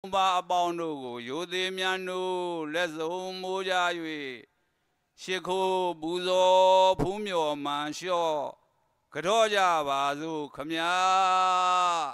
ba abondo yode miano lezo moja yue shiko buzo pumyo mansho kadoja bazu kamya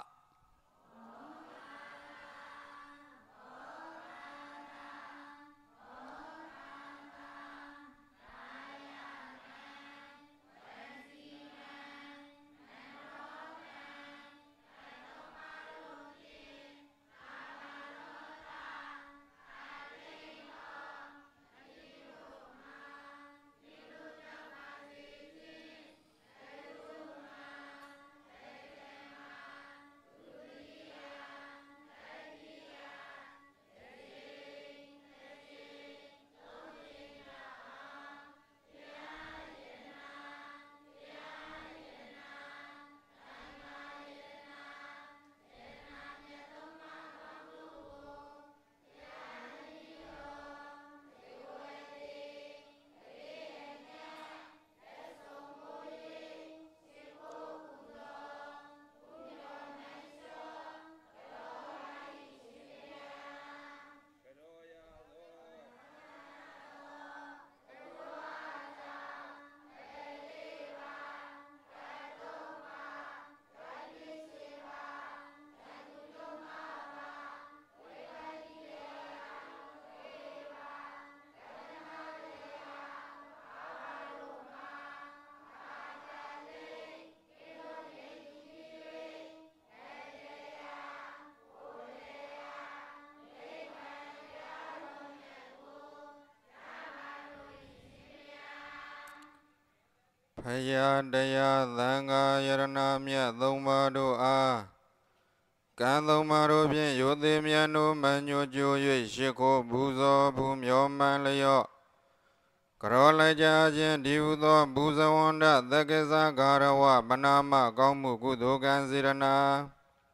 Phaya Daya Thanga Yarana Mya Thoma Do A Kan Thoma Do Phien Yote Myano Manyo Jo Yue Shiko Buzo Bumyo Man Layo Karo Lai Cha Chin Di Hu Tho Buzawanda Thakesa Garawa Panama Kaungmu Kudo Kan Sirana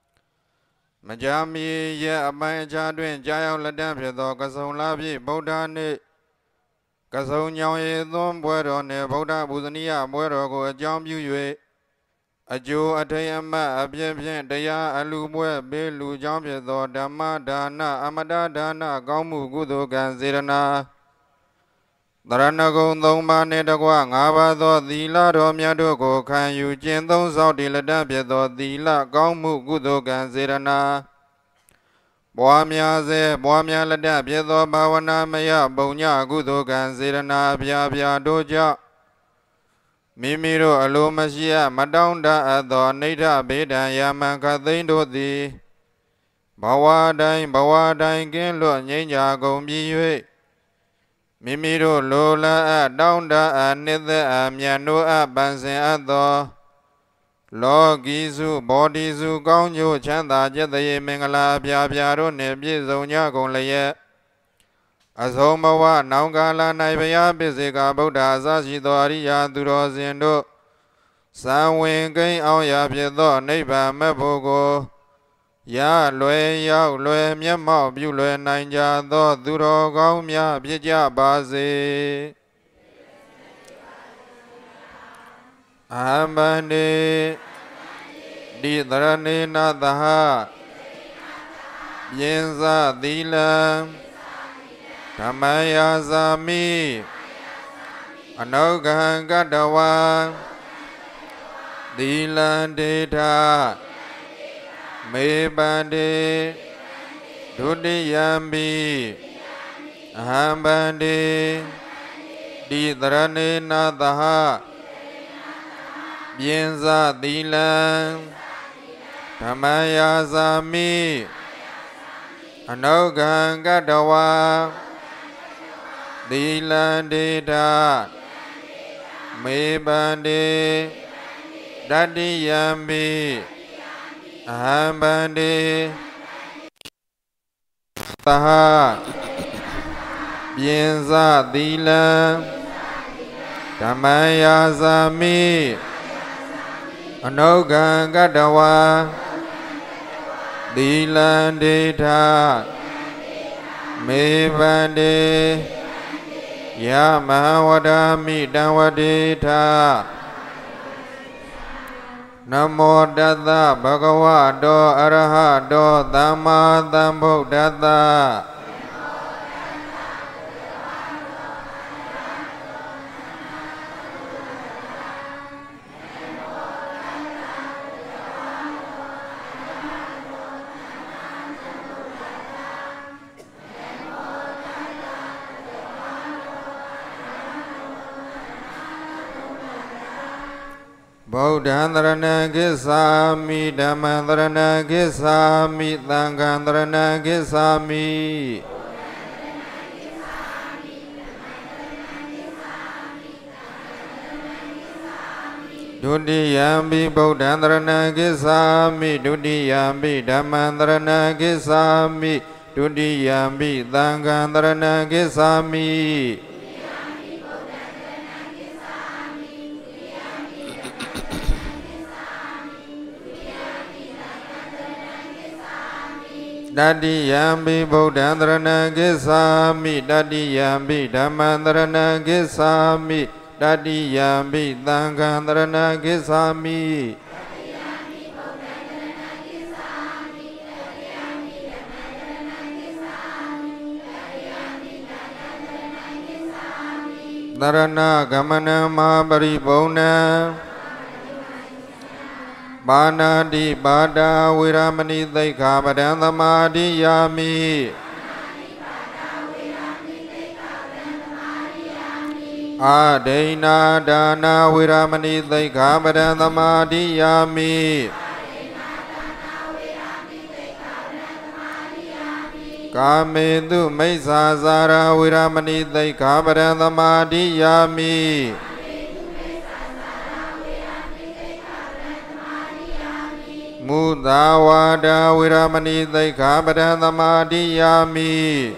Majami Ye Apai Cha Twin Cha Yaw Ladan Phit Tho Kasong La Phit Buddha Ni Kasong Nyao Ye Thom Pwe Ro Ne Buddha Buzaniya Pwe Ro Ko Achaung Pyu Yue Ajo Athayama Apye Phien Taya Alu Pwe Pe Lu Chaung Phit Tho Dhamma Dana Amata Dana Kaungmu Kudo Kan Sirana Taranagung Thongpa Ne Takwa Ngaba Tho Thila Tho Myat Do Ko Khan Yu Chin Thong Sauk Ti Ladan Phit Tho Thila Kaungmu Kudo Kan Sirana Bwa Mya Se Bwa Mya Ladan Phit Tho Bhavana Maya Punya Kudo Kan Sirana Phya Phya Do Chaung Mimi Do Alo Mashiya Mataung Da At Tho Nittha Bedan Yaman Khat Thiang Do Thi Bhawa Dai Kin Luat Ngaiñ Cha Gung Pyi Yue Mimi Do Lo La At Taung Da At Nit That At Myat Do At Pan Sin At Tho Lo Ki Su Bodhi Su Kaung Cိုးချမ်းသာကျက်သရေမင်္ဂလာအဖျားဖျားတို့နှင့်ပြည့်စုံကြကုန်လျက်အဆုံးဘဝနောင်ကာလ၌ဘုရားပိစေကဗုဒ္ဓအစရှိသောအရိယာသူတော်စင်တို့သံဝင်ကိန်းအောင်ရာဖြစ်သောနိဗ္ဗာန်မဲ့ဖို့ကိုရလွယ်ရောက်လွယ်မျက်မှောက်ပြုလွယ်နိုင်ကြသောသူတော်ကောင်းများဖြစ်ကြပါစေအဟံဗန္တိတိသရဏေနသဟယင်္စသီလံဓမ္မယာဇာမိအနုဂံကတဝံသီလံဒေထမေပန္တိဒုတိယံပိအဟံဗန္တိတိသရဏေနသဟယင်္စသီလံဓမ္မယာဇာမိအနုဂံကတဝါသီလံဒေထမေပန္တိတတိယံပိအဟံဗန္တိသဟယင်္စသီလံဓမ္မယာဇာမိအနုဂံကတဝါသီလံဒေထမေပန္တိယမဟဝဒာမိတံဝဒေထ Namo Tassa Bhagavato Arahato Samma Sambuddhassa. Buddhaṃ Saraṇaṃ Gacchāmi Dhammaṃ Saraṇaṃ Gacchāmi Saṅඝaṃ Saraṇaṃ Gacchāmi Dutiyampi Buddhaṃ Saraṇaṃ Gacchāmi Dutiyampi Dhammaṃ Saraṇaṃ Gacchāmi Dutiyampi Saṅඝaṃ Saraṇaṃ Gacchāmi Tatiyampi Buddhaṃ Saraṇaṃ Gacchāmi Tatiyampi Dhammaṃ Saraṇaṃ Gacchāmi Tatiyampi Saṅඝaṃ Saraṇaṃ Gacchāmi Sarana Gamana Mahaparipurna Banadi Bada Viramani Daikavadan Samadhiyami Adaina Dana Viramani Daikavadan Samadhiyami Kametu Maisasara Viramani Daikavadan Samadhiyami Mudawada Viramani Daikavadan Samadhiyami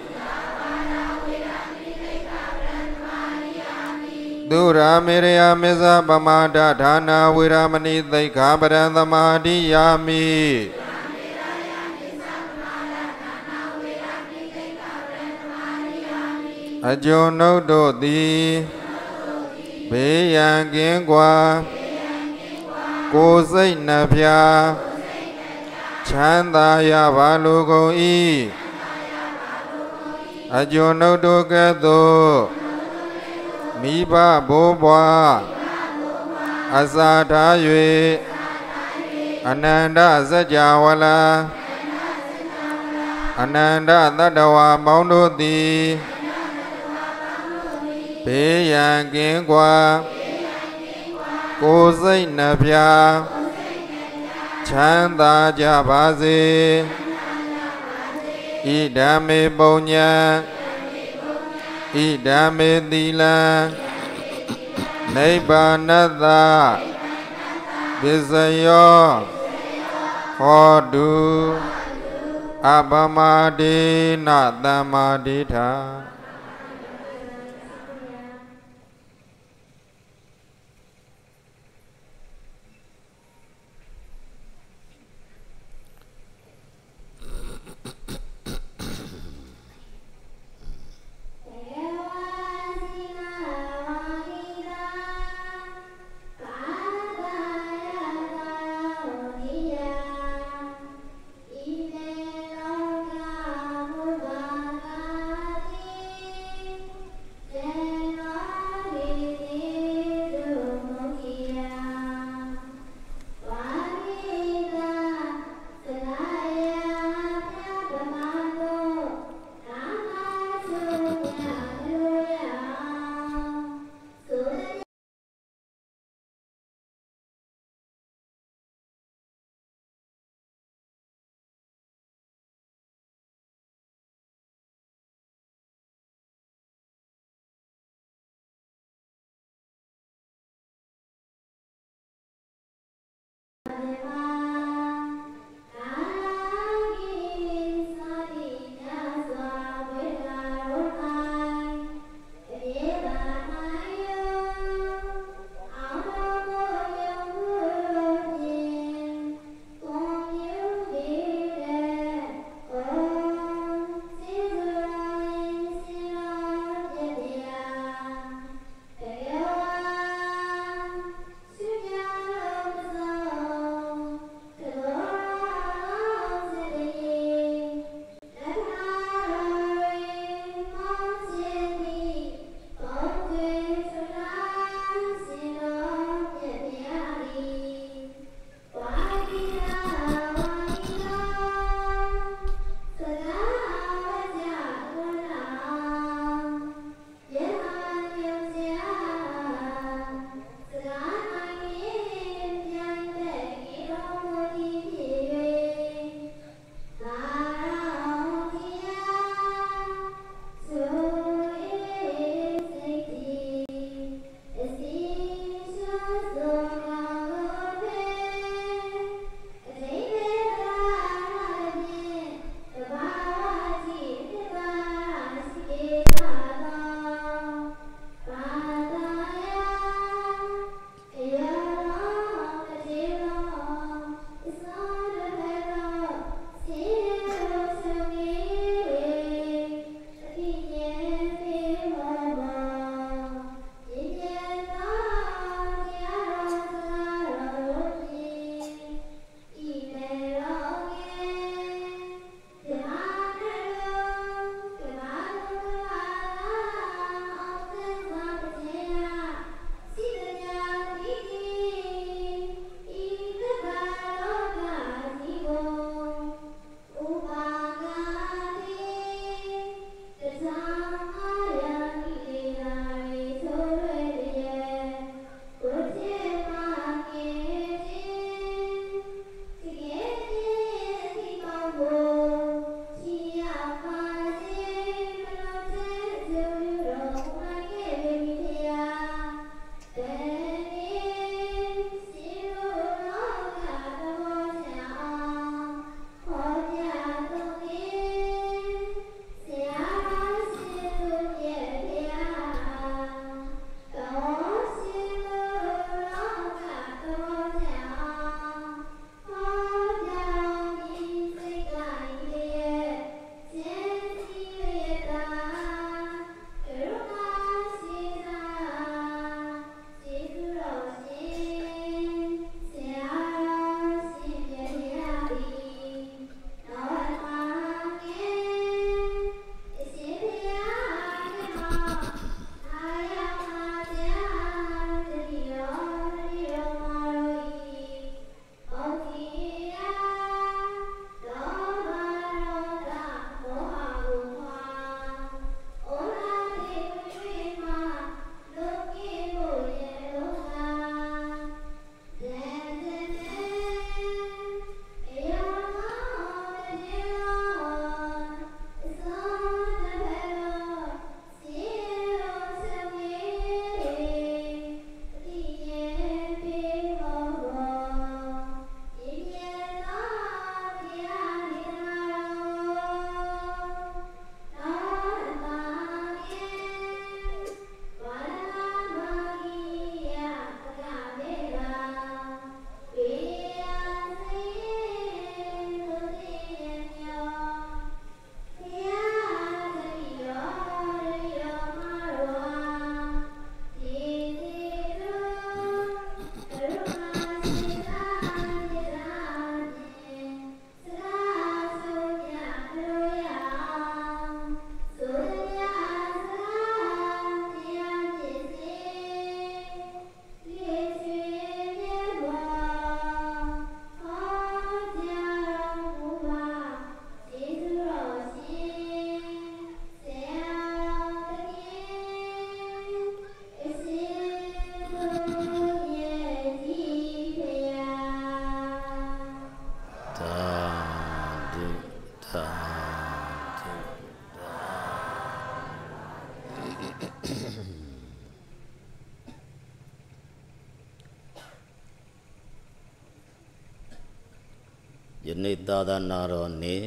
Duramirya Misa Pamada Dhana Viramani Daikavadan Samadhiyami Ajonodo Di Beyan Gengwa Kosai Napya Chanda Yavalu Goi Ajonodo Gato Miba Bobwa Asata Yue Ananda Sajawala Ananda Tadawa Maunodi Beyan Gengwa Kosai Napya Chanda Jabase Idame Bonya Idame Dila Naibanata Visayo Hodu Abamadi Natamadita နေ့သာသနာတော်နေ့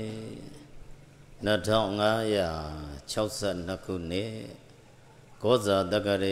2562ခုနှစ်ကောဇာတက္ကရာ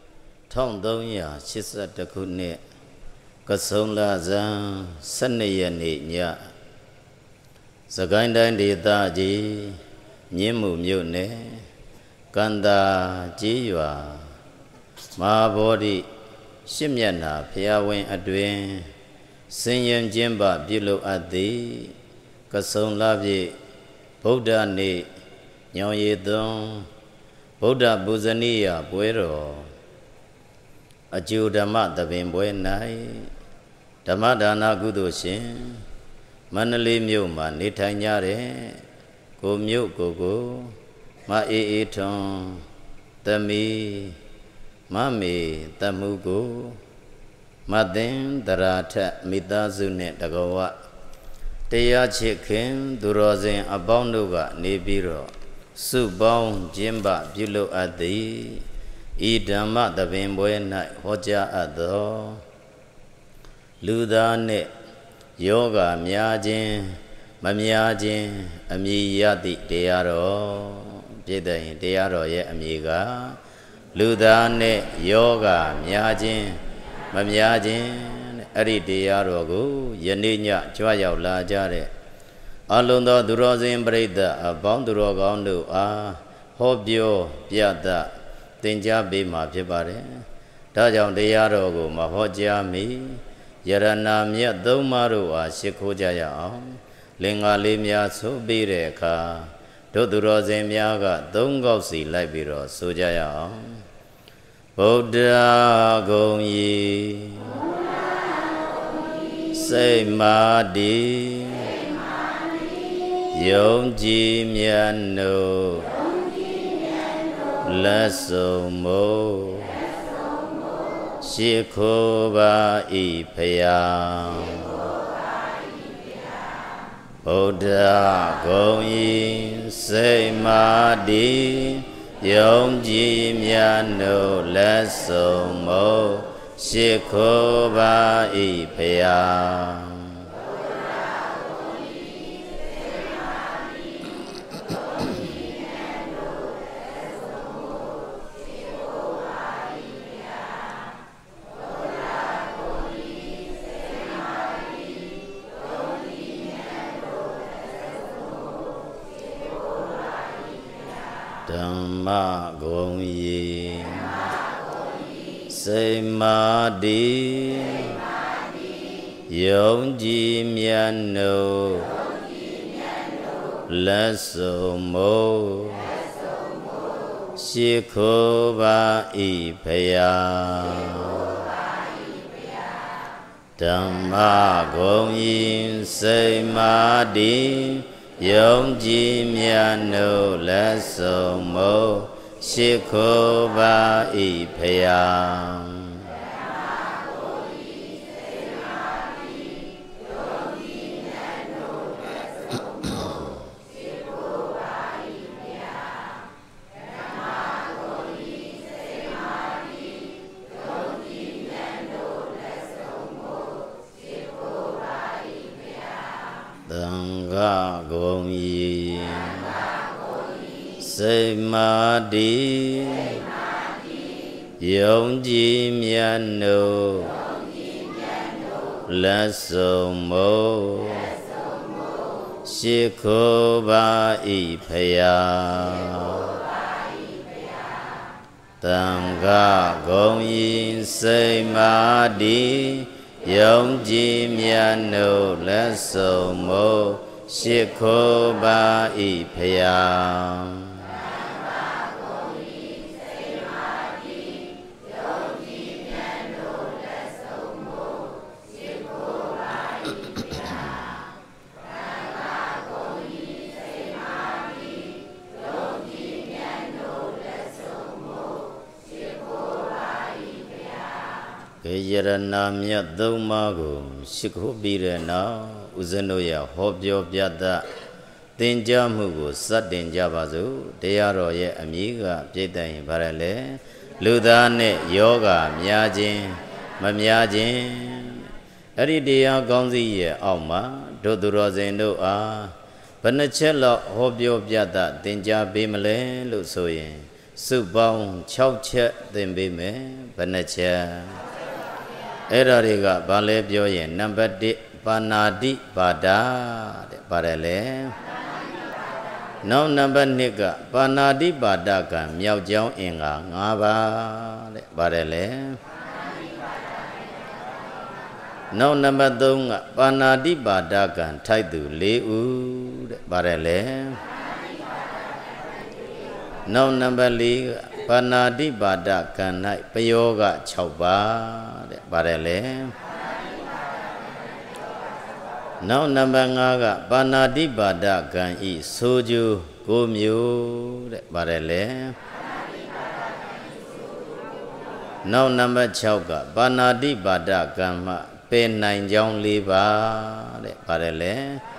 1382ခုနှစ်ကဆုံလဇန်12ရက်နေ့ညစကိုင်းတိုင်းဒေသကြီးမြင်းမှုမြို့နယ်ကန္တာကြီးရွာမဟာဗောဓိရှစ်မျက်နှာဘုရားဝင်းအတွင်ဆင်းရဲခြင်းပပြုလုပ်အပ်သည်ကဆုံလပြည့်ဗုဒ္ဓနေ့ညောင်ရည်သွန်းဗုဒ္ဓပူဇနီယပွဲတော်အကျိုးဓမ္မသဘင်ပွဲ၌ဓမ္မဒါနကုသိုလ်ရှင်မန္တလေးမြို့မှာနေထိုင်ကြတဲ့ကိုမြို့ကိုမအေးထွန်းသမီးမမေတမှုကိုမသင်္တရာထမိသားစုနဲ့တကဝတရားချစ်ခင်သူတော်စင်အပေါင်းတို့ကနေပြီးတော့စုပေါင်းခြင်းပပြုလုပ်အပ်သည်ဤဓမ္မသဘင်ပွဲ၌ဟောကြားအပ်သောလူသားနှင့်ယောဂများခြင်းမများခြင်းအမည်ရသည့်တရားတော်ပြည့်တဲ့တရားတော်ရဲ့အမည်ကလူသားနှင့်ယောဂများခြင်းမများခြင်းအဲ့ဒီတရားတော်ကိုယနေ့ညကြွရောက်လာကြတဲ့အလုံးသောသူတော်စင်ပရိသတ်အပေါင်းသူတော်ကောင်းတို့အားဟောပြောပြသသင်ကြားပေးမှာဖြစ်ပါတယ်။ဒါကြောင့်တရားတော်ကိုမဟောကြားမီယရဏမြတ်သုံးပါးတို့အားရှိခိုးကြရအောင်လင်္ကာလေးများဆိုပြီးတဲ့အခါတို့သူတော်စင်များကသုံးခေါက်စီလိုက်ပြီးတော့ဆိုကြရအောင်ဗုဒ္ဓဂုံဤစိတ်မာတိယုံကြည်မြတ်နို့လက်ဆုံးမို့ရှိခိုးပါဤဖယားဗုဒ္ဓဂုံဤစိတ်မာတိယုံကြည်မြတ်နို့လက်ဆုံးမို့ရှိခိုးပါဤဖယားဓမ္မဂုံဤစိတ်မာတိယုံကြည်မြတ်နို့လက်ဆုံးမို့ရှိခိုးပါဤဖယားဓမ္မဂုံဤစိတ်မာတိယုံကြည်မြတ်နို့လက်ဆုံးမို့ရှိခိုးပါဤဖယားသံဃာဂုံဤစိတ်မာတိယုံကြည်မြတ်နို့လက်ဆုံးမို့ရှိခိုးပါဤဖယားသံဃာဂုံဤစိတ်မာတိယုံကြည်မြတ်နို့လက်ဆုံးမို့ရှိခိုးပါဤဖယားယရဏမြတ်သုံးပါးကိုရှိခိုးပြီးတဲ့နောက်ဦးဇင်းတို့ရဟောပြောပြသသင်ကြားမှုကိုစတင်ကြပါစို့တရားတော်ရဲ့အမည်ကပြည့်တဲ့ရင်ဗါရလေလူသားနဲ့ယောဂများခြင်းမများခြင်းအဲ့ဒီတရားကောင်းစီရဲ့အောက်မှာတို့သူတော်စင်တို့အားဘယ်နှချက်လောက်ဟောပြောပြတတ်သင်ကြားပေးမလဲလို့ဆိုရင်စုပေါင်း6ချက်သင်ပေးမယ်ဘယ်နှချက်အဲ့ဒါတွေကဘာလဲပြောရင်နံပါတ်1ပါဏာတိပါဒတဲ့ပါတယ်လေနောက်နံပါတ်2ကပါဏာတိပါဒကံမြောက်ကြောင်းအင်္ဂါ5ပါးတဲ့ပါတယ်လေနောက်နံပါတ်3ကပါဏာတိပါဒကံထိုက်သူ4ဦးတဲ့ပါတယ်လေနောက်နံပါတ်4ကပါဏာတိပါဒကံ၌ပယောဂ6ပါးတဲ့ပါတယ်လေနောက်နံပါတ်5ကပါဏာတိပါဒကံဤဆိုကြ9မျိုးတဲ့ပါတယ်လေနောက်နံပါတ်6ကပါဏာတိပါဒကံမှပယ်နိုင်ကြောင်း4ပါးတဲ့ပါတယ်လေ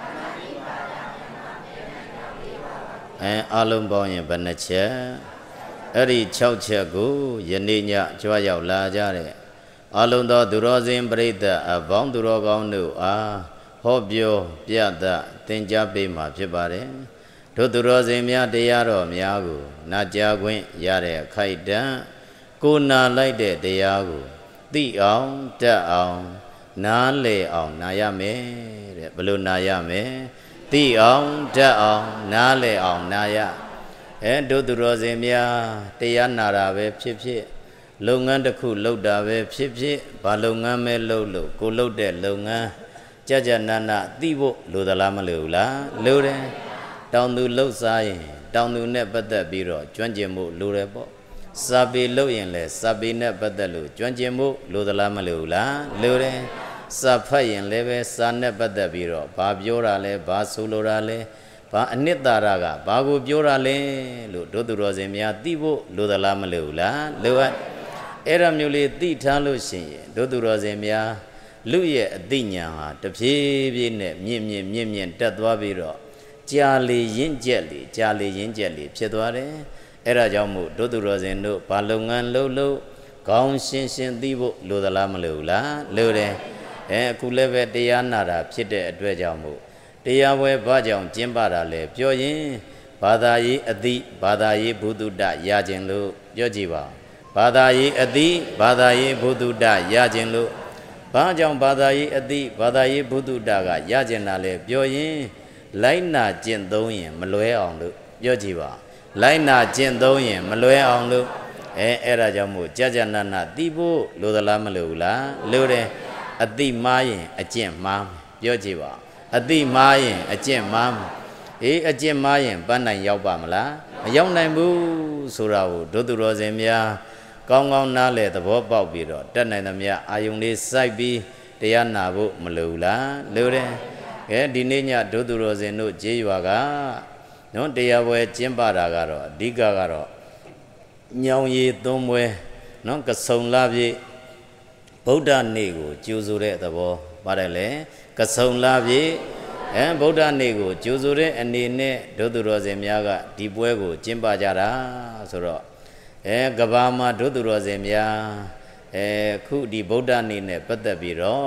အလုံးပေါင်းရင်ဘယ်နှချက်အဲ့ဒီ6ချက်ကိုယနေ့ညကြွားရောက်လာကြတဲ့အလုံးသောသူတော်စင်ပရိသတ်အပေါင်းသူတော်ကောင်းတို့အားဟောပြောပြသသင်ကြားပေးမှာဖြစ်ပါတယ်တို့သူတော်စင်များတရားတော်များကိုနာကြားခွင့်ရတဲ့အခိုက်အတန့်ကိုနာလိုက်တဲ့တရားကိုသိအောင်တတ်အောင်နားလေအောင်နာရမယ်တဲ့ဘယ်လိုနာရမယ်သိအောင်တတ်အောင်နားလေအောင်နာရတို့သူတော်စင်များတရားနာတာပဲဖြစ်ဖြစ်လုပ်ငန်းတစ်ခုလုပ်တာပဲဖြစ်ဖြစ်ဘာလုပ်ငန်းပဲလုပ်လို့ကိုလုပ်တဲ့လုပ်ငန်းကြနာနာသိဖို့လိုသလားမလိုဘူးလားလိုတယ်တောင်သူလှုပ်စားရင်တောင်သူနဲ့ပတ်သက်ပြီးတော့ကျွမ်းကျင်မှုလိုတယ်ပေါ့စာပေလုပ်ရင်လည်းစာပေနဲ့ပတ်သက်လို့ကျွမ်းကျင်မှုလိုသလားမလိုဘူးလားလိုတယ်စာဖတ်ရင်လည်းပဲစာနဲ့ပတ်သက်ပြီးတော့ဘာပြောတာလဲဘာဆိုလိုတာလဲဘာအနှစ်သာရကဘာကိုပြောတာလဲလို့တို့သူတော်စင်များသိဖို့လိုသလားမလိုဘူးလားလိုအပ်အဲ့ဒါမျိုးလေးသိထားလို့ရှိရင်တို့သူတော်စင်များလူရဲ့အသိဉာဏ်ဟာတဖြည်းဖြည်းနဲ့မြင့်တက်သွားပြီးတော့ကြာလေရင့်ကျက်လေဖြစ်သွားတယ်အဲ့ဒါကြောင့်မို့တို့သူတော်စင်တို့ဘာလုပ်ငန်းလုပ်ခေါင်းရှင်းသိဖို့လိုသလားမလိုဘူးလားလိုတယ်အခုလည်းပဲတရားနာတာဖြစ်တဲ့အတွက်ကြောင့်မို့တရားပွဲဘာကြောင့်ကျင်းပတာလဲပြောရင်ဘာသာရေးအသိဘာသာရေးဘုဒ္ဓတရခြင်းလို့ပြောကြည့်ပါဘာသာရေးအသိဘာသာရေးဘုဒ္ဓတရခြင်းလို့ဘာကြောင့်ဘာသာရေးအသိဘာသာရေးဘုဒ္ဓတကရခြင်းတာလဲပြောရင်လိုက်နာကျင့်သုံးရင်မလွဲအောင်လို့ပြောကြည့်ပါလိုက်နာကျင့်သုံးရင်မလွဲအောင်လို့အဲ့ဒါကြောင့်မို့ကြနာနာသိဖို့လိုသလားမလိုဘူးလားလိုတယ်အသိမှားရင်အကျင့်မှားပြောကြည့်ပါအသိမှားရင်အကျင့်မှားအကျင့်မှားရင်ပန်းနိုင်ရောက်ပါမလားမရောက်နိုင်ဘူးဆိုတာကိုတို့သူတော်စင်များကောင်းကောင်းနားလည်သဘောပေါက်ပြီးတော့တတ်နိုင်သမျှအာယုန်လေးစိုက်ပြီးတရားနာဖို့မလိုဘူးလားလိုတယ်ဒီနေ့ညတို့သူတော်စင်တို့ကျေးရွာကနော်တရားပွဲကျင်းပတာကတော့အဓိကကတော့ညောင်ရည်သုံးပွဲနော်ကဆုံလပြည့်ဗုဒ္ဓနေ့ကိုကြိုဆိုတဲ့သဘောပါတယ်လေကဆုံလပြည့်ဗုဒ္ဓနေ့ကိုကြိုဆိုတဲ့အနေနဲ့တို့သူတော်စင်များကဒီပွဲကိုကျင်းပကြတာဆိုတော့ကဘာမှာတို့သူတော်စင်များခုဒီဗုဒ္ဓနေ့နဲ့ပတ်သက်ပြီးတော့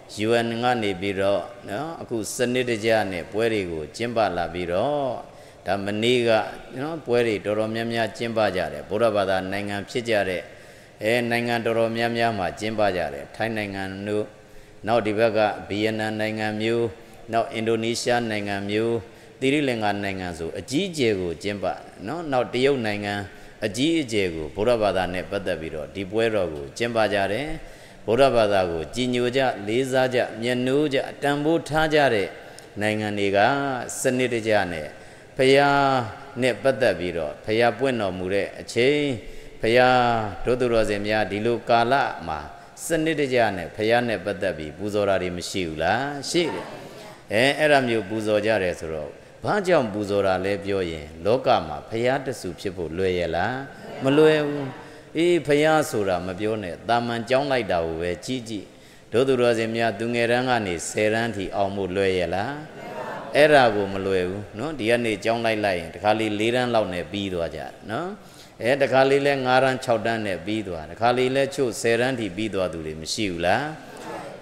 UN ကနေပြီးတော့နော်အခုစနစ်တကျနဲ့ပွဲတွေကိုကျင်းပလာပြီးတော့ဒါမနေ့ကနော်ပွဲတွေတော်တော်များများကျင်းပကြတယ်ဗုဒ္ဓဘာသာနိုင်ငံဖြစ်ကြတဲ့နိုင်ငံတော်တော်များများမှာကျင်းပကြတယ်ထိုင်းနိုင်ငံတို့နောက်ဒီဘက်ကဗီယက်နမ်နိုင်ငံမျိုးနောက်အင်ဒိုနီးရှားနိုင်ငံမျိုးသီရိလင်္ကာနိုင်ငံဆိုအကြီးအကျယ်ကိုကျင်းပနော်နောက်တရုတ်နိုင်ငံအကြီးအကျယ်ကိုဗုဒ္ဓဘာသာနဲ့ပတ်သက်ပြီးတော့ဒီပွဲတော်ကိုကျင်းပကြတယ်ဗုဒ္ဓဘာသာကိုကြည်ညိုကြလေးစားကြမျက်နှိုးကြတန်ဖိုးထားကြတဲ့နိုင်ငံတွေကစနစ်တကျနဲ့ဖရာနဲ့ပတ်သက်ပြီးတော့ဖရာပွင့်တော်မူတဲ့အချိန်ဖရာတို့သူတော်စင်များဒီလိုကာလမှာစနစ်တကျနဲ့ဖရာနဲ့ပတ်သက်ပြီးပူဇော်တာတွေမရှိဘူးလားရှိတယ်အဲ့ဒါမျိုးပူဇော်ကြတယ်ဆိုတော့ဘာကြောင့်ပူဇော်တာလဲပြောရင်လောကမှာဖရာတဆူဖြစ်ဖို့လွယ်ရလားမလွယ်ဘူးဖရာဆိုတာမပြောနဲ့တာမန်ကြောင်းလိုက်တာကိုပဲကြည့်တို့သူတော်စင်များသူငယ်တန်းကနေ10တန်းထိအောင်မှုလွယ်ရလားအဲ့ဒါကိုမလွယ်ဘူးနော်ဒီကနေ့ကြောင်းလိုက်ရင်တခါလေး4တန်းလောက်နဲ့ပြီးသွားကြနော်တခါလေးလဲ9တန်း6တန်းနဲ့ပြီးသွားတခါလေးလဲချို့10တန်းထိပြီးသွားသူတွေမရှိဘူးလား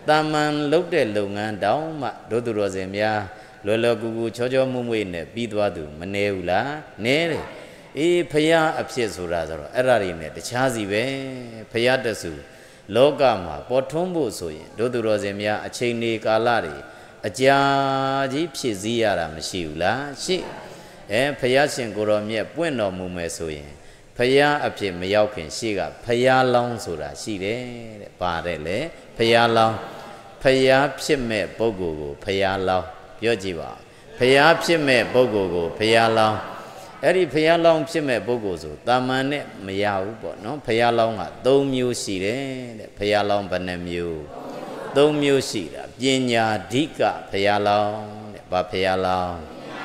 တာမန်လုတ်တဲ့လုပ်ငန်းတောင်မှဒုသူတော်စင်များလောလောကူကူချောချောမွေ့မွေ့နဲ့ပြီးသွားသူမနေဘူးလားနဲတယ်အေးဖရာအဖြစ်ဆိုတာဆိုတော့အဲ့ဒါတွေနဲ့တခြားစီပဲဖရာတဆူလောကမှာပေါ်ထွန်းဖို့ဆိုရင်ဒုသူတော်စင်များအချိန်နေကာလတွေအကြာကြီးဖြစ်စည်းရတာမရှိဘူးလားရှိဖရာရှင်ကိုတော်မြတ်ပွင့်တော်မူမယ်ဆိုရင်ဖရာအဖြစ်မရောက်ခင်ရှေ့ကဖရာလောင်းဆိုတာရှိတယ်တဲ့ပါတယ်လေဖရာလောင်းဖရာဖြစ်မဲ့ပုဂ္ဂိုလ်ကိုဖရာလောင်းပြောကြည့်ပါဖရာဖြစ်မဲ့ပုဂ္ဂိုလ်ကိုဖရာလောင်းအဲ့ဒီဖရာလောင်းဖြစ်မဲ့ပုဂ္ဂိုလ်ဆိုတာမန်နဲ့မရဘူးပေါ့နော်ဖရာလောင်းက၃မျိုးရှိတယ်တဲ့ဖရာလောင်းဘယ်နှမျိုး၃မျိုးရှိတာပညာဓိကဖရာလောင်းတဲ့ဘာဖရာလောင်း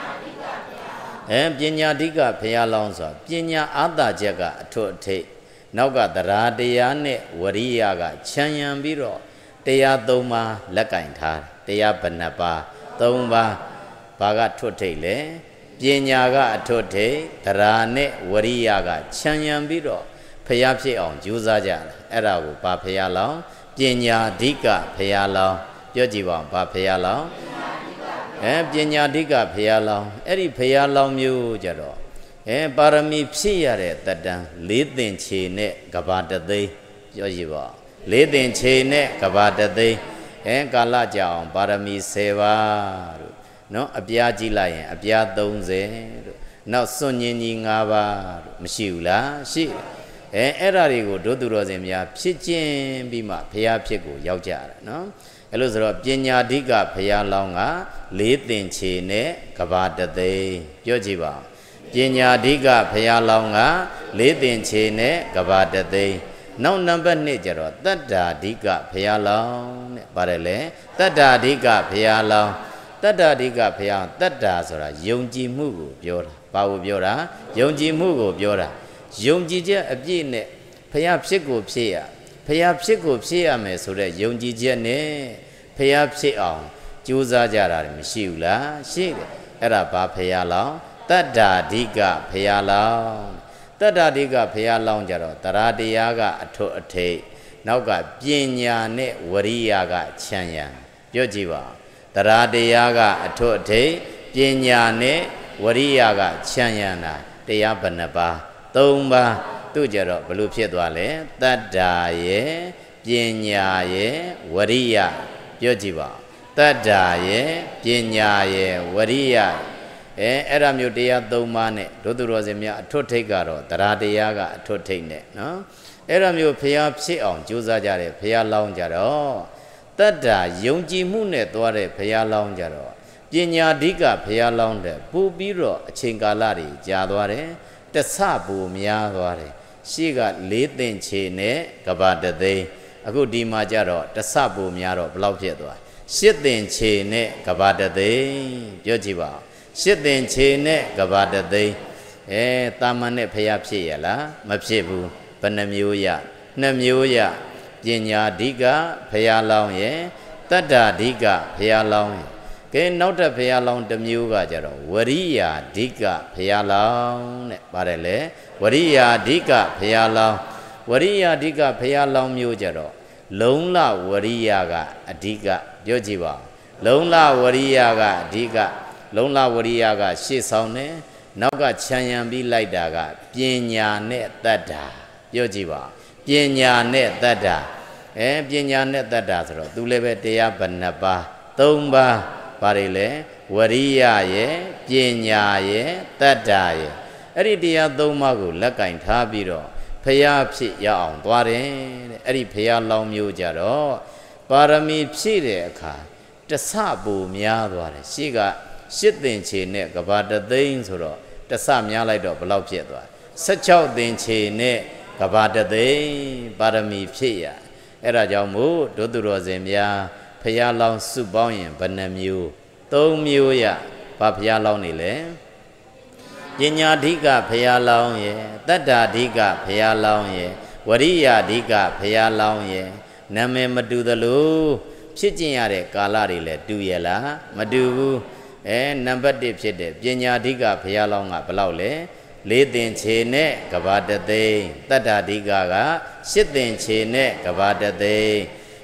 ပညာဓိကဖရာလောင်းဆိုပညာအာသချက်ကအထွတ်အထိပ်နောက်ကတရားတရားနဲ့ဝရိယကခြံရံပြီးတော့တရား၃ပါးလက်ကင်ထားတရားဘယ်နှပါး၃ပါးဘာကထွတ်ထိပ်လဲပညာကအထွတ်ထိပ်တရားနဲ့ဝရိယကခြံရံပြီးတော့ဖရာဖြစ်အောင်ကြိုးစားကြတယ်အဲ့ဒါကိုဘာဖရာလောင်းပညာဓိကဖရာလောင်းပြောကြည့်ပါဦးဘာဖရာလောင်းပညာဓိကဖရာလောင်းအဲ့ဒီဖရာလောင်းမျိုးကြတော့ပါရမီဖြည့်ရတဲ့တတန်၄သင်္ချေနဲ့ကဘာတသိန်းပြောကြည့်ပါ၄သင်္ချေနဲ့ကဘာတသိန်းကာလကြအောင်ပါရမီ10ပါးတို့နော်အပြားကြည့်လိုက်ရင်အပြား30တို့နောက်စွန့်ညင်ကြီး5ပါးတို့မရှိဘူးလားရှိအဲ့ဒါတွေကိုဒုသူတော်စင်များဖြစ်ခြင်းပြီးမှဘုရားဖြစ်ကိုရောက်ကြတာနော်အဲ့လိုဆိုတော့ပညာဓိကဘုရားလောင်းက၄သင်္ချေနဲ့ကဘာတသိန်းပြောကြည့်ပါပညာဓိကဘုရားလောင်းက၄သင်္ချေနဲ့ကဘာတသိန်းနောက်နံပါတ်2ကျတော့တတ္တာဓိကဘုရားလောင်းတဲ့ပါတယ်လေတတ္တာဓိကဘုရားလောင်းတတ္တာဓိကဘုရားတတ္တာဆိုတာယုံကြည်မှုကိုပြောတာဘာကိုပြောတာယုံကြည်မှုကိုပြောတာယုံကြည်ချက်အပြည့်နဲ့ဘုရားဖြစ်ကိုဖြစ်ရဘုရားဖြစ်ကိုဖြစ်ရမယ်ဆိုတဲ့ယုံကြည်ချက်နဲ့ဘုရားဖြစ်အောင်ကြိုးစားကြတာမရှိဘူးလားရှိတယ်အဲ့ဒါဘာဘုရားလောင်းတတ္တာဓိကဘုရားလောင်းတတ္တာဓိကဘုရားလောင်းကြတော့တရားတရားကအထွတ်အထိပ်နောက်ကပညာနဲ့ဝရိယကခြံရံပြောကြည့်ပါတရားတရားကအထွတ်အထိပ်ပညာနဲ့ဝရိယကခြံရံတာတရားဘယ်နှပါး၃ပါးသူကြတော့ဘယ်လိုဖြစ်သွားလဲတတ္တာရဲ့ပညာရဲ့ဝရိယပြောကြည့်ပါတတ္တာရဲ့ပညာရဲ့ဝရိယအဲ့ဒါမျိုးတရား၃ပါးနဲ့ဒုသူတော်စင်များအထွတ်ထိပ်ကတော့တရားတရားကအထွတ်ထိပ်နဲ့နော်အဲ့ဒါမျိုးဖျားဖြစ်အောင်ကြိုးစားကြတယ်ဖျားလောင်းကြတော့တတ္တာယုံကြည်မှုနဲ့သွားတဲ့ဖျားလောင်းကြတော့ပညာဓိကဖျားလောင်းတဲ့ပူပြီးတော့အချိန်ကာလတွေကြာသွားတယ်တဆပူများသွားတယ်ရှေ့က၄သင်္ချေနဲ့ကဘာတသိန်းအခုဒီမှာကြတော့တဆပူများတော့ဘယ်လောက်ဖြစ်သွား၈သင်္ချေနဲ့ကဘာတသိန်းပြောကြည့်ပါ၈သင်္ချေနဲ့ကဘာတသိန်းတာမန်နဲ့ဖျားဖြစ်ရလားမဖြစ်ဘူးဘယ်နှမျိုးရ2မျိုးရပညာဓိကဖျားလောင်းရဲ့တတ္တာဓိကဖျားလောင်းရဲ့ကဲနောက်တစ်ဖျားလောင်းတစ်မျိုးကကြတော့ဝရိယာဓိကဖျားလောင်းတဲ့ပါတယ်လေဝရိယာဓိကဖျားလောင်းဝရိယာဓိကဖျားလောင်းမျိုးကြတော့လုံလဝရိယာကအဓိကပြောကြည့်ပါလုံလဝရိယာကအဓိကလုံလဝရိယာကရှေ့ဆောင်တယ်နောက်ကခြံရံပြီးလိုက်တာကပညာနဲ့တတ္တာပြောကြည့်ပါပညာနဲ့တတ္တာပညာနဲ့တတ္တာဆိုတော့သူလည်းပဲတရားဘယ်နှပါး၃ပါးဘာတွေလဲဝရိယရဲ့ပညာရဲ့တတ္တာရဲ့အဲ့ဒီတရား၃ပါးကိုလက်ကင်ထားပြီးတော့ဖျားဖြစ်ရအောင်သွားတယ်တဲ့အဲ့ဒီဖျားလောင်းမျိုးကြတော့ပါရမီဖြည့်တဲ့အခါတဆပူများသွားတယ်ရှေ့က၈သင်္ချေနဲ့ကဘာတသိန်းဆိုတော့တဆများလိုက်တော့ဘယ်လောက်ဖြစ်သွား16သင်္ချေနဲ့ကဘာတသိန်းပါရမီဖြည့်ရအဲ့ဒါကြောင့်မို့ဒုသူတော်စင်များဖျားလောင်းစုပေါင်းရင်ဘယ်နှမျိုး၃မျိုးရဘာဖျားလောင်းနေလဲပညာဓိကဖျားလောင်းရဲ့တတ္တာဓိကဖျားလောင်းရဲ့ဝရိယဓိကဖျားလောင်းရဲ့နာမည်မတူသလိုဖြစ်ကျင်ရတဲ့ကာလတွေလည်းတူရလားမတူဘူးနံပါတ်1ဖြစ်တဲ့ပညာဓိကဘုရားလောင်းကဘယ်လောက်လဲ၄သင်္ချေနဲ့ကဘာတသိန်းတတ္တာဓိကက၈သင်္ချေနဲ့ကဘာတသိန်း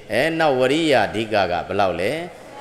နောက်ဝရိယအဓိကကဘယ်လောက်လဲ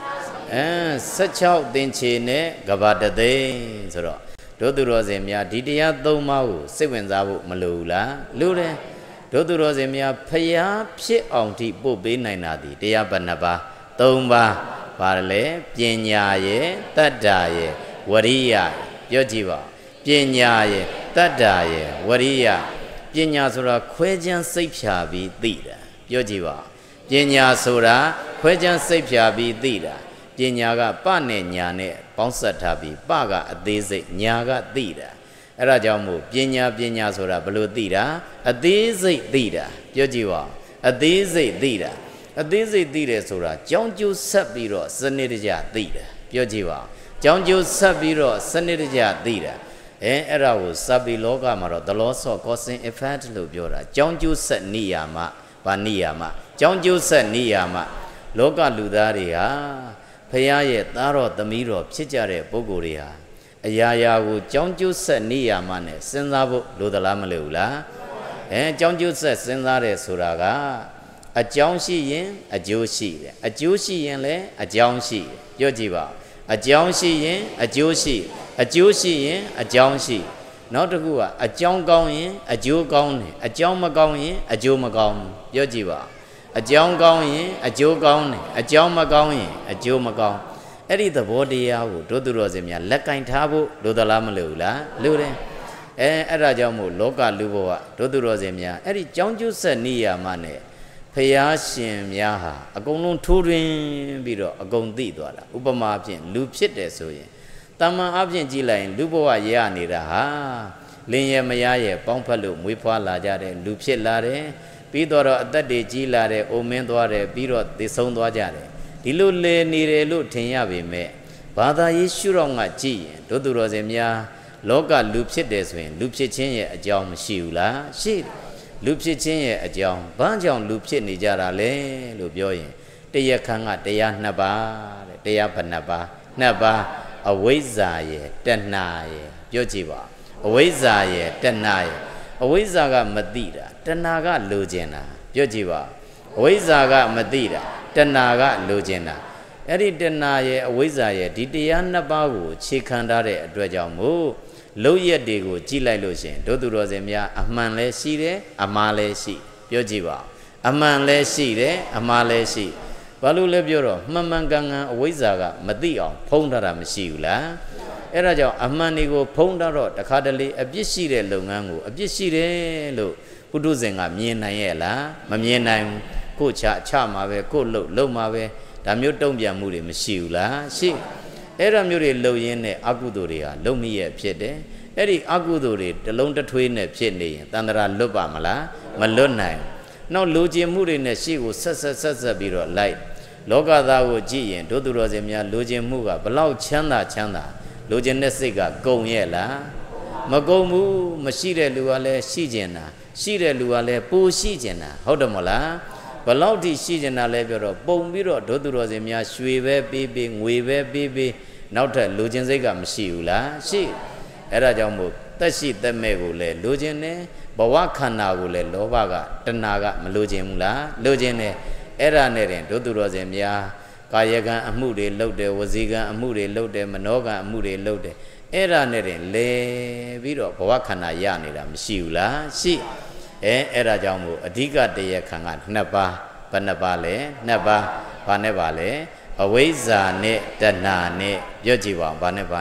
16သင်္ချေနဲ့ကဘာတသိန်းဆိုတော့တို့သူတော်စင်များဒီတရား3ပါးကိုစိတ်ဝင်စားဖို့မလိုဘူးလားလိုတယ်တို့သူတော်စင်များဖျားဖြစ်အောင်ထိပို့ပေးနိုင်တာဒီတရားဘယ်နှပါ3ပါးပါလေပညာရဲ့တတ္တာရဲ့ဝရိယပြောကြည့်ပါပညာရဲ့တတ္တာရဲ့ဝရိယပညာဆိုတာခွဲခြမ်းစိတ်ဖြာပြီးသိတာပြောကြည့်ပါပညာဆိုတာခွဲခြမ်းစိတ်ဖြာပြီးသိတာပညာကပနဲ့ညာနဲ့ပေါင်းစပ်ထားပြီးပကအသေးစိတ်ညာကသိတာအဲ့ဒါကြောင့်မို့ပညာဆိုတာဘယ်လိုသိတာအသေးစိတ်သိတာပြောကြည့်ပါအသေးစိတ်သိတာအသေးစိတ်သိတယ်ဆိုတာကြောင်းကျိုးဆက်ပြီးတော့စနစ်တကျသိတာပြောကြည့်ပါကြောင်းကျိုးဆက်ပြီးတော့စနစ်တကျသိတာအဲ့ဒါကိုစပီလောကမှာတော့ the laws of cause and effect လို့ပြောတာကြောင်းကျိုးဆက်နိယာမဗာနိယာမကြောင်းကျိုးဆက်နိယာမလောကလူသားတွေဟာဖရာရဲ့သားတော်သမီးတော်ဖြစ်ကြတဲ့ပုဂ္ဂိုလ်တွေဟာအရာရာကိုကြောင်းကျိုးဆက်နိယာမနဲ့စဉ်းစားဖို့လိုသလားမလိုဘူးလားကြောင်းကျိုးဆက်စဉ်းစားတယ်ဆိုတာကအကြောင်းရှိရင်အကျိုးရှိတယ်အကျိုးရှိရင်လည်းအကြောင်းရှိပြောကြည့်ပါအကြောင်းရှိရင်အကျိုးရှိအကျိုးရှိရင်အကြောင်းရှိနောက်တစ်ခုကအကြောင်းကောင်းရင်အကျိုးကောင်းတယ်အကြောင်းမကောင်းရင်အကျိုးမကောင်းပြောကြည့်ပါအကြောင်းကောင်းရင်အကျိုးကောင်းတယ်အကြောင်းမကောင်းရင်အကျိုးမကောင်းအဲ့ဒီသဘောတရားကိုတို့သူတော်စင်များလက်ကင်ထားဖို့လိုသလားမလိုဘူးလားလိုတယ်အဲ့ဒါကြောင့်မို့လောကလူဘဝတို့သူတော်စင်များအဲ့ဒီကြောင်းကျိုးဆက်နိယာမနဲ့ဖရာရှင်များဟာအကုန်လုံးထိုးတွင်ပြီးတော့အကုန်သိသွားတာဥပမာဖြင့်လူဖြစ်တယ်ဆိုရင်တမန်အပြင်ကြည့်လိုက်ရင်လူဘဝရနေတာဟာလင်းရဲမရရဲ့ပေါင်းဖက်လို့မွေးဖွားလာကြတယ်လူဖြစ်လာတယ်ပြီးတော့အသက်တွေကြီးလာတယ်အိုမင်းသွားတယ်ပြီးတော့သေဆုံးသွားကြတယ်ဒီလိုလေနေတယ်လို့ထင်ရပေမဲ့ဘာသာရေးရှုထောင့်ကကြည့်ရင်တို့သူတော်စင်များလောကလူဖြစ်တယ်ဆိုရင်လူဖြစ်ခြင်းရဲ့အကြောင်းမရှိဘူးလားရှိတယ်လူဖြစ်ခြင်းရဲ့အကြောင်းဘာကြောင့်လူဖြစ်နေကြတာလဲလို့ပြောရင်တရားခန်းကတရား2ပါးတဲ့တရားဘယ်နှပါ2ပါးအဝိဇ္ဇာရဲ့တဏှာရဲ့ပြောကြည့်ပါအဝိဇ္ဇာရဲ့တဏှာရဲ့အဝိဇ္ဇာကမသိတာတဏှာကလိုချင်တာပြောကြည့်ပါအဝိဇ္ဇာကမသိတာတဏှာကလိုချင်တာအဲ့ဒီတဏှာရဲ့အဝိဇ္ဇာရဲ့ဒီတရား2ပါးကိုခြေခံထားတဲ့အတွက်ကြောင့်မို့လုံးရက်တွေကိုကြည့်လိုက်လို့ရှင်တို့သူတော်စင်များအမှန်လည်းရှိတယ်အမှားလည်းရှိပြောကြည့်ပါအမှန်လည်းရှိတယ်အမှားလည်းရှိဘာလို့လဲပြောတော့မှန်မှန်ကန်ကန်အဝိဇ္ဇာကမသိအောင်ဖုံးထားတာမရှိဘူးလားအဲ့ဒါကြောင့်အမှန်တွေကိုဖုံးထားတော့တခါတလေအပြစ်ရှိတဲ့လုပ်ငန်းကိုအပြစ်ရှိတယ်လို့ပုထုဇဉ်ကမြင်နိုင်ရဲ့လားမမြင်နိုင်ဘူးကိုချမှာပဲကိုလုံမှာပဲဒါမျိုးတုံ့ပြန်မှုတွေမရှိဘူးလားရှိအဲ့ဒါမျိုးတွေလုံရင်းနဲ့အကုသိုလ်တွေဟာလုံမိရဲ့ဖြစ်တယ်အဲ့ဒီအကုသိုလ်တွေတလုံးတစ်ထွေးနဲ့ဖြစ်နေရင်တန္တရာလွတ်ပါမလားမလွတ်နိုင်နောက်လူကျင်မှုတွေနဲ့ရှေ့ကိုဆက်ပြီးတော့လိုက်လောကသားကိုကြည့်ရင်တို့သူတော်စင်များလူကျင်မှုကဘလောက်ချမ်းသာလူကျင်တဲ့စိတ်ကကုန်ရဲ့လားမကုန်ဘူးမရှိတဲ့လူကလည်းရှိကျင်တာရှိတဲ့လူကလည်းပိုရှိကျင်တာဟုတ်တယ်မလားဘလောက်ထိရှိကျင်တာလဲပြောတော့ပုံပြီးတော့တို့သူတော်စင်များရွှေပဲပေးငွေပဲပေးနောက်ထပ်လူကျင်စိတ်ကမရှိဘူးလားရှိအဲ့ဒါကြောင့်မို့တက်ရှိတက်မဲ့ကိုလည်းလူကျင်တယ်ဘဝခန္ဓာကိုလည်းလောဘကတဏှာကမလူကျင်ဘူးလားလူကျင်တယ်အဲ့ဒါနဲ့တင်တို့သူတော်စင်များကာယကံအမှုတွေလုပ်တယ်ဝစီကံအမှုတွေလုပ်တယ်မနောကံအမှုတွေလုပ်တယ်အဲ့ဒါနဲ့တင်လဲပြီးတော့ဘဝခန္ဓာရနေတာမရှိဘူးလားရှိအဲ့ဒါကြောင့်မို့အဓိကတရားခံက2ပါးဘယ်နှပါလဲ2ပါးဘာနဲ့ပါလဲအဝိဇ္ဇာနဲ့တဏှာနဲ့ပြောကြည့်ပါဦးဘာနဲ့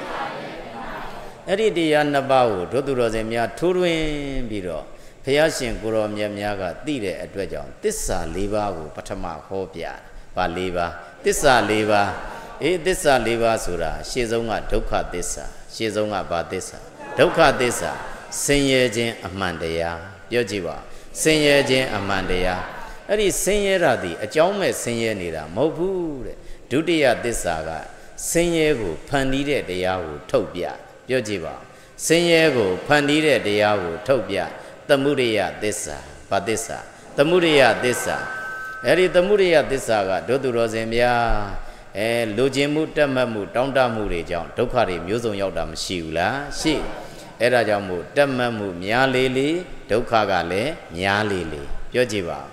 အဲ့ဒီတရား2ပါးကိုတို့သူတော်စင်များထိုးထွင်းပြီးတော့ဘုရားရှင်ကိုရောမြတ်များကသိတဲ့အတွက်ကြောင့်သစ္စာ4ပါးကိုပထမဟောပြပါ4ပါးသစ္စာ4ပါးသစ္စာ4ပါးဆိုတာရှေ့ဆုံးကဒုက္ခသစ္စာရှေ့ဆုံးကဘာသစ္စာဒုက္ခသစ္စာဆင်းရဲခြင်းအမှန်တရားပြောကြည့်ပါဆင်းရဲခြင်းအမှန်တရားအဲ့ဒီဆင်းရဲတာဒီအကြောင်းမဲ့ဆင်းရဲနေတာမဟုတ်ဘူးတဲ့ဒုတိယသစ္စာကဆင်းရဲကိုဖန်တီးတဲ့တရားကိုထုတ်ပြပြောကြည့်ပါဆင်းရဲကိုဖန်တီးတဲ့တရားကိုထုတ်ပြသမုဒိယသစ္စာဘာသစ္စာသမုဒိယသစ္စာအဲ့ဒီသမုဒိယသစ္စာကတို့သူတော်စင်များလူချင်းမှုတက်မှတ်မှုတောင်းတမှုတွေကြောင့်ဒုက္ခတွေမျိုးစုံရောက်တာမရှိဘူးလားရှိအဲ့ဒါကြောင့်မို့တက်မှတ်မှုများလေဒုက္ခကလည်းများလေပြောကြည့်ပါတ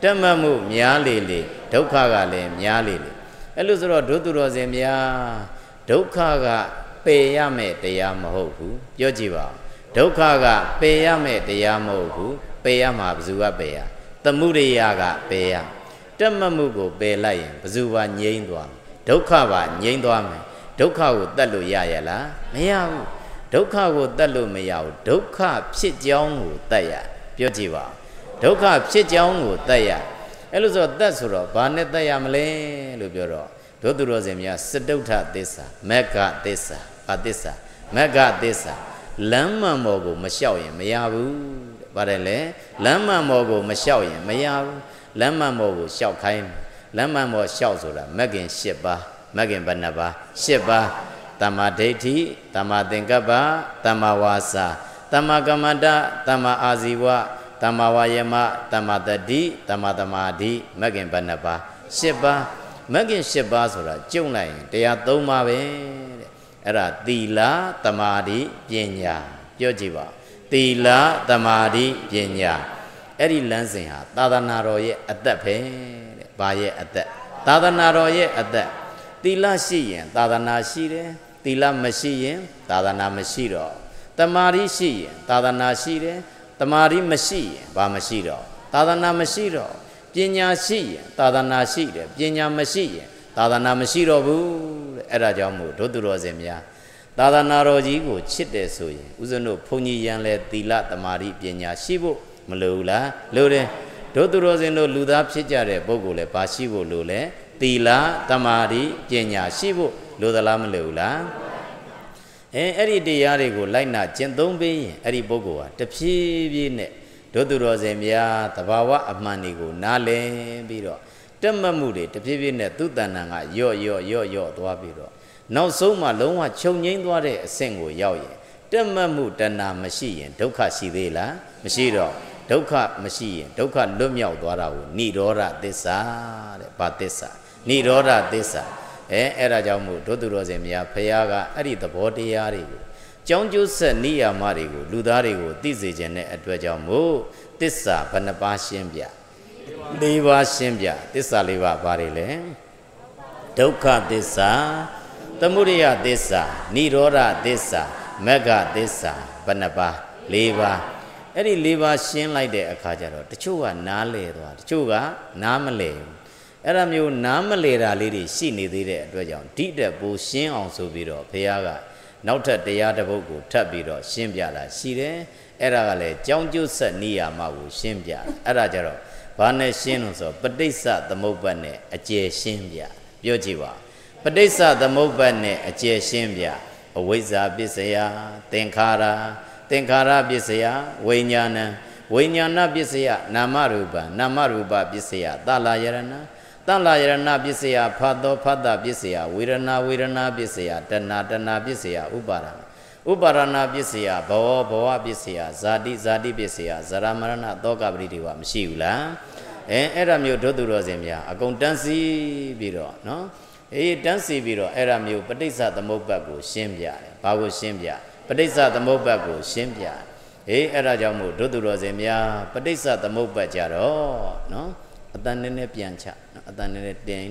တက်မှတ်မှုများလေလေဒုက္ခကလည်းများလေလေအဲ့လိုဆိုတော့ဒုသူတော်စင်များဒုက္ခကပယ်ရမယ်တရားမဟုတ်ဘူးပြောကြည့်ပါဒုက္ခကပယ်ရမယ်တရားမဟုတ်ဘူးပယ်ရမှာဘယ်သူကပယ်ရသမုဒိယကပယ်ရတက်မှတ်မှုကိုပယ်လိုက်ရင်ဘယ်သူပါငြိမ်းသွားဒုက္ခပါငြိမ်းသွားမယ်ဒုက္ခကိုတတ်လို့ရရလားမရဘူးဒုက္ခကိုတတ်လို့မရဘူးဒုက္ခဖြစ်ကြောင်းကိုတတ်ရပြောကြည့်ပါဒုက္ခဖြစ်ကြောင်းကိုတတ်ရအဲ့လိုဆိုတတ်ဆိုတော့ဘာနဲ့တတ်ရမလဲလို့ပြောတော့ဒုသူတော်စင်များစတုဋ္ဌသစ္စာမက္ခသစ္စာဘာသစ္စာမက္ခသစ္စာလမ်းမှန်ပေါ်ကိုမလျှောက်ရင်မရဘူးပါတယ်လေလမ်းမှန်ပေါ်ကိုမလျှောက်ရင်မရဘူးလမ်းမှန်ပေါ်ကိုလျှောက်ခိုင်းလမ်းမှန်ပေါ်လျှောက်ဆိုတာမဂ္ဂင်၈ပါးမဂ္ဂင်ဘယ်နှပါး၈ပါးသမ္မာဒိဋ္ဌိသမ္မာသင်္ကပ္ပသမ္မာဝါစာသမ္မာကမ္မန္တသမ္မာအာဇီဝသမ္မာဝါယမသမ္မာတတိသမ္မာသမာဓိမဂ္ဂင်ဘယ်နှပါး၈ပါးမဂ္ဂင်၈ပါးဆိုတာကျုံလိုက်ရင်တရား၃ပါးပဲတဲ့အဲ့ဒါသီလသမာဓိပညာပြောကြည့်ပါသီလသမာဓိပညာအဲ့ဒီလမ်းစဉ်ဟာသာသနာတော်ရဲ့အသက်ပဲတဲ့ဘာရဲ့အသက်သာသနာတော်ရဲ့အသက်သီလရှိရင်သာသနာရှိတယ်သီလမရှိရင်သာသနာမရှိတော့သမာဓိရှိရင်သာသနာရှိတယ်သမာဓိမရှိရင်ဘာမရှိတော့သာသနာမရှိတော့ပညာရှိရင်သာသနာရှိတယ်ပညာမရှိရင်သာသနာမရှိတော့ဘူးတဲ့အဲ့ဒါကြောင့်မို့ဒုသူတော်စင်များသာသနာတော်ကြီးကိုချစ်တယ်ဆိုရင်ဦးဇင်းတို့ဘုန်းကြီးရန်လဲသီလသမာဓိပညာရှိဖို့မလိုဘူးလားလိုတယ်ဒုသူတော်စင်တို့လူသားဖြစ်ကြတဲ့ပုဂ္ဂိုလ်လဲဘာရှိဖို့လိုလဲသီလသမာဓိပညာရှိဖို့လိုသလားမလိုဘူးလားအဲ့ဒီတရားတွေကိုလိုက်နာကျင့်သုံးပေးရင်အဲ့ဒီပုဂ္ဂိုလ်ဟာတဖြည်းဖြည်းနဲ့ဒုသူတော်စင်များတဘာဝအမှန်တွေကိုနားလည်ပြီးတော့တက်မှတ်မှုတွေတဖြည်းဖြည်းနဲ့သူ့တဏ္ဍာကယော့သွားပြီးတော့နောက်ဆုံးမှလုံးဝချုပ်ငိမ့်သွားတဲ့အဆင့်ကိုရောက်ရင်တက်မှတ်မှုတဏ္ဍာမရှိရင်ဒုက္ခရှိသေးလားမရှိတော့ဒုက္ခမရှိရင်ဒုက္ခလွတ်မြောက်သွားတာကိုနိရောဓသစ္စာတဲ့ဘာသစ္စာနိရောဓသစ္စာအဲ့ဒါကြောင့်မို့ဒုသူတော်စင်များဖရာကအဲ့ဒီသဘောတရားတွေကိုကြောင်းကျိုးဆက်နိယာမတွေကိုလူသားတွေကိုသိစေခြင်းတဲ့အတွက်ကြောင့်မို့သစ္စာဘယ်နှပါးရှင်းပြ၄ပါးရှင်းပြသစ္စာ၄ပါးဘာတွေလဲဒုက္ခသစ္စာသမုဒယသစ္စာနိရောဓသစ္စာမဂ္ဂသစ္စာဘယ်နှပါး၄ပါးအဲ့ဒီ၄ပါးရှင်းလိုက်တဲ့အခါကျတော့တချို့ကနားလဲသွားတချို့ကနားမလဲဘူးအဲ့ဒါမျိုးနားမလဲတာလေးတွေရှိနေသေးတဲ့အတွက်ကြောင့်ဒီတက်ပိုရှင်းအောင်ဆိုပြီးတော့ဘုရားကနောက်ထပ်တရားတစ်ပုဒ်ကိုထပ်ပြီးတော့ရှင်းပြတာရှိတယ်အဲ့ဒါကလည်းကြောင်းကျိုးဆက်နိယာမကိုရှင်းပြအဲ့ဒါကြတော့ဘာနဲ့ရှင်းလို့ဆိုပဋိစ္စသမုပ္ပါဒ်နဲ့အကျယ်ရှင်းပြပြောကြည့်ပါပဋိစ္စသမုပ္ပါဒ်နဲ့အကျယ်ရှင်းပြအဝိဇ္ဇာပစ္စယသင်္ခါရပစ္စယဝိညာဏဝိညာဏပစ္စယနာမရူပနာမရူပပစ္စယသလာယရဏသလာယရဏပစ္စယဖတ်သောဖတ်တာပစ္စယဝေဒနာပစ္စယတဏပစ္စယဥပါဒနာပစ္စယဘဝပစ္စယဇာတိပစ္စယဇရမရဏသောကပရိဒီဝမရှိဘူးလားအဲ့ဒါမျိုးဒုသူတော်စင်များအကုန်တန်းစီပြီးတော့နော်တန်းစီပြီးတော့အဲ့ဒါမျိုးပဋိစ္စသမုပ္ပါဒ်ကိုရှင်းပြတယ်ဘာကိုရှင်းပြပဋိစ္စသမုပ္ပါဒ်ကိုရှင်းပြအဲ့ဒါကြောင့်မို့ဒုသူတော်စင်များပဋိစ္စသမုပ္ပါဒ်ကြတော့နော်အတန်နည်းနည်းပြန်ချနော်အတန်နည်းနည်းတင်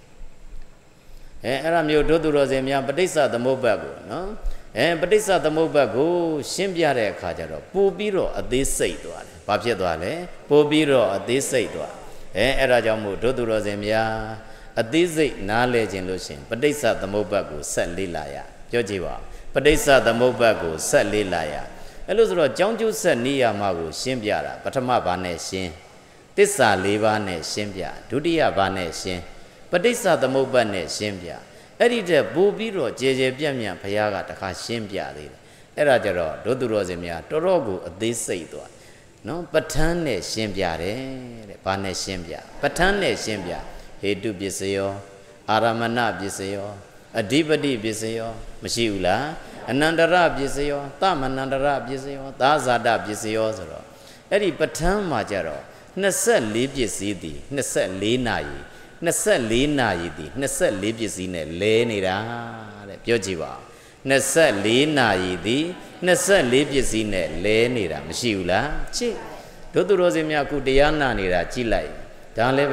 အဲ့ဒါမျိုးဒုသူတော်စင်များပဋိစ္စသမုပ္ပါဒ်ကိုနော်ပဋိစ္စသမုပ္ပါဒ်ကိုရှင်းပြတဲ့အခါကျတော့ပို့ပြီးတော့အသေးစိတ်သွားတယ်ဘာဖြစ်သွားလဲပို့ပြီးတော့အသေးစိတ်သွားအဲ့ဒါကြောင့်မို့ဒုသူတော်စင်များအသေးစိတ်နားလဲခြင်းလို့ရှင်ပဋိစ္စသမုပ္ပါဒ်ကိုဆက်လေ့လာရပြောကြည့်ပါပဋိစ္စသမုပ္ပါဒ်ကိုဆက်လေ့လာရအဲ့လို့ဆိုတော့ကြောင်းကျိုးဆက်နိယာမကိုရှင်းပြတာပထမဘာနဲ့ရှင်းသစ္စာ၄ပါးနဲ့ရှင်းပြဒုတိယဘာနဲ့ရှင်းပဋိစ္စသမုပ္ပါဒ်နဲ့ရှင်းပြအဲ့ဒီတဲ့ပို့ပြီးတော့ကြဲပြန့်ဘုရားကတခါရှင်းပြသေးတယ်အဲ့ဒါကြတော့ဒုသူတော်စင်များတော်တော်ကိုအသေးစိတ်သွားနော်ပဋ္ဌာန်းနဲ့ရှင်းပြတယ်တဲ့ဘာနဲ့ရှင်းပြပဋ္ဌာန်းနဲ့ရှင်းပြဟေတုပစ္စယောအာရမဏပစ္စယောအဓိပတိပစ္စယောမရှိဘူးလားအနန္တရပစ္စယောသမနန္တရပစ္စယောသာဇာတပစ္စယောဆိုတော့အဲ့ဒီပဋ္ဌာန်းမှာကြတော့24ပစ္စည်းသည်24နာရီ24နာရီသည်24ပစ္စည်းနဲ့လဲနေတာတဲ့ပြောကြည့်ပါ24နာရီသည်24ပစ္စည်းနဲ့လဲနေတာမရှိဘူးလားကြည့်ဒုသူတော်စင်များအခုတရားနာနေတာကြည့်လိုက်ဒါလည်း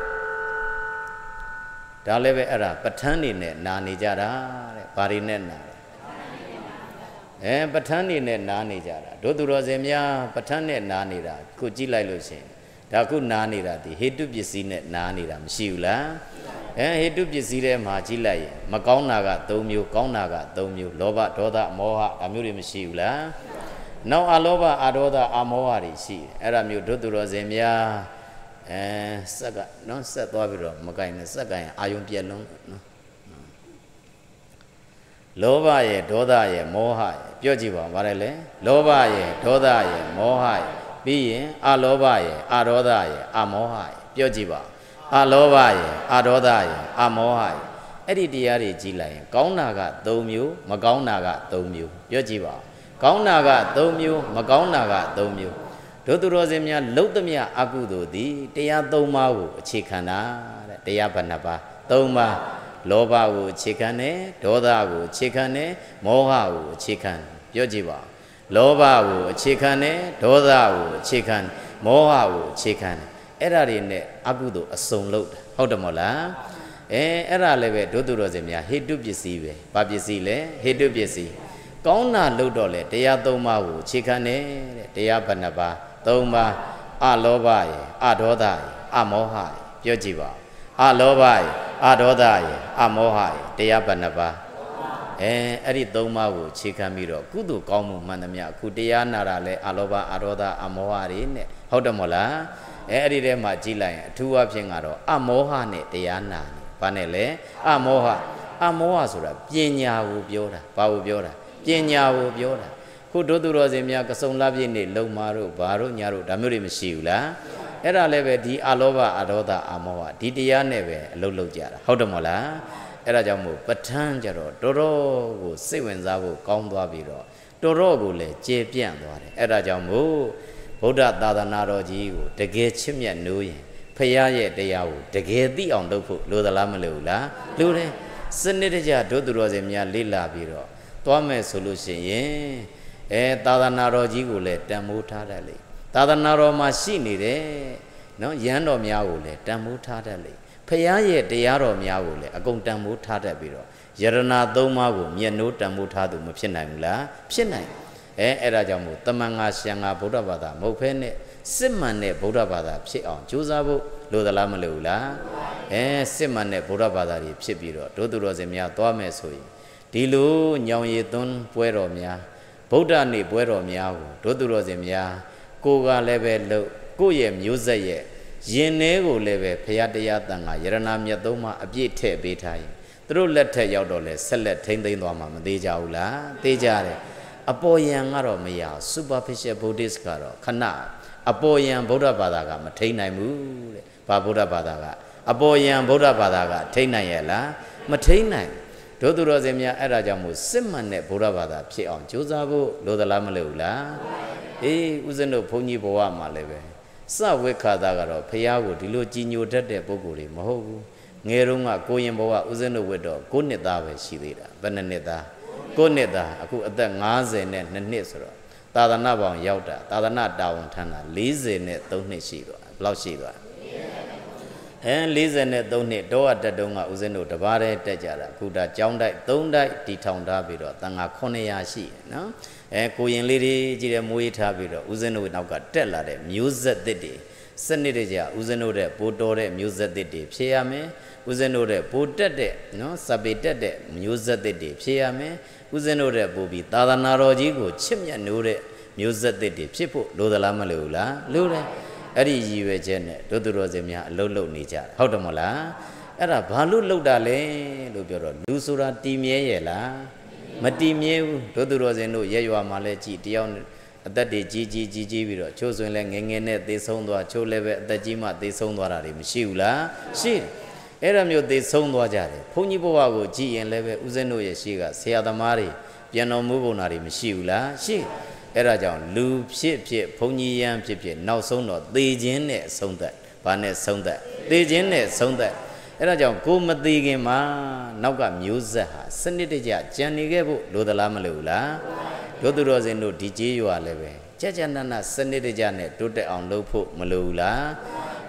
ပဲအဲ့ဒါပဋ္ဌာန်းနေနဲ့နာနေကြတာတဲ့ဘာတွေနဲ့နာပဋ္ဌာန်းနေနဲ့နာနေကြတာတို့သူတော်စင်များပဋ္ဌာန်းနဲ့နာနေတာခုကြည့်လိုက်လို့ရှင်ဒါခုနာနေတာဒီဟေတုပစ္စည်းနဲ့နာနေတာမရှိဘူးလားဟေတုပစ္စည်းထဲမှာကြည့်လိုက်ရင်မကောင်းတာက3မျိုးကောင်းတာက3မျိုးလောဘဒေါသမောဟဒါမျိုးတွေမရှိဘူးလားနောက်အလောဘအဒေါသအမောဟတွေရှိတယ်အဲ့ဒါမျိုးတို့သူတော်စင်များစက်ကနော်ဆက်သွားပြီးတော့မကိုင်နဲ့စက်ကင်အာယုံပြက်လုံးနော်လောဘရဲ့ဒေါသရဲ့မောဟရဲ့ပြောကြည့်ပါဦးဗါတယ်လေလောဘရဲ့ဒေါသရဲ့မောဟရဲ့ပြီးရင်အလောဘရဲ့အဒေါသရဲ့အမောဟရဲ့ပြောကြည့်ပါအလောဘရဲ့အဒေါသရဲ့အမောဟရဲ့အဲ့ဒီတရားတွေကြည့်လိုက်ရင်ကောင်းတာက3မျိုးမကောင်းတာက3မျိုးပြောကြည့်ပါကောင်းတာက3မျိုးမကောင်းတာက3မျိုးတို့သူတော်စင်များလှုပ်သမျှအကုသိုလ်သည်တရား3ပါးကိုအခြေခံတာတဲ့တရားဘယ်နှပါး3ပါးလောဘကိုအခြေခံတယ်ဒေါသကိုအခြေခံတယ်မောဟကိုအခြေခံပြောကြည့်ပါလောဘကိုအခြေခံတယ်ဒေါသကိုအခြေခံမောဟကိုအခြေခံအဲ့ဒါတွေနဲ့အကုသိုလ်အစုံလုပ်တာဟုတ်တယ်မဟုတ်လားအဲ့ဒါလည်းပဲတို့သူတော်စင်များဟေတုပစ္စည်းပဲဘာပစ္စည်းလဲဟေတုပစ္စည်းကောင်းတာလုပ်တော့လေတရား3ပါးကိုအခြေခံတယ်တဲ့တရားဘယ်နှပါ3ပါးအလောဘရဲ့အဒေါသရဲ့အမောဟရဲ့ပြောကြည့်ပါအလောဘရဲ့အဒေါသရဲ့အမောဟရဲ့တရားဘယ်နှပါအဲ့ဒီ3ပါးကိုအခြေခံပြီးတော့ကုသိုလ်ကောင်းမှုမှန်သမျှအခုတရားနာတာလဲအလောဘအဒေါသအမောဟတွေနဲ့ဟုတ်တယ်မို့လားအဲ့ဒီထဲမှာကြည့်လိုက်ရင်အထူးအဖြင့်ကတော့အမောဟနဲ့တရားနာနေဘာနဲ့လဲအမောဟဆိုတာပညာကိုပြောတာဘာကိုပြောတာပညာကိုပြောတာခုတို့သူတော်စင်များကစုံလာပြည့်နေလုံမာတို့ဘာတို့ညာတို့ဒါမျိုးတွေမရှိဘူးလားအဲ့ဒါလည်းပဲဒီအလောဘအဒေါသအမောဟဒီတရားနဲ့ပဲအလုပ်လုပ်ကြတာဟုတ်တယ်မို့လားအဲ့ဒါကြောင့်မို့ပဋ္ဌာန်းကြတော့တော်တော်ကိုစိတ်ဝင်စားဖို့ကောင်းသွားပြီးတော့တော်တော်ကိုလည်းကျေပြန့်သွားတယ်အဲ့ဒါကြောင့်မို့ဗုဒ္ဓသာသနာတော်ကြီးကိုတကယ်ချစ်မြတ်နိုးရင်ဖရာရဲ့တရားကိုတကယ်သိအောင်လုပ်ဖို့လိုသလားမလိုဘူးလားလိုတယ်စနစ်တကျတို့သူတော်စင်များလေ့လာပြီးတော့သွားမယ်ဆိုလို့ရှိရင်သာသနာတော်ကြီးကိုလည်းတန်ဖိုးထားတတ်လေသာသနာတော်မှာရှိနေတဲ့နော်ရဟန်းတော်များကိုလည်းတန်ဖိုးထားတတ်လေဖရာရဲ့တရားတော်များကိုလည်းအကုန်တန်ဖိုးထားတတ်ပြီးတော့ယရဏ3ပါးကိုမျက်နှိုးတန်ဖိုးထားသူမဖြစ်နိုင်ဘူးလားဖြစ်နိုင်အဲ့ဒါကြောင့်မို့တမန်ငါရှံငါဗုဒ္ဓဘာသာမဟုတ်ဖဲနဲ့စစ်မှန်တဲ့ဗုဒ္ဓဘာသာဖြစ်အောင်ကြိုးစားဖို့လိုသလားမလိုဘူးလားစစ်မှန်တဲ့ဗုဒ္ဓဘာသာတွေဖြစ်ပြီးတော့တို့သူတော်စင်များသွားမယ်ဆိုရင်ဒီလိုညောင်ရည်သွန်းပွဲတော်များဗုဒ္ဓနေ့ပွဲတော်များကိုတို့သူတော်စင်များကိုကလည်းပဲလို့ကိုယ့်ရဲ့မျိုးဆက်ရဲ့ရင်ထဲကိုလည်းပဲဖရာတရားတန်ခါယရဏမြတ်သုံးပါအပြည့်ထည့်ပေးထားရင်သူတို့လက်ထက်ရောက်တော့လဲဆက်လက်ထိမ့်သိမ်းသွားမှာမသေးကြဘူးလားသေးကြတယ်အပေါ်ယံကတော့မရ superficial Buddhist ကတော့ခဏအပေါ်ယံဗုဒ္ဓဘာသာကမထိမ့်နိုင်ဘူးတဲ့ဘာဗုဒ္ဓဘာသာကအပေါ်ယံဗုဒ္ဓဘာသာကထိမ့်နိုင်ရဲ့လားမထိမ့်နိုင်တို့သူတော်စင်များအဲ့ဒါကြောင့်မို့စစ်မှန်တဲ့ဗုဒ္ဓဘာသာဖြစ်အောင်ကြိုးစားဖို့လိုသလားမလိုဘူးလားဦးဇင်းတို့ဘုန်းကြီးဘဝမှာလည်းပဲစဝိခါသာကတော့ဖရာကိုဒီလိုကြီးညိုတတ်တဲ့ပုဂ္ဂိုလ်တွေမဟုတ်ဘူးငယ်တုန်းကကိုရင်ဘဝဦးဇင်းတို့ဝတ်တော့9နှစ်သားပဲရှိသေးတာဘယ်နှစ်သား9နှစ်သားအခုအသက်52နှစ်ဆိုတော့သာသနာပေါင်းရောက်တာသာသနာတာဝန်ထမ်းတာ43နှစ်ရှိသွားဘယ်လောက်ရှိသွား43နှစ်တောအတက်တုံးကဦးဇင်းတို့တပါးတည်းတက်ကြတာအခုဒါကျောင်းတိုက်3တိုက်တီထောင်ထားပြီးတော့တန်ခါ900ရှိတယ်နော်ကိုရင်လေးတွေကြည့်တယ်မွေးထားပြီးတော့ဦးဇင်းတို့နောက်ကတက်လာတဲ့မျိုးဆက်သစ်တွေစနစ်တကျဦးဇင်းတို့တဲ့ပိုးတော်တဲ့မျိုးဆက်သစ်တွေဖြည့်ရမယ်ဦးဇင်းတို့တဲ့ပိုးတက်တဲ့နော်စပေတက်တဲ့မျိုးဆက်သစ်တွေဖြည့်ရမယ်ဦးဇင်းတို့တဲ့ပိုးပြီးသာသနာတော်ကြီးကိုချစ်မြတ်နိုးတဲ့မျိုးဆက်သစ်တွေဖြစ်ဖို့လိုသလားမလိုဘူးလားလိုတယ်အဲ့ဒီရည်ရွယ်ချက်နဲ့တို့သူတော်စင်များအလုပ်လုပ်နေကြဟုတ်တယ်မဟုတ်လားအဲ့ဒါဘာလို့လုပ်တာလဲလို့ပြောတော့လူဆိုတာတည်မြဲရဲ့လားမတည်မြဲဘူးတို့သူတော်စင်တို့ရဲရွာမှာလဲကြည်တယောက်အသက်တွေကြီးပြီးတော့ချိုးစွင်လဲငယ်ငယ်နဲ့သေဆုံးသွားချိုးလဲပဲအသက်ကြီးမှသေဆုံးသွားတာတွေမရှိဘူးလားရှိတယ်အဲ့ဒါမျိုးသေဆုံးသွားကြတယ်ဘုန်းကြီးဘဝကိုကြည်ရင်လည်းပဲဦးဇင်းတို့ရဲ့ရှိကဆရာသမားတွေပြန်တော်မူပုံနာတွေမရှိဘူးလားရှိအဲ့ဒါကြောင့်လူဖြစ်ဘုန်းကြီးရန်ဖြစ်နောက်ဆုံးတော့သေခြင်းနဲ့ဆုံးသက်ဘာနဲ့ဆုံးသက်သေခြင်းနဲ့ဆုံးသက်အဲ့ဒါကြောင့်ကိုမသေးခင်မှာနောက်ကမျိုးဆက်ဟာစနစ်တကျကြံနေခဲ့ဖို့လိုသလားမလိုဘူးလားတို့သူတော်စင်တို့ဒီကြေးရွာလည်းပဲကြကြနနစနစ်တကျနဲ့တိုးတက်အောင်လုပ်ဖို့မလိုဘူးလား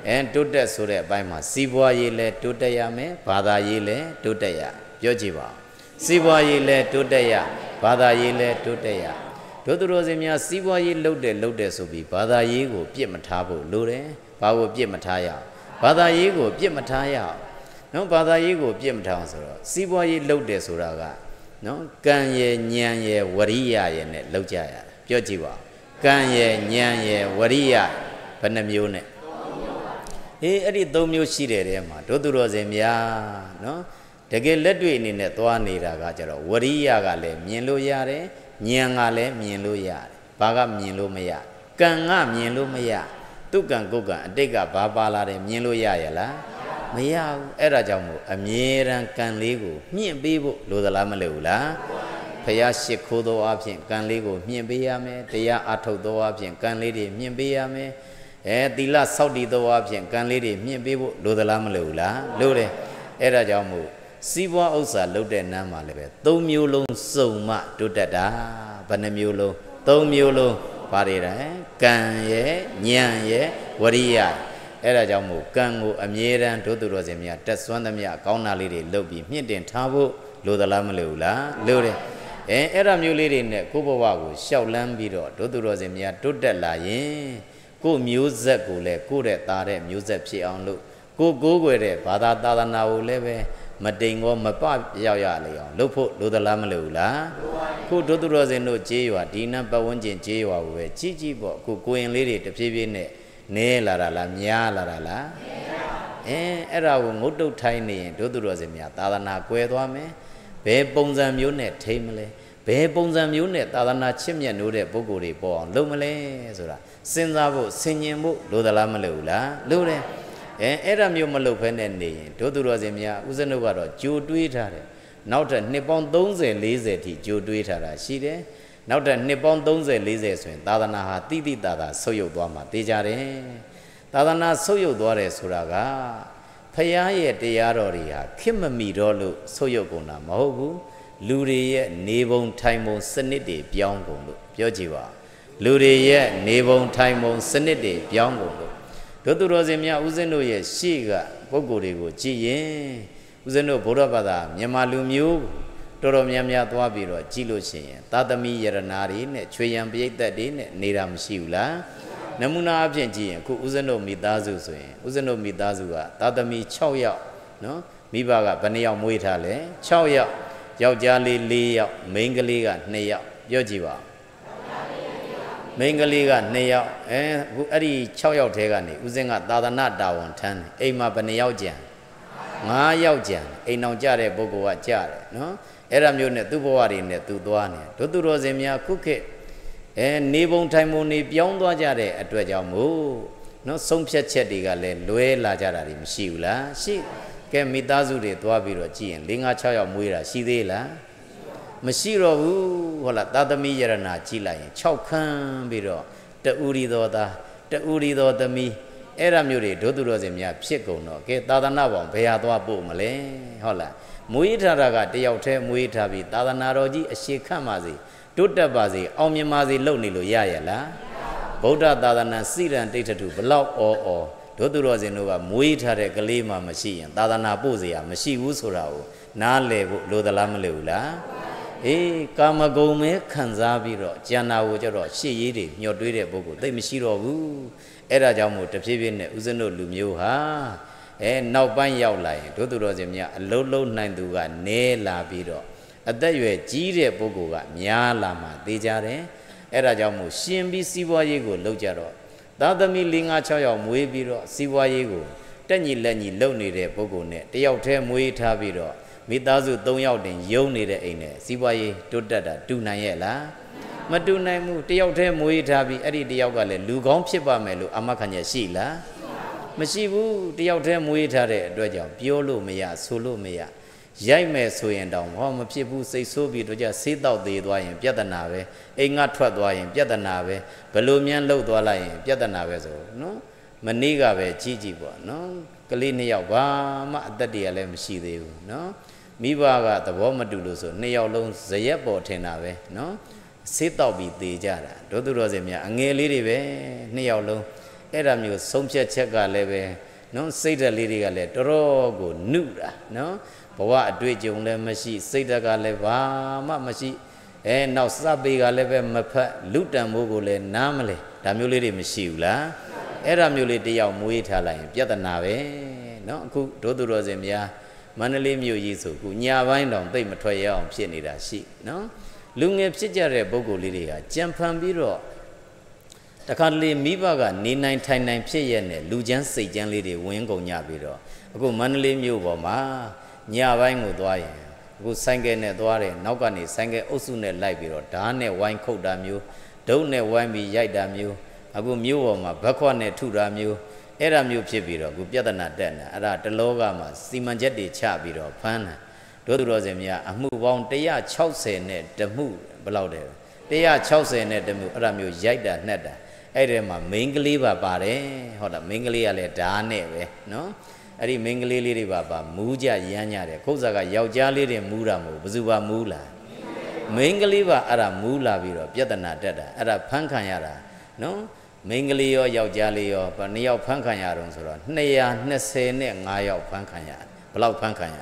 တိုးတက်ဆိုတဲ့အပိုင်းမှာစီးပွားရေးလည်းတိုးတက်ရမယ်ဘာသာရေးလည်းတိုးတက်ရပြောကြည့်ပါစီးပွားရေးလည်းတိုးတက်ရဘာသာရေးလည်းတိုးတက်ရတို့သူတော်စင်များစီးပွားရေးလုပ်တယ်ဆိုပြီးဘာသာရေးကိုပြစ်မထားဖို့လိုတယ်ဘာကိုပြစ်မထားရဘာသာရေးကိုပြစ်မထားရနော်ဘာသာရေးကိုပြစ်မထားအောင်ဆိုတော့စီးပွားရေးလုပ်တယ်ဆိုတာကနော်ကံရယ်ဉာဏ်ရယ်ဝရိယရယ်နဲ့လုပ်ကြရတယ်ပြောကြည့်ပါကံရယ်ဉာဏ်ရယ်ဝရိယဘယ်နှမျိုးနဲ့အဲ့ဒီ၃မျိုးရှိတယ်တဲ့မှာတို့သူတော်စင်များနော်တကယ်လက်တွေ့အနေနဲ့သွားနေတာကကြတော့ဝရိယကလည်းမြင်လို့ရတယ်ဉာဏ်ကလည်းမြင်လို့ရတယ်ဘာကမြင်လို့မရကံကမြင်လို့မရသူကံကိုယ်ကံအတိတ်ကဘာပါလာတယ်မြင်လို့ရရလားမရဘူးအဲ့ဒါကြောင့်မို့အမြဲတမ်းကံလေးကိုမြင့်ပေးဖို့လိုသလားမလိုဘူးလားဖယားရှိခိုးသောအဖြစ်ကံလေးကိုမြင့်ပေးရမယ်တရားအထုတ်သောအဖြစ်ကံလေးတွေမြင့်ပေးရမယ်သီလစောင့်တည်သောအဖြစ်ကံလေးတွေမြင့်ပေးဖို့လိုသလားမလိုဘူးလားလိုတယ်အဲ့ဒါကြောင့်မို့စီးပွားဥစ္စာလုပ်တဲ့နန်းမှာလည်းပဲ၃မျိုးလုံးစုံမှတိုးတက်တာဘယ်နှမျိုးလုံး၃မျိုးလုံးပါတယ်ကံရဲ့ဉာဏ်ရဲ့ဝရိယအဲ့ဒါကြောင့်မို့ကံကိုအမြဲတမ်းတို့သူတော်စင်များတက်စွမ်းသမျှကောင်းတာလေးတွေလုပ်ပြီးမြင့်တင်ထားဖို့လိုသလားမလိုဘူးလားလိုတယ်အဲ့ဒါမျိုးလေးတွေနဲ့ကိုယ့်ဘဝကိုရှောက်လန်းပြီးတော့တို့သူတော်စင်များတိုးတက်လာရင်ကိုယ်မျိုးဆက်ကိုလည်းကိုယ့်တဲ့သားတဲ့မျိုးဆက်ဖြစ်အောင်လို့ကိုယ်ကိုယ်ွယ်တဲ့ဘာသာသာသနာကိုလည်းပဲမတိမ်ကောမပရောက်ရလေအောင်လုပ်ဖို့လိုသလားမလိုဘူးလားခုတို့သူတော်စင်တို့ကြေးရွာဒီနတ်ပတ်ဝန်းကျင်ကြေးရွာကိုပဲကြီးကြီးပေါ့ခုကိုရင်လေးတွေတဖြည်းဖြည်းနဲ့နဲလာတာလားများလာတာလားအဲ့ဒါကိုငုတ်တုတ်ထိုင်းနေရင်တို့သူတော်စင်များသာသနာကွဲသွားမယ်ဘယ်ပုံစံမျိုးနဲ့ထိမလဲဘယ်ပုံစံမျိုးနဲ့သာသနာချစ်မြတ်နိုးတဲ့ပုဂ္ဂိုလ်တွေပေါ်အောင်လုပ်မလဲဆိုတာစဉ်းစားဖို့ဆင်ញင်ဖို့လိုသလားမလိုဘူးလားလိုတယ်အဲ့ဒါမျိုးမလုပ်ဖဲနဲ့နေရင်တို့သူတော်စင်များဦးဇင်းတို့ကတော့ကြိုတွေးထားတယ်နောက်ထပ်နှစ်ပေါင်း30 40ထိကြိုတွေးထားတာရှိတယ်နောက်ထပ်နှစ်ပေါင်း30 40ဆိုရင်သာသနာဟာတိတိတသာဆုတ်ယုတ်သွားမှာသိကြတယ်သာသနာဆုတ်ယုတ်သွားတယ်ဆိုတာကဖယားရဲ့တရားတော်တွေဟာခစ်မမီတော့လို့ဆုတ်ယုတ်ကုန်တာမဟုတ်ဘူးလူတွေရဲ့နေပုံထိုင်ပုံစနစ်တွေပြောင်းကုန်လို့ပြောကြည့်ပါလူတွေရဲ့နေပုံထိုင်ပုံစနစ်တွေပြောင်းကုန်လို့တို့သူတော်စင်များဦးဇင်းတို့ရဲ့ရှေ့ကပုဂ္ဂိုလ်တွေကိုကြည့်ရင်ဦးဇင်းတို့ဗုဒ္ဓဘာသာမြန်မာလူမျိုးတော်တော်များများသွားပြီးတော့ကြည့်လို့ရှိရင်သာသမီယရနာတွေနဲ့ချွေရန်ပရိသတ်တွေနဲ့နေတာမရှိဘူးလားနမူနာအဖြစ်ကြည့်ရင်အခုဦးဇင်းတို့မိသားစုဆိုရင်ဦးဇင်းတို့မိသားစုကသာသမီ6ယောက်နော်မိဘကဘယ်နှယောက်မွေးထားလဲ6ယောက်ယောက်ျားလေး4ယောက်မိန်းကလေးက2ယောက်ပြောကြည့်ပါမိန်းကလေးက2ယောက်အခုအဲ့ဒီ6ယောက်ထဲကနေဦးဇင်းကသာသနာတာဝန်ထမ်းတယ်အိမ်မှာဘယ်နှယောက်ကြံ5ယောက်ကြံအိမ်အောင်ကြတဲ့ပုဂ္ဂိုလ်ကကြတယ်နော်အဲ့ဒါမျိုးနဲ့သူ့ဘဝတွေနဲ့သူသွားနေတို့သူတော်စင်များခုခေတ်နေပုံထိုင်ပုံနေပြောင်းသွားကြတဲ့အတွက်ကြောင့်မို့နော်ဆုံးဖြတ်ချက်တွေကလည်းလွဲလာကြတာတွေမရှိဘူးလားရှိကဲမိသားစုတွေသွားပြီးတော့ကြည့်ရင်5 6ယောက်မွေးတာရှိသေးလားမရှိတော့ဘူးဟုတ်လားသာသမီယရနာကြည့်လိုက်ရင်6ခန်းပြီးတော့တူရီတော်သားတူရီတော်သမီးအဲ့ဒါမျိုးတွေဒုသူတော်စင်များဖြစ်ကုန်တော့ကဲသာသနာပေါင်းဘယ်ဟာသွားပို့မလဲဟုတ်လားမွေးထားတာကတယောက်တည်းမွေးထားပြီးသာသနာတော်ကြီးအရှိခန့်ပါစေတိုးတက်ပါစေအောင်မြင်ပါစေလုပ်နေလို့ရရလားဗုဒ္ဓသာသနာစိရန်တိဋ္ဌတုဘလောက်အော်ဒုသူတော်စင်တို့ကမွေးထားတဲ့ကလေးမှမရှိရင်သာသနာပို့เสียမရှိဘူးဆိုတာကိုနားလည်ဖို့လိုသလားမလိုဘူးလားကာမဂုဏ်မဲခံစားပြီးတော့ကျန်တာကိုကြတော့ရှေ့ရေးတွေညှော်တွေးတဲ့ပုဂ္ဂိုလ်သိမရှိတော့ဘူးအဲ့ဒါကြောင့်မို့တဖြည်းဖြည်းနဲ့ဦးဇင်းတို့လူမျိုးဟာနောက်ပိုင်းရောက်လာရင်တို့သူတော်စင်များအလုံးလုံးနိုင်သူကနေလာပြီးတော့အသက်ရွယ်ကြီးတဲ့ပုဂ္ဂိုလ်ကများလာမှသိကြတယ်အဲ့ဒါကြောင့်မို့ရှင်ပြီးစီးပွားရေးကိုလုပ်ကြတော့သာသမီ4 5 6ယောက်မွေးပြီးတော့စီးပွားရေးကိုတက်ညီလက်ညီလုပ်နေတဲ့ပုဂ္ဂိုလ်နဲ့တယောက်တည်းမွေးထားပြီးတော့မိသားစု3ယောက်တင်ယုံနေတဲ့အိမ်နဲ့စီးပွားရေးတိုးတက်တာတူနိုင်ရဲ့လားမတူနိုင်ဘူးတယောက်တည်းမွေးထားပြီးအဲ့ဒီတယောက်ကလည်းလူကောင်းဖြစ်ပါမယ်လို့အာမခံချက်ရှိလားမရှိဘူးတယောက်တည်းမွေးထားတဲ့အတွက်ကြောင့်ပြောလို့မရဆိုလို့မရရိုက်မယ်ဆိုရင်တောင်မဖြစ်ဘူးစိတ်ဆိုးပြီးတော့ကြဆေးတောက်သေးသွားရင်ပြဿနာပဲအိမ်ကထွက်သွားရင်ပြဿနာပဲဘလို့မြန်လှုပ်သွားလိုက်ရင်ပြဿနာပဲဆိုနော်မနေ့ကပဲကြီးကြီးပေါ့နော်ကလေး2ယောက်ဘာမှအသက်တရလည်းမရှိသေးဘူးနော်မိဘကသဘောမတူလို့ဆို2ယောက်လုံးဇရက်ပေါ်ထင်တာပဲနော်ဆေးတောက်ပြီးသေကြတာတို့သူတော်စင်များအငယ်လေးတွေပဲ2ယောက်လုံးအဲ့ဒါမျိုးဆုံးဖြတ်ချက်ကလည်းပဲနော်စိတ်ဓာတ်လေးတွေကလည်းတော်တော်ကိုနုတာနော်ဘဝအတွေ့အကြုံလည်းမရှိစိတ်ဓာတ်ကလည်းဘာမှမရှိနောက်စပေကလည်းပဲမဖတ်လူတန်မိုးကိုလည်းနားမလဲဒါမျိုးလေးတွေမရှိဘူးလားအဲ့ဒါမျိုးလေးတယောက်မွေးထားလိုက်ရင်ပြဿနာပဲနော်အခုဒုသူတော်စင်များမန္တလေးမြို့ကြီးဆိုခုညပိုင်းတောင်သိမ့်မထွက်ရအောင်ဖြစ်နေတာရှိနော်လူငယ်ဖြစ်ကြတဲ့ပုဂ္ဂိုလ်လေးတွေကကြံဖန်ပြီးတော့တခါတလေမိဘကနေနိုင်ထိုင်နိုင်ဖြစ်ရတဲ့လူချမ်းစိတ်ချမ်းလေးတွေဝင်ကုန်ကြပြီးတော့အခုမန္တလေးမြို့ပေါ်မှာညပိုင်းကိုသွားရင်အခုဆိုင်ကယ်နဲ့သွားတယ်နောက်ကနေဆိုင်ကယ်အုပ်စုနဲ့လိုက်ပြီးတော့ဓာတ်နဲ့ဝိုင်းခုတ်တာမျိုးဒုတ်နဲ့ဝိုင်းပြီးရိုက်တာမျိုးအခုမြို့ပေါ်မှာဘက်ခွနဲ့ထုတာမျိုးအဲ့ဒါမျိုးဖြစ်ပြီးတော့အခုပြဿနာတက်နေအဲ့ဒါတလောကမှာစီမံချက်တွေချပြီးတော့ဖမ်းတာတို့သူတော်စင်များအမှုပေါင်း160နဲ့တမှုဘယ်လောက်တယ်160နဲ့တမှုအဲ့ဒါမျိုးရိုက်တာနှက်တာအဲ့ဒီမှာမိန်းကလေးပါပါတယ်ဟုတ်လားမိန်းကလေးကလည်းဓာတ်နဲ့ပဲနော်အဲ့ဒီမိန်းကလေးလေးတွေပါမူးကြရမ်းကြတယ်ခုတ်စားကယောက်ျားလေးတွေမူးတာမဟုတ်ဘယ်သူပါမူးလားမိန်းကလေးပါအဲ့ဒါမူးလာပြီးတော့ပြဿနာတက်တာအဲ့ဒါဖမ်းခံရတာနော်မိန်းကလေးရောယောက်ျားလေးရောဘယ်နှစ်ယောက်ဖမ်းခံရတော့ဆိုတော့225ယောက်ဖမ်းခံရဘယ်လောက်ဖမ်းခံရ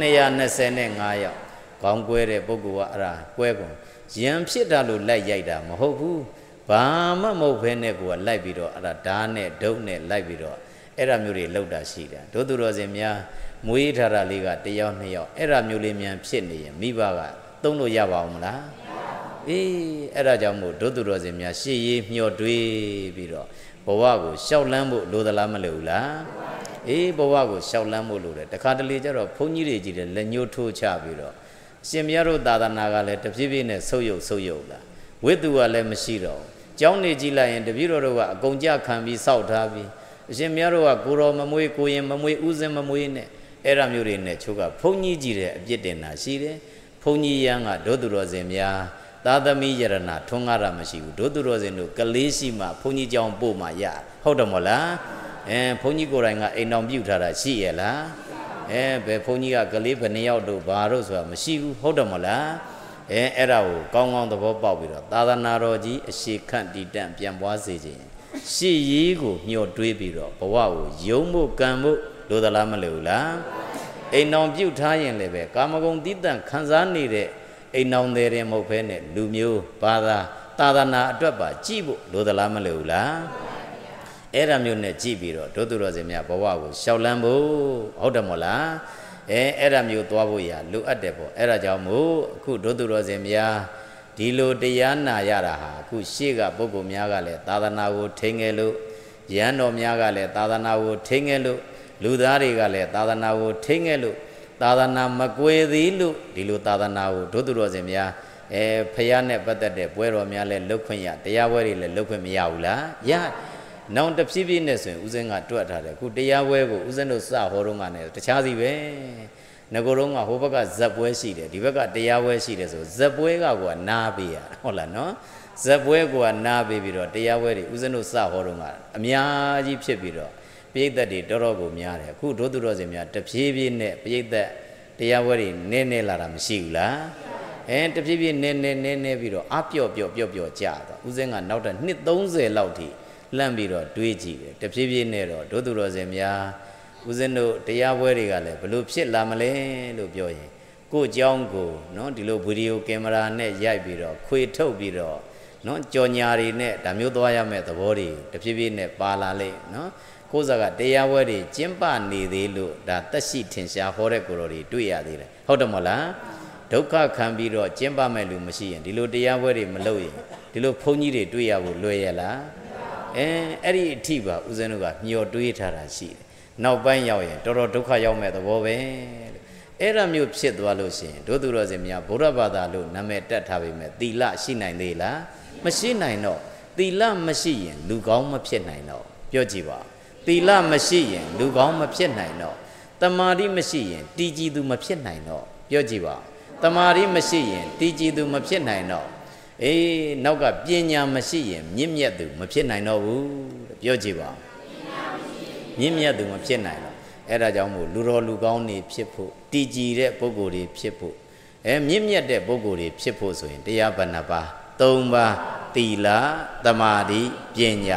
225ယောက်ခေါင်းကွဲတဲ့ပုဂ္ဂိုလ်ကအဲ့ဒါကွဲကုန်ရံဖြစ်တာလို့လိုက်ရိုက်တာမဟုတ်ဘူးဘာမှမဟုတ်ဘဲနဲ့ကိုကလိုက်ပြီးတော့အဲ့ဒါဓာတ်နဲ့ဒုတ်နဲ့လိုက်ပြီးတော့အဲ့ဒါမျိုးတွေလောက်တာရှိတယ်တို့သူတော်စင်များမွေးထားတာလေးက1ယောက်2ယောက်အဲ့ဒါမျိုးလေးများဖြစ်နေရင်မိဘကသုံးလို့ရပါအောင်မလားအေးအဲ့ဒါကြောင့်မို့တို့သူတော်စင်များရှေ့ရေးမျှော်တွေးပြီးတော့ဘဝကိုရှောက်လန်းဖို့လိုသလားမလိုဘူးလားအေးဘဝကိုရှောက်လန်းဖို့လိုတယ်တခါတလေကျတော့ဘုန်းကြီးတွေကြီးတယ်လက်ညှိုးထိုးချပြီးတော့အရှင်မြတ်တို့သာသနာကလည်းတဖြည်းဖြည်းနဲ့ဆုပ်ယုပ်လာဝိတ္တုကလည်းမရှိတော့ကျောင်းနေကြည့်လိုက်ရင်တပည့်တော်တို့ကအကုန်ကြခံပြီးစောက်ထားပြီးအရှင်မြတ်တို့ကကိုတော်မမွေးကိုရင်မမွေးဥစဉ်မမွေးနဲ့အဲ့ဒါမျိုးတွေနဲ့ချိုးကဘုန်းကြီးကြီးတဲ့အပြစ်တင်တာရှိတယ်ဘုန်းကြီးရန်ကဒုသူတော်စင်များသာသမီယရဏထွန်းကားတာမရှိဘူးဒုသူတော်စင်တို့ကလေးရှိမှဘုန်းကြီးကျောင်းပို့မှရဟုတ်တယ်မဟုတ်လားဘုန်းကြီးကိုယ်တိုင်ကအိမ်တော်ပြုထားတာရှိရဲ့လားဘယ်ဘုန်းကြီးကကလေးဘယ်နှယောက်တို့ဘာတို့ဆိုတာမရှိဘူးဟုတ်တယ်မဟုတ်လားအဲ့ဒါကိုကောင်းကောင်းသဘောပေါက်ပြီးတော့သာသနာတော်ကြီးအရှိခန့်တည်တံ့ပြန်ပွားစေခြင်းရှေ့ရေးကိုမျှော်တွေးပြီးတော့ဘဝကိုယုံဖို့ကံဖို့လိုသလားမလိုဘူးလားအိမ်တော်ပြုတ်ထားရင်လည်းပဲကာမဂုဏ်တိတံခံစားနေတဲ့အိမ်တော်တွေမဟုတ်ဘဲနဲ့လူမျိုးဘာသာသာသနာအတွက်ပါကြည့်ဖို့လိုသလားမလိုဘူးလားအဲ့ဒါမျိုးနဲ့ကြည့်ပြီးတော့ဒုသူတော်စင်များဘဝကိုရှောက်လန်းဖို့ဟုတ်တယ်မို့လားအဲ့ဒါမျိုးသွားဖို့ရလိုအပ်တယ်ပေါ့အဲ့ဒါကြောင့်မို့အခုဒုသူတော်စင်များဒီလိုတရားနာရတာဟာအခုရှေ့ကပုဂ္ဂိုလ်များကလည်းသာသနာကိုထိန်းခဲ့လို့ရဟန်းတော်များကလည်းသာသနာကိုထိန်းခဲ့လို့လူသားတွေကလည်းသာသနာကိုထိန်းခဲ့လို့သာသနာမကွယ်သေးလို့ဒီလိုသာသနာကိုဒုသူတော်စင်များဖယားနဲ့ပတ်သက်တဲ့ပွဲတော်များလည်းလုပ်ခွင့်ရတရားပွဲတွေလည်းလုပ်ခွင့်မရဘူးလားရနောင်တဖြည်းဖြည်းနဲ့ဆိုရင်ဦးဇင်းကတွက်ထားတယ်ခုတရားပွဲကိုဦးဇင်းတို့စဟောတော့ကလည်းတခြားစီပဲငကိုယ်တော့ကဟိုဘက်ကဇက်ပွဲရှိတယ်ဒီဘက်ကတရားပွဲရှိတယ်ဆိုဇက်ပွဲကနားပေးရဟုတ်လားနော်ဇက်ပွဲကနားပေးပြီးတော့တရားပွဲတွေဦးဇင်းတို့စဟောတော့ကအများကြီးဖြစ်ပြီးတော့ပရိသတ်တွေတော်တော်ကိုများတယ်အခုဒုသူတော်စင်များတဖြည်းဖြည်းနဲ့ပရိသတ်တရားပွဲတွေနည်းနည်းလာတာမရှိဘူးလားတဖြည်းဖြည်းနည်းပြီးတော့အပျော့ကြာတော့ဦးဇင်းကနောက်တဲ့နှစ်30လောက်ထိလှမ်းပြီးတော့တွေးကြည့်တယ်တဖြည်းဖြည်းနဲ့တော့ဒုသူတော်စင်များဦးဇင်းတို့တရားပွဲတွေကလည်းဘလို့ဖြစ်လာမလဲလို့ပြောရင်ကိုယ့်เจ้าကိုနော်ဒီလိုဗီဒီယိုကင်မရာနဲ့ရိုက်ပြီးတော့ခွေထုတ်ပြီးတော့နော်ကြော်ညာတွေနဲ့ဒါမျိုးသွားရမယ့်သဘောတွေတဖြည်းဖြည်းနဲ့ပါလာလိမ့်နော်ကိုယ်စားကတရားပွဲတွေကျင်းပနေသေးလို့ဒါသက်ရှိထင်ရှားဟောတဲ့ကိုယ်တော်တွေတွေ့ရသေးတယ်ဟုတ်တယ်မဟုတ်လားဒုက္ခခံပြီးတော့ကျင်းပမဲ့လူမရှိရင်ဒီလိုတရားပွဲတွေမလုပ်ရင်ဒီလိုဘုန်းကြီးတွေတွေ့ရဖို့လွယ်ရလားအဲ့ဒီအထိပါဦးဇင်းတို့ကမျှော်တွေးထားတာရှိတယ်နောက်ပိုင်းရောက်ရင်တော်တော်ဒုက္ခရောက်မဲ့သဘောပဲအဲ့ဒါမျိုးဖြစ်သွားလို့ရှိရင်ဒုသူတော်စင်များဗုဒ္ဓဘာသာလို့နာမည်တက်ထားပေမဲ့သီလရှိနိုင်သေးလားမရှိနိုင်တော့သီလမရှိရင်လူကောင်းမဖြစ်နိုင်တော့ပြောကြည့်ပါသီလမရှိရင်လူကောင်းမဖြစ်နိုင်တော့တမာတိမရှိရင်တည်ကြည်သူမဖြစ်နိုင်တော့ပြောကြည့်ပါတမာတိမရှိရင်တည်ကြည်သူမဖြစ်နိုင်တော့နောက်ကပညာမရှိရင်မြင့်မြတ်သူမဖြစ်နိုင်တော့ဘူးပြောကြည့်ပါမြင့်မြတ်သူမဖြစ်နိုင်တော့အဲ့ဒါကြောင့်မို့လူတော်လူကောင်းတွေဖြစ်ဖို့တည်ကြည်တဲ့ပုဂ္ဂိုလ်တွေဖြစ်ဖို့မြင့်မြတ်တဲ့ပုဂ္ဂိုလ်တွေဖြစ်ဖို့ဆိုရင်တရားဘဏ္ဍပါ3ပါးသီလသမာဓိပညာ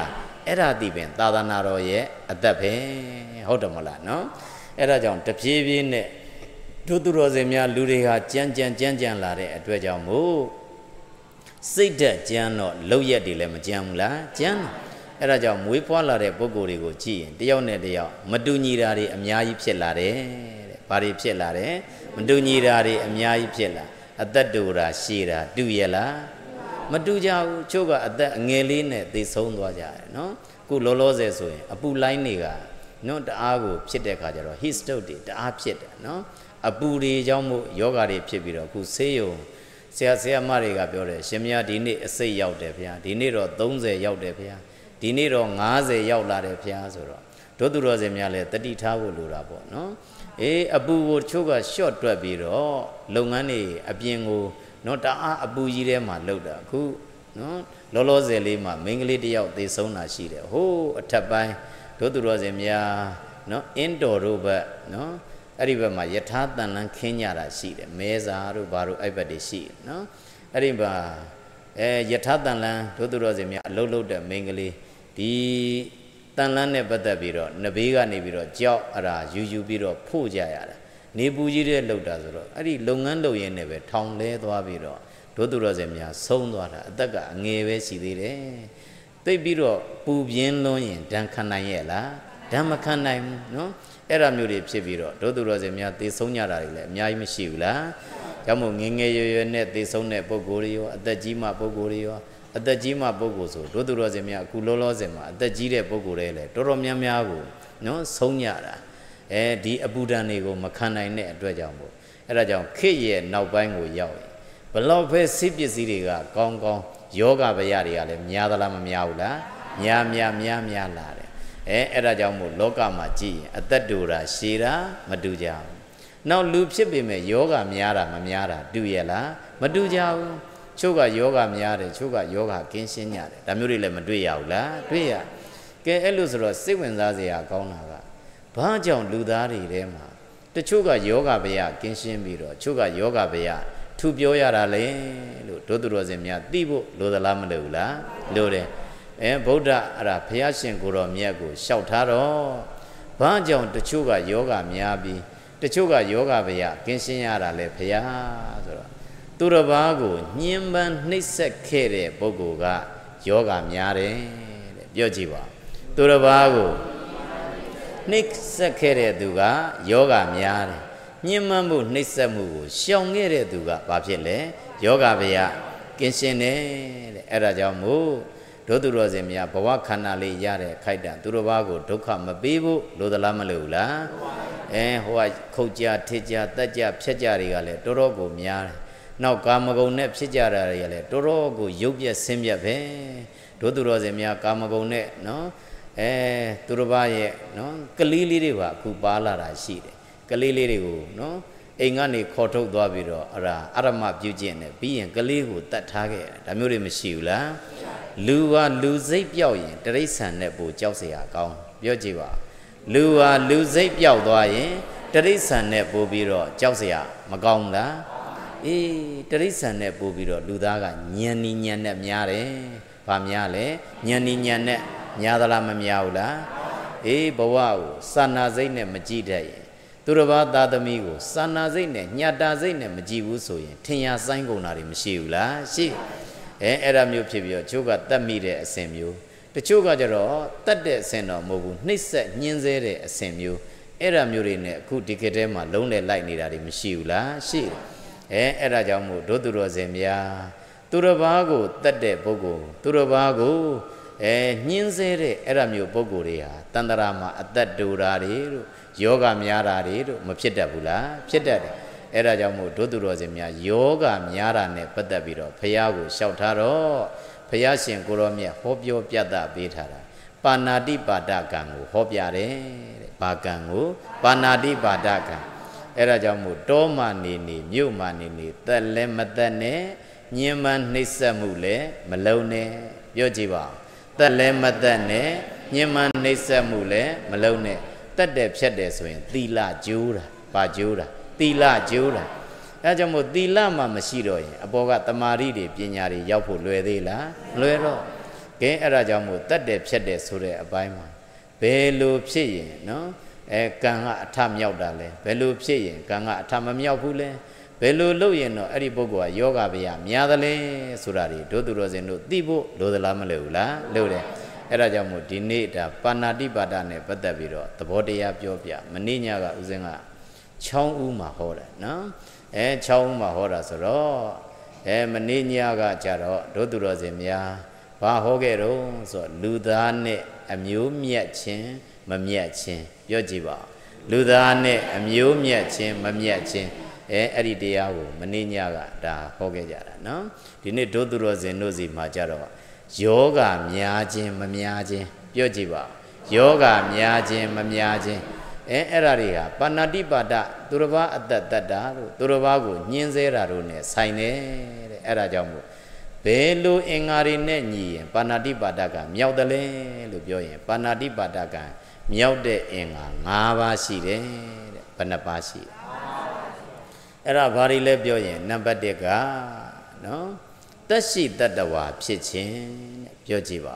အဲ့ဒါဒီပင်သာသနာတော်ရဲ့အသက်ပဲဟုတ်တယ်မလားနော်အဲ့ဒါကြောင့်တပြေးပြေးနဲ့တို့သူတော်စင်များလူတွေဟာကြမ်းကြမ်းလာတဲ့အတွက်ကြောင့်မို့စိတ်ဓာတ်ကြမ်းတော့လောက်ရက်တွေလည်းမကြမ်းဘူးလားကြမ်းအဲ့ဒါကြောင့်မွေးဖွားလာတဲ့ပုဂ္ဂိုလ်တွေကိုကြည့်ရင်တယောက်နဲ့တယောက်မတူညီတာတွေအများကြီးဖြစ်လာတယ်တဲ့ဘာတွေဖြစ်လာတယ်မတူညီတာတွေအများကြီးဖြစ်လာအသက်တူတာရှည်တာတူရဲ့လားမတူကြဘူးချို့ကအသက်အငယ်လေးနဲ့သိဆုံးသွားကြတယ်နော်ခုလောလောဆယ်ဆိုရင်အပူလိုင်းတွေကနော်တအားကိုဖြစ်တဲ့ခါကျတော့ heat stroke တွေတအားဖြစ်တယ်နော်အပူတွေကြောင့်မို့ယောဂတွေဖြစ်ပြီးတော့ခုဆေးရုံဆရာမတွေကပြောတယ်ရှင်မယားဒီနေ့အစိတ်ရောက်တယ်ဗျာဒီနေ့တော့30ရောက်တယ်ဗျာဒီနေ့တော့50ရောက်လာတယ်ဗျာဆိုတော့တို့သူတော်စင်များလည်းတတိထားဖို့လိုတာပေါ့နော်အပူကိုချို့က short တွက်ပြီးတော့လုပ်ငန်းတွေအပြင်ကိုနော်တအားအပူကြီးထဲမှာလောက်တာအခုနော်လောလောဆယ်လေးမှာမိန်းကလေးတယောက်သေဆုံးတာရှိတယ်ဟိုးအထက်ပိုင်းတို့သူတော်စင်များနော်အင်းတော်တို့ဘက်နော်အဲ့ဒီဘက်မှာယထာတန်လန်းခင်းကြတာရှိတယ်မဲစာတို့ဘာတို့အဲ့ဘက်တွေရှိတယ်နော်အဲ့ဒီမှာယထာတန်လန်းတို့သူတော်စင်များအလုတ်လုတ်တဲ့မိန်းကလေးဒီတန်လန်းနဲ့ပတ်သက်ပြီးတော့နဘေးကနေပြီးတော့ကြောက်အရာယူပြီးတော့ဖို့ကြရတာနေပူကြီးတဲ့လှုပ်တာဆိုတော့အဲ့ဒီလုပ်ငန်းလုပ်ရင်းနဲ့ပဲထောင်လဲသွားပြီးတော့တို့သူတော်စင်များဆုံးသွားတာအသက်ကအငယ်ပဲရှိသေးတယ်သိပြီးတော့ပူပြင်းလွန်းရင်ဒဏ်ခံနိုင်ရဲ့လားဒဏ်မခံနိုင်ဘူးနော်အဲ့ဒါမျိုးတွေဖြစ်ပြီးတော့တို့သူတော်စင်များသေဆုံးကြတာတွေလည်းအများကြီးမရှိဘူးလားကြောင့်မို့ငယ်ရွယ်နဲ့သေဆုံးတဲ့ပုဂ္ဂိုလ်တွေရောအသက်ကြီးမှပုဂ္ဂိုလ်တွေရောအသက်ကြီးမှပုဂ္ဂိုလ်ဆိုတို့သူတော်စင်များအခုလောလောဆယ်မှာအသက်ကြီးတဲ့ပုဂ္ဂိုလ်တွေလည်းတော်တော်များများကိုနော်ဆုံးကြတာဒီအပူဒဏ်တွေကိုမခံနိုင်တဲ့အတွက်ကြောင့်မို့အဲ့ဒါကြောင့်ခေတ်ရဲ့နောက်ပိုင်းကိုရောက်ရင်ဘလောက်ပဲစိပစ္စည်းတွေကကောင်းကောင်းယောဂဗျာတွေကလည်းများသလားမများဘူးလားများလာတယ်အဲ့ဒါကြောင့်မို့လောကမှာကြည့်ရင်အသက်တူတာရှည်တာမတူကြဘူးနောက်လူဖြစ်ပေမဲ့ယောဂများတာမများတာတူရဲ့လားမတူကြဘူးချို့ကယောဂများတယ်ချို့ကယောဂကင်းရှင်းကြတယ်ဒါမျိုးတွေလည်းမတွေ့ရဘူးလားတွေ့ရကဲအဲ့လိုဆိုတော့စိတ်ဝင်စားစရာကောင်းတာကဘာကြောင့်လူသားတွေထဲမှာတချို့ကယောဂဗျာကင်းရှင်းပြီးတော့ချို့ကယောဂဗျာထူပြောရတာလေလို့တို့သူတော်စင်များသိဖို့လိုသလားမလိုဘူးလားလိုတယ်ဗုဒ္ဓအဲ့ဒါဘုရားရှင်ကိုတော်မြတ်ကိုလျှောက်ထားတော့ဘာကြောင့်တချို့ကယောဂများပြီးတချို့ကယောဂဗျာကင်းရှင်းရတာလေဘုရားဆိုတော့သူတစ်ပါးကိုညှဉ်းပန်းနှိပ်စက်ခဲ့တဲ့ပုဂ္ဂိုလ်ကယောဂများတယ်တဲ့ပြောကြည့်ပါသူတစ်ပါးကိုနှိပ်စက်ခဲ့တဲ့သူကယောဂများတယ်ညှဉ်းပန်းမှုနှိပ်စက်မှုကိုရှောင်ခဲ့တဲ့သူကဘာဖြစ်လဲယောဂဗျာကင်းရှင်းတယ်တဲ့အဲ့ဒါကြောင့်မို့တို့သူတော်စင်များဘဝခန္ဓာလေးရတဲ့ခိုက်တံသူတစ်ပါးကိုဒုက္ခမပေးဖို့လိုသလားမလိုဘူးလားဟိုကခုတ်ကြထစ်ကြတက်ကြဖြက်ကြတွေကလည်းတော်တော်ကိုများတယ်နောက်ကာမဂုဏ်နဲ့ဖြစ်ကြတာတွေကလည်းတော်တော်ကိုရုပ်ပြက်ဆင်းပြက်ပဲတို့သူတော်စင်များကာမဂုဏ်နဲ့နော်သူတစ်ပါးရဲ့နော်ကလေးလေးတွေပါအခုပါလာတာရှိတယ်ကလေးလေးတွေကိုနော်အိမ်ကနေခေါ်ထုတ်သွားပြီးတော့အရမပြုကျင့်တယ်ပြီးရင်ကလေးကိုတတ်ထားခဲ့ဒါမျိုးတွေမရှိဘူးလားလူဟာလူစိတ်ပြောက်ရင်တရိစ္ဆာန်နဲ့ပိုကြောက်เสียကောင်းပြောကြည့်ပါလူဟာလူစိတ်ပြောက်သွားရင်တရိစ္ဆာန်နဲ့ပိုပြီးတော့ကြောက်เสียမကောင်းလားတရိစ္ဆာန်နဲ့ပိုပြီးတော့လူသားကညံနီညံနဲ့များတယ်ဘာများလဲညံနီညံနဲ့များသလားမများဘူးလားဘဝကိုစာနာစိတ်နဲ့မကြည့်တတ်ရင်သူတစ်ပါးသားသမီးကိုစာနာစိတ်နဲ့ညှတာစိတ်နဲ့မကြည့်ဘူးဆိုရင်ထင်ရဆိုင်ကုန်တာတွေမရှိဘူးလားရှိအဲ့ဒါမျိုးဖြစ်ပြီးတော့ချို့ကတတ်မိတဲ့အစဉ်မျိုးတချို့ကကြတော့တတ်တဲ့အစဉ်တော့မဟုတ်ဘူးနှိမ့်ဆက်ညှင်းဆဲတဲ့အစဉ်မျိုးအဲ့ဒါမျိုးတွေနဲ့အခုဒီခေတ်ထဲမှာလုံးနဲ့လိုက်နေတာတွေမရှိဘူးလားရှိတယ်အဲ့ဒါကြောင့်မို့တို့သူတော်စင်များသူတစ်ပါးကိုတတ်တဲ့ပုဂ္ဂိုလ်သူတစ်ပါးကိုညှင်းဆဲတဲ့အဲ့ဒါမျိုးပုဂ္ဂိုလ်တွေဟာတန်တရာမှာအသက်တူတာတွေတို့ယောဂများတာတွေတို့မဖြစ်တတ်ဘူးလားဖြစ်တတ်တယ်အဲ့ဒါကြောင့်မို့တို့သူတော်စင်များယောဂများတာနဲ့ပတ်သက်ပြီးတော့ဘုရားကိုလျှောက်ထားတော့ဘုရားရှင်ကိုရောမြတ်ဟောပြောပြသပေးထားတာပါဏာတိပါဒကံကိုဟောပြတယ်တဲ့ဘာကံကိုပါဏာတိပါဒကံအဲ့ဒါကြောင့်မို့တောမှနေမြို့မှနေသက်လည်းမသက်နဲ့ညှဉ်းပန်းနှိပ်စက်မှုလည်းမလုံးနဲ့ပြောကြည့်ပါသက်လည်းမသက်နဲ့ညှဉ်းပန်းနှိပ်စက်မှုလည်းမလုံးနဲ့တက်တယ်ဖြတ်တယ်ဆိုရင်သီလကျိုးတာပါကျိုးတာသီလကျိုးတာအဲကြောင့်မို့သီလမှမရှိတော့ရင်အပေါ်ကတမာရီတွေပညာတွေရောက်ဖို့လွယ်သေးလားမလွယ်တော့ကဲအဲ့ဒါကြောင့်မို့တတ်တယ်ဖြတ်တယ်ဆိုတဲ့အပိုင်းမှာဘယ်လိုဖြစ်ရင်နော်ကံကအထမြောက်တာလဲဘယ်လိုဖြစ်ရင်ကံကအထမမြောက်ဘူးလဲဘယ်လိုလုပ်ရင်တော့အဲ့ဒီပုဂ္ဂိုလ်ကယောဂဗျာများသလဲဆိုတာတွေဒုသူတော်စင်တို့သိဖို့လိုသလားမလိုဘူးလားလိုတယ်အဲ့ဒါကြောင့်မို့ဒီနေ့ဒါပါဏာတိပါဒနဲ့ပတ်သက်ပြီးတော့သဘောတရားပြောပြမနေ့ညကဦးဇင်းက6ဦးမှာဟောတယ်နော်6ဦးမှာဟောတာဆိုတော့မနေ့ညကကြတော့ဒုသူတော်စင်များဘာဟောခဲ့တော့ဆိုလူသားနဲ့အမျိုးမြတ်ခြင်းမမြတ်ခြင်းပြောကြည့်ပါလူသားနဲ့အမျိုးမြတ်ခြင်းမမြတ်ခြင်းအဲ့ဒီတရားကိုမနေ့ညကဒါဟောခဲ့ကြတာနော်ဒီနေ့ဒုသူတော်စင်တို့စီမှာကြတော့ယောဂများခြင်းမများခြင်းပြောကြည့်ပါယောဂများခြင်းမများခြင်းအဲ့ဒါတွေဟာပါဏာတိပါဒသူတစ်ပါးအတ္တတတ္တာလို့သူတစ်ပါးကိုညှင်းဆဲတာတို့ ਨੇ ဆိုင်တယ်တဲ့အဲ့ဒါကြောင့်မို့ဘယ်လိုအင်္ဂါတွေနဲ့ညီရင်ပါဏာတိပါဒကမြောက်တယ်လဲလို့ပြောရင်ပါဏာတိပါဒကမြောက်တဲ့အင်္ဂါ5ပါးရှိတယ်တဲ့ဘယ်နှပါးရှိအဲ့ဒါဘာတွေလဲပြောရင်နံပါတ်1ကနော်သက်ရှိတတ္တဝါဖြစ်ခြင်းတဲ့ပြောကြည့်ပါ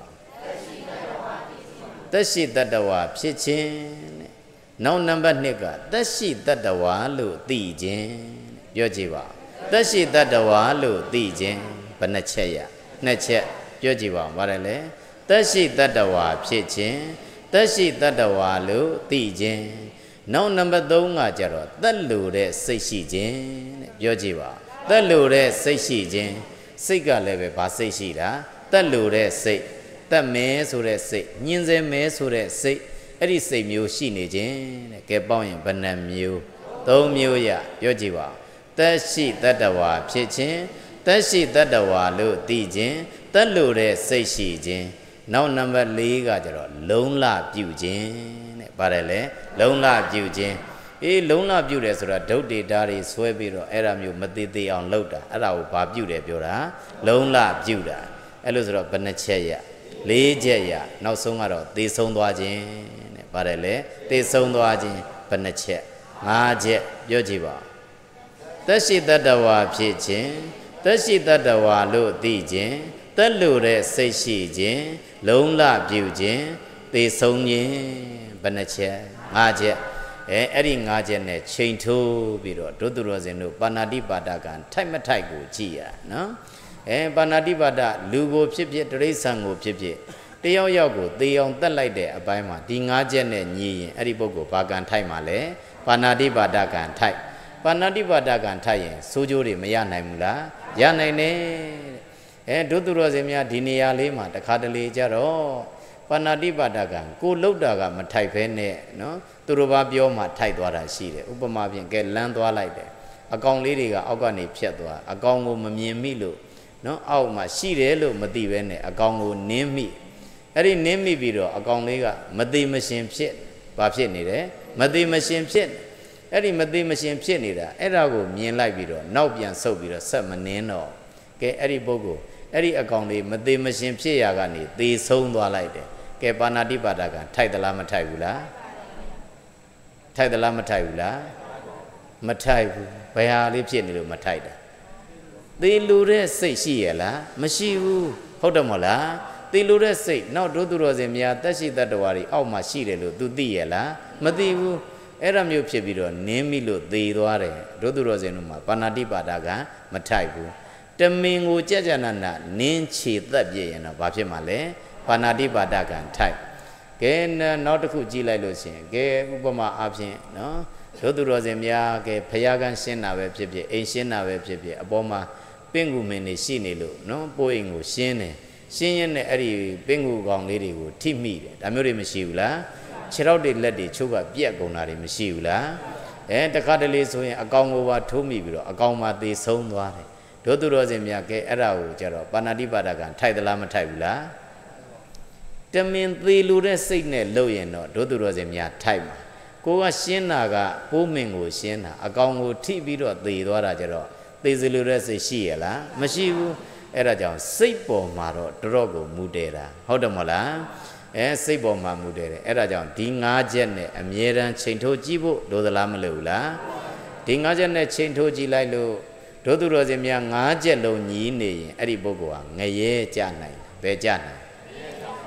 သက်ရှိတတ္တဝါဖြစ်ခြင်းတဲ့နောက်နံပါတ်2ကသက်ရှိတတ္တဝါလို့သိခြင်းပြောကြည့်ပါသက်ရှိတတ္တဝါလို့သိခြင်းဘယ်နှချက်ရ2ချက်ပြောကြည့်ပါဦးဗါတယ်လေသက်ရှိတတ္တဝါဖြစ်ခြင်းသက်ရှိတတ္တဝါလို့သိခြင်းနောက်နံပါတ်3ကကြတော့သက်လို့တဲ့စိတ်ရှိခြင်းတဲ့ပြောကြည့်ပါသက်လို့တဲ့စိတ်ရှိခြင်းစိတ်ကလည်းပဲဘာစိတ်ရှိတာသက်လို့တဲ့စိတ်သက်မဲဆိုတဲ့စိတ်ညှင်းဆဲမဲဆိုတဲ့စိတ်အဲ့ဒီစိတ်မျိုးရှိနေခြင်းတဲ့ကဲပေါင်းရင်ဘယ်နှမျိုး3မျိုးရပြောကြည့်ပါသက်ရှိတတ္တဝါဖြစ်ခြင်းသက်ရှိတတ္တဝါလို့သိခြင်းသက်လို့တဲ့စိတ်ရှိခြင်းနောက်နံပါတ်4ကကျတော့လုံးလပြုခြင်းတဲ့ပါတယ်လေလုံးလပြုခြင်းလုံးလပြုတယ်ဆိုတာဒုတ်တေတာတွေဆွဲပြီးတော့အဲ့ဒါမျိုးမသေးသေးအောင်လုပ်တာအဲ့ဒါကိုဘာပြုတယ်ပြောတာလုံးလပြုတာအဲ့လိုဆိုတော့ဘယ်နှချက်ရ4ချက်ရနောက်ဆုံးကတော့သေဆုံးသွားခြင်းတဲ့ပါတယ်လေသေဆုံးသွားခြင်းဘယ်နှချက်5ချက်ပြောကြည့်ပါသက်ရှိတတ္တဝါဖြစ်ခြင်းသက်ရှိတတ္တဝါလို့သိခြင်းသက်လို့တဲ့စိတ်ရှိခြင်းလုံးလပြုခြင်းသေဆုံးခြင်းဘယ်နှချက်5ချက်အဲ့ဒီ5ချက်နဲ့ချိန်ထိုးပြီးတော့ဒုသူတော်စင်တို့ပါဏာတိပါဒကံထိုက်မထိုက်ကိုကြည့်ရနော်ပါဏာတိပါဒလူကိုဖြစ်ဖြစ်တိရစ္ဆာန်ကိုဖြစ်ဖြစ်တယောက်ယောက်ကိုသေအောင်တတ်လိုက်တဲ့အပိုင်းမှာဒီ5ချက်နဲ့ညီရင်အဲ့ဒီပုဂ္ဂိုလ်ဘာကံထိုက်မှာလဲပါဏာတိပါဒကံထိုက်ပါဏာတိပါဒကံထိုက်ရင်စိုးကျိုးတွေမရနိုင်ဘူးလားရနိုင်တယ်ဒုသူတော်စင်များဒီနေရာလေးမှာတခါတလေကြတော့ပါဏာတိပါဒကံကိုလှုပ်တာကမထိုက်ဖဲနဲ့နော်သူတို့ဘာပြောမှထိုက်သွားတာရှိတယ်ဥပမာဖြင့်ကဲလမ်းသွားလိုက်တယ်အကောင်လေးတွေကအောက်ကနေဖြတ်သွားအကောင်ကိုမမြင်မိလို့နော်အောက်မှာရှိတယ်လို့မသိဘဲနဲ့အကောင်ကိုနင်းမိအဲ့ဒီနင်းမိပြီးတော့အကောင်လေးကမသိမရှင်ဖြစ်ဘာဖြစ်နေတယ်မသိမရှင်ဖြစ်အဲ့ဒီမသိမရှင်ဖြစ်နေတာအဲ့ဒါကိုမြင်လိုက်ပြီးတော့နောက်ပြန်ဆုပ်ပြီးတော့ဆက်မနင်းတော့ကဲအဲ့ဒီပုဂ္ဂိုလ်အဲ့ဒီအကောင်လေးမသိမရှင်ဖြစ်ရာကနေသေဆုံးသွားလိုက်တယ်ကဲပါဏာတိပါဒကထိုက်သလားမထိုက်ဘူးလားထိုက်သလားမထိုက်ဘူးလားမထိုက်ဘူးဘယ်ဟာလေးဖြစ်နေလို့မထိုက်တာသေလူတဲ့စိတ်ရှိရလားမရှိဘူးဟုတ်တယ်မဟုတ်လားသေလူတဲ့စိတ်နောက်ဒုသူတော်စင်များတက်ရှိတတ္တဝါတွေအောက်မှာရှိတယ်လို့ तू သိရလားမသိဘူးအဲ့ဒါမျိုးဖြစ်ပြီးတော့နင်းမိလို့သေသွားတယ်ဒုသူတော်စင်တို့မှာပါဏာတိပါဒကမထိုက်ဘူးတမင်ကိုကြကြနာနာနင်းချေသက်ပြည့်ရင်တော့ဘာဖြစ်မှာလဲပါဏာတိပါဒကထိုက်ကဲနောက်တစ်ခုကြည့်လိုက်လို့ရှိရင်ကဲဥပမာအားဖြင့်နော်ဒုသူတော်စင်များကဲဖယားကန်းရှင်းတာပဲဖြစ်ဖြစ်အိမ်ရှင်းတာပဲဖြစ်ဖြစ်အပေါ်မှာပင့်ကူမင်းတွေရှိနေလို့နော်ပိုးအိမ်ကိုရှင်းတယ်ရှင်းရင်လည်းအဲ့ဒီပင့်ကူကောင်လေးတွေကိုထိမိတယ်ဒါမျိုးတွေမရှိဘူးလားခြေထောက်တွေလက်တွေချိုးကပြက်ကုန်တာတွေမရှိဘူးလားတခါတလေဆိုရင်အကောင်ကိုပါထိုးမိပြီးတော့အကောင်မှာသေဆုံးသွားတယ်ဒုသူတော်စင်များကဲအဲ့ဒါကိုကြတော့ပါဏာတိပါဒကထိုက်သလားမထိုက်ဘူးလားတမင်သေးလူတဲ့စိတ်နဲ့လုပ်ရင်တော့ဒုသူတော်စင်များထိုက်မှာကိုကရှင်းတာကပိုးမင်ကိုရှင်းတာအကောင်ကိုထိပြီးတော့သေသွားတာကြတော့သေစလူတဲ့စိတ်ရှိရလားမရှိဘူးအဲ့ဒါကြောင့်စိတ်ပေါ်မှာတော့တော်ကိုမူတည်တာဟုတ်တယ်မဟုတ်လားစိတ်ပေါ်မှာမူတည်တယ်အဲ့ဒါကြောင့်ဒီ5ချက်နဲ့အမြဲတမ်းချိန်ထိုးကြည့်ဖို့လိုသလားမလိုဘူးလားဒီ5ချက်နဲ့ချိန်ထိုးကြည့်လိုက်လို့ဒုသူတော်စင်များ5ချက်လုံးညီးနေရင်အဲ့ဒီပုဂ္ဂိုလ်ဟာငရဲကြနိုင်ဘယ်ကြနိုင်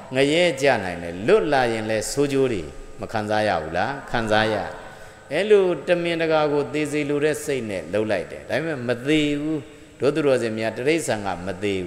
ngye ja nai le lut la yin le soju ri ma khan sa ya wu la khan sa ya e lu tamin daga ko te si lu de siat ne lou lai de da me ma the bu do tu ro sin mya tarisan ga ma the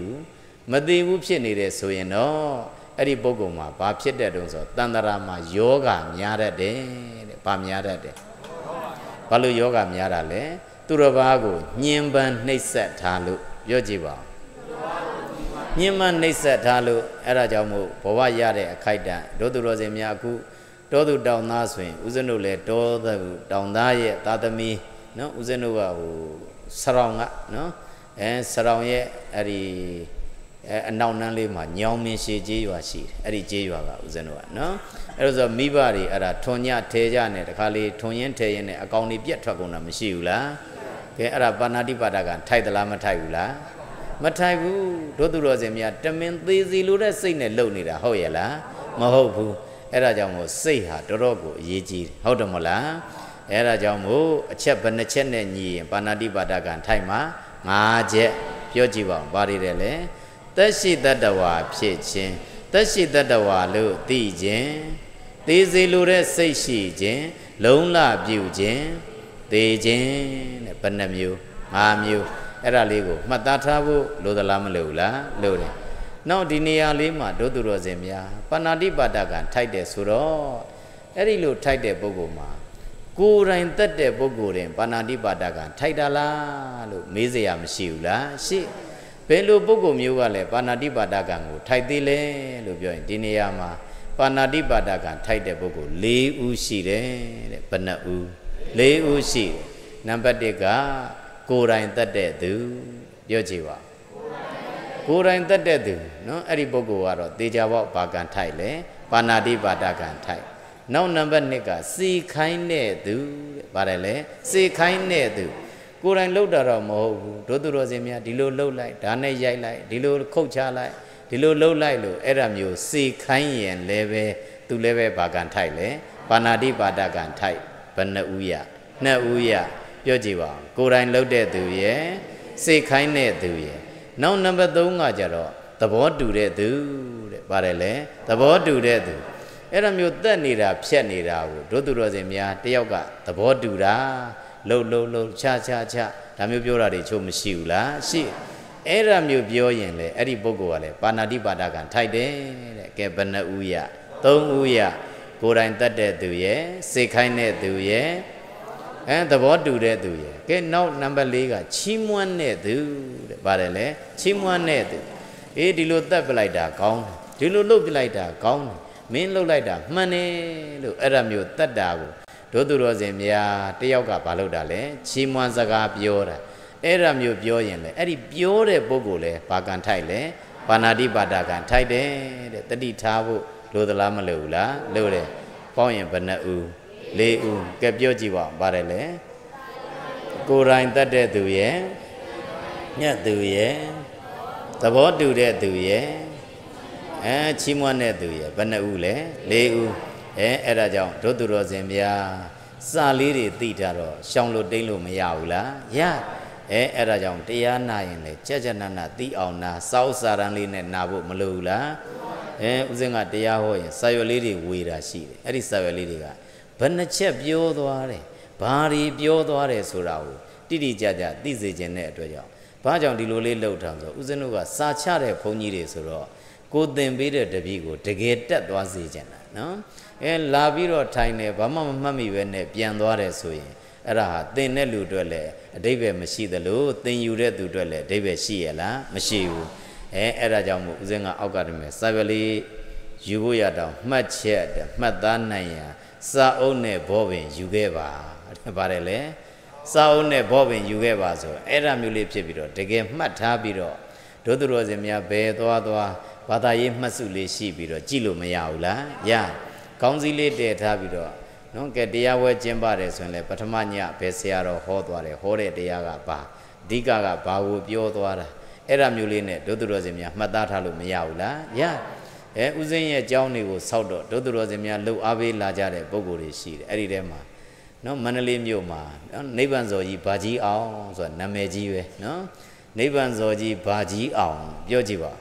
bu phit ne de so yin noအဲ့ဒီပုဂ္ဂိုလ်မှာဘာဖြစ်တဲ့တုံးဆိုတန်တရာမှာယောဂများတတ်တယ်တဲ့။ဘာများတတ်တယ်။ဘာလို့ယောဂများတာလဲ။သူတစ်ပါးကိုညှဉ်းပန်းနှိပ်စက်ထားလို့ပြောကြည့်ပါဦး။ညှဉ်းပန်းနှိပ်စက်ထားလို့အဲ့ဒါကြောင့်မို့ဘဝရတဲ့အခိုက်အတန့်တို့သူတော်စင်များအခုတောသူတောင်သားဆိုရင်ဦးဇင်းတို့လည်းတောသူတောင်သားရဲ့သာသမီနော်ဦးဇင်းတို့ကဟိုဆရောင်ကနော်ဆရောင်ရဲ့အဲ့ဒီအနောက်နန်းလေးမှာညောင်မင်းရှည်ကျေးရွာရှိတယ်အဲ့ဒီကျေးရွာကဦးဇင်းတို့ကနော်အဲ့လိုဆိုမိဘတွေအဲ့ဒါထွန်ညထဲကြနဲ့တခါလေထွန်ရင်ထဲရင်နဲ့အကောင်တွေပြက်ထွက်ကုန်တာမရှိဘူးလားကဲအဲ့ဒါပါဏာတိပါဒကထိုက်သလားမထိုက်ဘူးလားမထိုက်ဘူးတို့သူတော်စင်များတမင်သေးစီလိုတဲ့စိတ်နဲ့လုံနေတာဟုတ်ရဲ့လားမဟုတ်ဘူးအဲ့ဒါကြောင့်မို့စိတ်ဟာတော်တော်ကိုအရေးကြီးတယ်ဟုတ်တယ်မဟုတ်လားအဲ့ဒါကြောင့်မို့အချက်ဘယ်နှချက်နဲ့ညီရင်ပါဏာတိပါဒကထိုက်မှာ5ချက်ပြောကြည့်ပါဦးဘာတွေလဲသက်ရှိတတ္တဝါဖြစ်ခြင်းသက်ရှိတတ္တဝါလို့သိခြင်းသေစေလိုတဲ့စိတ်ရှိခြင်းလုံးလပြုခြင်းသေခြင်းတဲ့ဘယ်နှမျိုး5မျိုးအဲ့ဒါလေးကိုမှတ်သားထားဖို့လိုသလားမလိုဘူးလားလိုတယ်နောက်ဒီနေရာလေးမှာဒုသူတော်စင်များပါဏာတိပါဒကထိုက်တယ်ဆိုတော့အဲ့ဒီလိုထိုက်တဲ့ပုဂ္ဂိုလ်မှာကိုယ်တိုင်တက်တဲ့ပုဂ္ဂိုလ်ရင်ပါဏာတိပါဒကထိုက်တာလားလို့မေးစရာမရှိဘူးလားရှိဘယ်လိုပုဂ္ဂိုလ်မျိုးကလည်းပါဏာတိပါဒကံကိုထိုက်သေးလဲလို့ပြောရင်ဒီနေရာမှာပါဏာတိပါဒကံထိုက်တဲ့ပုဂ္ဂိုလ်4ဦးရှိတယ်တဲ့ဘယ်နှဦး4ဦးရှိတယ်နံပါတ်1ကကိုယ်တိုင်တက်တဲ့သူပြောကြည့်ပါကိုယ်တိုင်တက်တဲ့သူနော်အဲ့ဒီပုဂ္ဂိုလ်ကတော့တေချာပေါက်ဘာကံထိုက်လဲပါဏာတိပါဒကံထိုက်နောက်နံပါတ်2ကစီခိုင်းတဲ့သူတဲ့ဗါတယ်လေစီခိုင်းတဲ့သူကိုယ်တိုင်လှုပ်တာတော့မဟုတ်ဘူးတို့သူတော်စင်များဒီလိုလှုပ်လိုက်ဒါနဲ့ရိုက်လိုက်ဒီလိုခုတ်ချလိုက်ဒီလိုလှုပ်လိုက်လို့အဲ့ဒါမျိုးစေခိုင်းရင်လည်းပဲသူလည်းပဲဘာကံထိုက်လဲပါဏာတိပါဒကံထိုက်ဘယ်နှဦးရ2ဦးရပြောကြည့်ပါဦးကိုယ်တိုင်လှုပ်တဲ့သူရဲ့စေခိုင်းတဲ့သူရဲ့နောက်နံပါတ်3ကကြတော့သဘောတူတဲ့သူတဲ့ပါတယ်လေသဘောတူတဲ့သူအဲ့ဒါမျိုးတက်နေတာဖြက်နေတာကိုတို့သူတော်စင်များတယောက်ကသဘောတူတာလှုပ်ချဒါမျိုးပြောတာတွေချို့မရှိဘူးလားရှိအဲ့ဒါမျိုးပြောရင်လေအဲ့ဒီပုဂ္ဂိုလ်ကလည်းပါဏာတိပါဒကံထိုက်တယ်တဲ့ကဲဘယ်နှဦးရ3ဦးရကိုယ်တိုင်တက်တဲ့သူရဲ့စေခိုင်းတဲ့သူရဲ့သဘောတူတဲ့သူရဲ့ကဲနောက်နံပါတ်4ကချီးမွမ်းတဲ့သူတဲ့ပါတယ်လေချီးမွမ်းတဲ့သူအေးဒီလိုတက်ပလိုက်တာကောင်းတယ်ဒီလိုလှုပ်ပလိုက်တာကောင်းတယ်မင်းလှုပ်လိုက်တာမှန်တယ်လို့အဲ့ဒါမျိုးတက်တာကိုတို့သူတော်စင်များတယောက်ကဘာလုပ်တာလဲချီးမွမ်းစကားပြောတာအဲ့ဒါမျိုးပြောရင်လေအဲ့ဒီပြောတဲ့ပုဂ္ဂိုလ်လဲဘာကံထိုက်လဲပါဏာတိပါဒကံထိုက်တယ်တဲ့တတိထားဖို့လိုသလားမလိုဘူးလားလိုတယ်ပေါင်းရင်ဘယ်နှဦး4ဦးကဲပြောကြည့်ပါဦးပါတယ်လေကိုယ်တိုင်တတ်တဲ့သူရဲ့ညက်သူရဲ့သဘောတူတဲ့သူရဲ့ချီးမွမ်းတဲ့သူရဲ့ဘယ်နှဦးလဲ4ဦးအဲ့ဒါကြောင့်တို့သူတော်စင်များစာလေးတွေသိတာတော့ရှောင်လို့တိမ့်လို့မရဘူးလားရအဲ့ဒါကြောင့်တရားနာရင်လေကြကြနနသိအောင်နာစောက်စာရန်လေးနဲ့နာဖို့မလိုဘူးလားဦးစင်းကတရားဟောရင်စာရွက်လေးတွေဝေတာရှိတယ်အဲ့ဒီစာရွက်လေးတွေကဘယ်နှချက်ပြောသွားတယ်ဘာတွေပြောသွားတယ်ဆိုတာကိုတိတိကျကျသိစေခြင်းတဲ့အတွက်ကြောင့်ဘာကြောင့်ဒီလိုလေးလှုပ်ထားဆိုဦးစင်းတို့ကစာချတဲ့ဘုန်းကြီးတွေဆိုတော့ကိုသင်ပေးတဲ့တပည့်ကိုတကယ်တက်သွားစေခြင်းတာနော်လာပြီးတော့ထိုင်နေဘာမှမမှတ်မိပဲနဲ့ပြန်သွားတယ်ဆိုရင်အဲ့ဒါဟာသင်တဲ့လူတွေလည်းအဓိပ္ပာယ်မရှိသလိုသင်ယူတဲ့သူတွေလည်းအဓိပ္ပာယ်ရှိရလားမရှိဘူးအဲ့ဒါကြောင့်မို့ဦးဇင်းကအောက်ကတည်းကစာရွက်လေးယူဖို့ရတော့မှတ်ချက်မှတ်သားနိုင်ရန်စာအုပ်နဲ့ဘောပင်ယူခဲ့ပါပါတယ်လေစာအုပ်နဲ့ဘောပင်ယူခဲ့ပါဆိုအဲ့ဒါမျိုးလေးဖြစ်ပြီးတော့တကယ်မှတ်ထားပြီးတော့ဒုသူတော်စင်များဘယ်သွားဘာသာရေးမှတ်စုလေးရှိပြီးတော့ကြည့်လို့မရဘူးလားရကောင်းစည်းလေးတည်ထားပြီးတော့နော်ကဲတရားဝဲကျင်းပါတယ်ဆိုရင်လေပထမညဘယ်ဆရာတော်ဟောသွားတယ်ဟောတဲ့တရားကဘာအဓိကကဘာကိုပြောသွားတာအဲ့ဒါမျိုးလေးနဲ့ဒုသူတော်စင်များမှတ်သားထားလို့မရဘူးလားရဦးစင်းရဲ့အကြောင်းတွေကိုစောက်တော့ဒုသူတော်စင်များလှုပ်အားပေးလာကြတဲ့ပုံကိုယ်တွေရှိတယ်အဲ့ဒီထဲမှာနော်မန္တလေးမြို့မှာနော်နိဗ္ဗာန်ဇော်ကြီးဘာကြီးအောင်ဆိုတာနာမည်ကြီးပဲနော်နိဗ္ဗာန်ဇော်ကြီးဘာကြီးအောင်ပြောကြည့်ပါ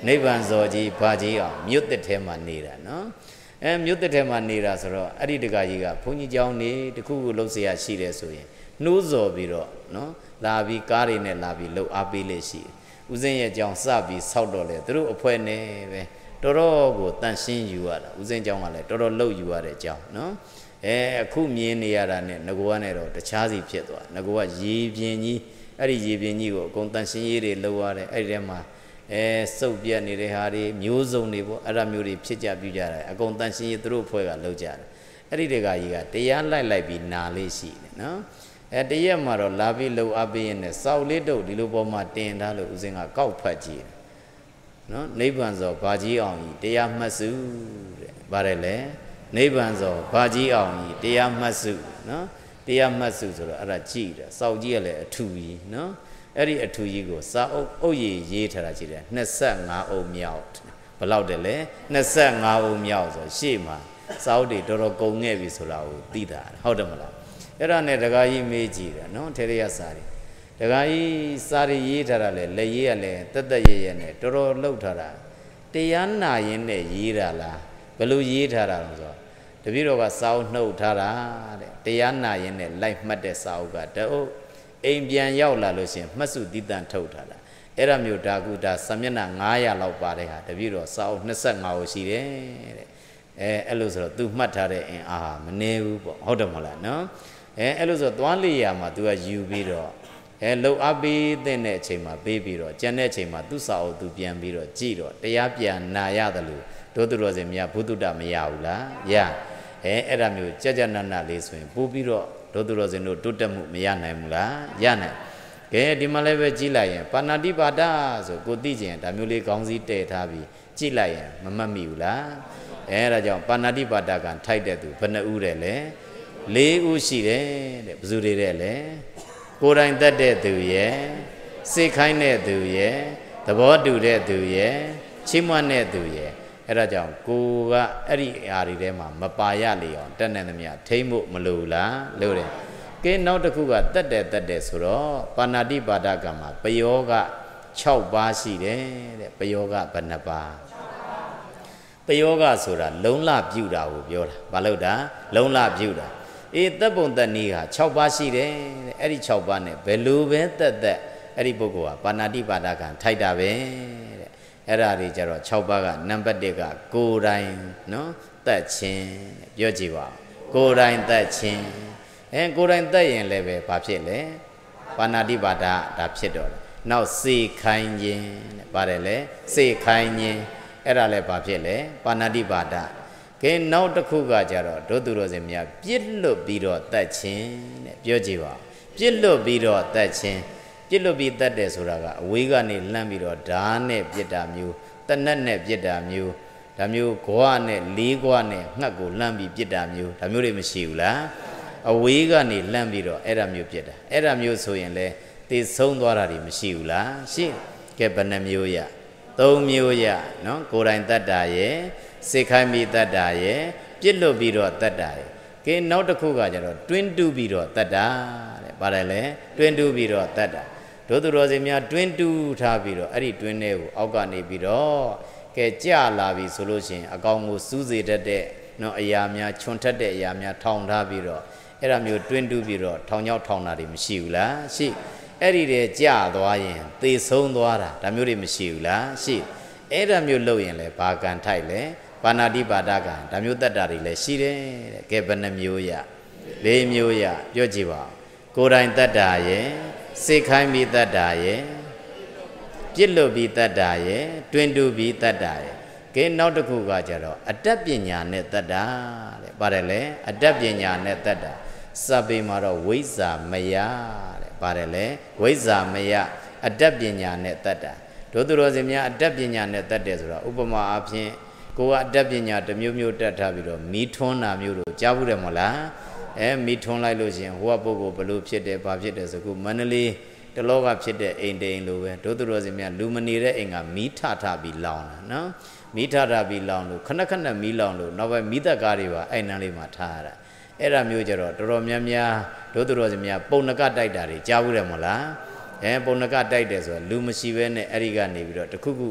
နိဗ္ဗာန်ဇော်ကြီးဘာကြီးအောင်မြို့တစ်ထဲမှာနေတာနော်မြို့တစ်ထဲမှာနေတာဆိုတော့အဲ့ဒီတကကြီးကဘုန်းကြီးเจ้าနေတခုခုလှုပ်เสียရှိတယ်ဆိုရင်နှိုးစော်ပြီးတော့နော်လာပြီးကားတွေနဲ့လာပြီးလှုပ်အားပေးလေရှိဦးစင်းရဲ့เจ้าစပြီးဆောက်တော့လေသူတို့အဖွဲနဲ့ပဲတော်တော်ကိုတန်ရှင်းယူရတာဦးစင်းเจ้าကလည်းတော်တော်လှုပ်ယူရတဲ့เจ้าနော်အခုမြင်နေရတာနဲ့ငကိုကနဲ့တော့တခြားစီဖြစ်သွားငကိုကရေပြင်းကြီးအဲ့ဒီရေပြင်းကြီးကိုအကုန်တန်ရှင်းရေးတွေလှုပ်ရတယ်အဲ့ဒီထဲမှာစုပ်ပြက်နေတဲ့ဟာတွေမျိုးစုံတွေပေါ့အဲ့ဒါမျိုးတွေဖြစ်ကြပြကြတယ်အကုန်တန်ရှင်းရေးသူတို့ဖွဲ့ကလှုပ်ကြတယ်အဲ့ဒီတကကြီးကတရားလိုက်ပြီးနာလေးရှိတယ်နော်တရက်မှာတော့လာပြီးလှုပ်အားပေးရင်လည်းစောက်လေးတုပ်ဒီလိုပေါ်မှာတင်ထားလို့ဦးစင်းကကောက်ဖတ်ကြည့်တယ်နော်နိဗ္ဗာန်ဆိုဘာကြီးအောင်ကြီးတရားမှတ်စုတဲ့ဗါတယ်လေနိဗ္ဗာန်ဆိုဘာကြီးအောင်ကြီးတရားမှတ်စုနော်တရားမှတ်စုဆိုတော့အဲ့ဒါကြည့်တယ်စောက်ကြီးကလည်းအထူကြီးနော်အဲ့ဒီအထူကြီးကိုစာအုပ်ရည်ရေးထားတာကြည့်တယ်25အုပ်မြောက်ဘယ်လောက်တယ်လဲ25အုပ်မြောက်ဆိုရှေ့မှာစာအုပ်တွေတော်တော်ကုန်ခဲ့ပြီဆိုတာကိုသိတာဟုတ်တယ်မလားအဲ့ဒါနဲ့တခါကြီးမေးကြည့်တယ်နော်ထေရရစာတွေတခါကြီးစာတွေရေးထားတာလေလက်ရေးကလည်းတက်ရဲရဲနဲ့တော်တော်လှုပ်ထားတာတရားနာရင်းနဲ့ရေးတာလားဘယ်လိုရေးထားတာလဲဆိုတော့တပည့်တော်ကစာအုပ်နှုတ်ထားတာတဲ့တရားနာရင်းနဲ့လိုက်မှတ်တဲ့စာအုပ်ကတအုပ်အိမ်ပြန်ရောက်လာလို့ရှင်မှတ်စုတည်တံထုတ်ထားတာအဲ့ဒါမျိုးဒါကုဒါစာမျက်နှာ900လောက်ပါတဲ့ဟာတပည့်တော်စာအုပ်25ကိုရှိတယ်တဲ့အဲ့လိုဆိုတော့ तू မှတ်ထားတဲ့အင်အားမနေဘူးပေါ့ဟုတ်တယ်မဟုတ်လားနော်အဲ့လိုဆိုသွားလေရမှာ तू ကယူပြီးတော့လှုပ်အားပေးတဲ့အချိန်မှာပေးပြီးတော့ကျန်တဲ့အချိန်မှာသူ့စာအုပ် तू ပြန်ပြီးတော့ကြည့်တော့တရားပြန်နာရတယ်လို့တို့သူတော်စင်မြတ်ဘုဒ္ဓမရဘူးလားရအဲ့ဒါမျိုးကြကြနနလေးဆိုရင်ပို့ပြီးတော့တို့သူတော်စင်တို့တိုးတက်မှုမရနိုင်ဘူးလားရနိုင်ကဲဒီမှာလည်းပဲကြည့်လိုက်ရင်ပါဏာတိပါဒဆိုကိုသိကျင်ဒါမျိုးလေးခေါင်းစည်းတည်ထားပြီးကြည့်လိုက်ရင်မမှတ်မိဘူးလားအဲ့ဒါကြောင့်ပါဏာတိပါဒကထိုက်တဲ့သူဘယ်နှဦးတဲ့လဲ4ဦးရှိတယ်တဲ့ဘယ်သူတွေတဲ့လဲကိုယ်တိုင်တတ်တဲ့သူရဲ့စိတ်ခိုင်းတဲ့သူရဲ့သဘောတူတဲ့သူရဲ့ချီးမွမ်းတဲ့သူရဲ့အဲ့ဒါကြောင့်ကိုကအဲ့ဒီအာရီထဲမှာမပါရလေအောင်တက်နေသမျှထိမ့်ဖို့မလိုလားလို့တယ်ကဲနောက်တစ်ခုကတက်တယ်ဆိုတော့ပါဏာတိပါဒကမှာပယောက6ပါးရှိတယ်တဲ့ပယောကဘယ်နှပါးပယောကဆိုတာလုံးလပြုတာကိုပြောတာဘာလို့တာလုံးလပြုတာသက်ပုံသက်နည်းဟာ6ပါးရှိတယ်တဲ့အဲ့ဒီ6ပါးနဲ့ဘယ်လိုပဲသက်အဲ့ဒီပုဂ္ဂိုလ်ကပါဏာတိပါဒကထိုက်တာပဲတဲ့အဲ့ဒါတွေကြတော့6ပါးကနံပါတ်1ကကိုယ်တိုင်နော်သက်ခြင်းပြောကြည့်ပါကိုယ်တိုင်သက်ခြင်းကိုယ်တိုင်သက်ရင်လည်းပဲဘာဖြစ်လဲပါဏာတိပါဒဒါဖြစ်တော့တယ်နောက်စေခိုင်းခြင်းတဲ့ပါတယ်လေစေခိုင်းခြင်းအဲ့ဒါလည်းဘာဖြစ်လဲပါဏာတိပါဒကဲနောက်တစ်ခုကကြတော့ဒုသူတော်စင်များပြစ်လွတ်ပြီးတော့တတ်ခြင်းတဲ့ပြောကြည့်ပါပြစ်လွတ်ပြီးတော့တတ်ခြင်းပြစ်လွတ်ပြီးတတ်တယ်ဆိုတာကအဝေးကနေလှမ်းပြီးတော့ဓာတ်နဲ့ပြစ်တာမျိုးတနက်နဲ့ပြစ်တာမျိုးဒါမျိုးဂွားနဲ့လေးဂွားနဲ့ငှက်ကိုလှမ်းပြီးပြစ်တာမျိုးဒါမျိုးတွေမရှိဘူးလားအဝေးကနေလှမ်းပြီးတော့အဲ့ဒါမျိုးပြစ်တာအဲ့ဒါမျိုးဆိုရင်လေသိဆုံးသွားတာတွေမရှိဘူးလားရှိကဲဘယ်နှမျိုးရ3မျိုးရနော်ကိုယ်တိုင်တတ်တာရဲ့စိတ်ခိုင်းပြီးတတ်တာရဲ့ပြစ်လွတ်ပြီးတော့တတ်တာရဲ့ကဲနောက်တစ်ခုကကြတော့တွင်းတူးပြီးတော့တတ်တာတဲ့ပါတယ်လေတွင်းတူးပြီးတော့တတ်တာတို့သူတော်စင်များတွင်းတူးထားပြီးတော့အဲ့ဒီတွင်းထဲကိုအောက်ကနေပြီးတော့ကဲကြလာပြီဆိုလို့ရှိရင်အကောင်ကိုစူးစေတတ်တဲ့နော်အရာများခြုံထက်တဲ့အရာများထောင်ထားပြီးတော့အဲ့ဒါမျိုးတွင်းတူးပြီးတော့ထောင်ချောက်ထောင်တာတွေမရှိဘူးလားရှိအဲ့ဒီတွေကြသွားရင်သေဆုံးသွားတာဒါမျိုးတွေမရှိဘူးလားရှိအဲ့ဒါမျိုးလုပ်ရင်လည်းဘာကံထိုက်လဲပါဏာတိပါဒကံဒါမျိုးတတ်တာတွေလည်းရှိတယ်တဲ့ကဲဘယ်နှမျိုးရ4မျိုးရပြောကြည့်ပါကိုယ်တိုင်တတ်တာရဲ့စိတ်ခိုင်းပြီးတတ်တာရဲ့ပြစ်လွတ်ပြီးတတ်တာရဲ့တွင်တူပြီးတတ်တာရဲ့ကဲနောက်တစ်ခုကကြတော့အတ္တပညာနဲ့တတ်တာတဲ့ပါတယ်လေအတ္တပညာနဲ့တတ်တာစပေမှာတော့ဝိဇ္ဇာမယတဲ့ပါတယ်လေဝိဇ္ဇာမယအတ္တပညာနဲ့တတ်တာတို့သူတော်စင်များအတ္တပညာနဲ့တတ်တယ်ဆိုတာဥပမာအဖြစ်ကိုကအတ္တပညာတစ်မျိုးမျိုးတတ်ထားပြီးတော့မီးထွန်းတာမျိုးတို့ကြားဘူးတယ်မဟုတ်လားမီးထွန်းလိုက်လို့ရှင်ဟိုကပုဂ္ဂိုလ်ဘလို့ဖြစ်တယ်ဘာဖြစ်တယ်ဆိုခုမန္တလေးတလောကဖြစ်တဲ့အိမ်တိန်လိုပဲတို့သူတော်စင်များလူမနေတဲ့အိမ်ကမီးထပြီးလောင်တာနော်မီးထပြီးလောင်လို့ခဏခဏမီးလောင်လို့နောက်ပိုင်းမီးသက်ကားတွေပါအဲ့နန်းလေးမှာထားရတာအဲ့ဒါမျိုးကြတော့တော်တော်များများတို့သူတော်စင်များပုံနကတိုက်တာတွေကြားဘူးတယ်မဟုတ်လားပုံနကတိုက်တယ်ဆိုတော့လူမရှိဘဲနဲ့အဲ့ဒီကနေပြီးတော့တခုခု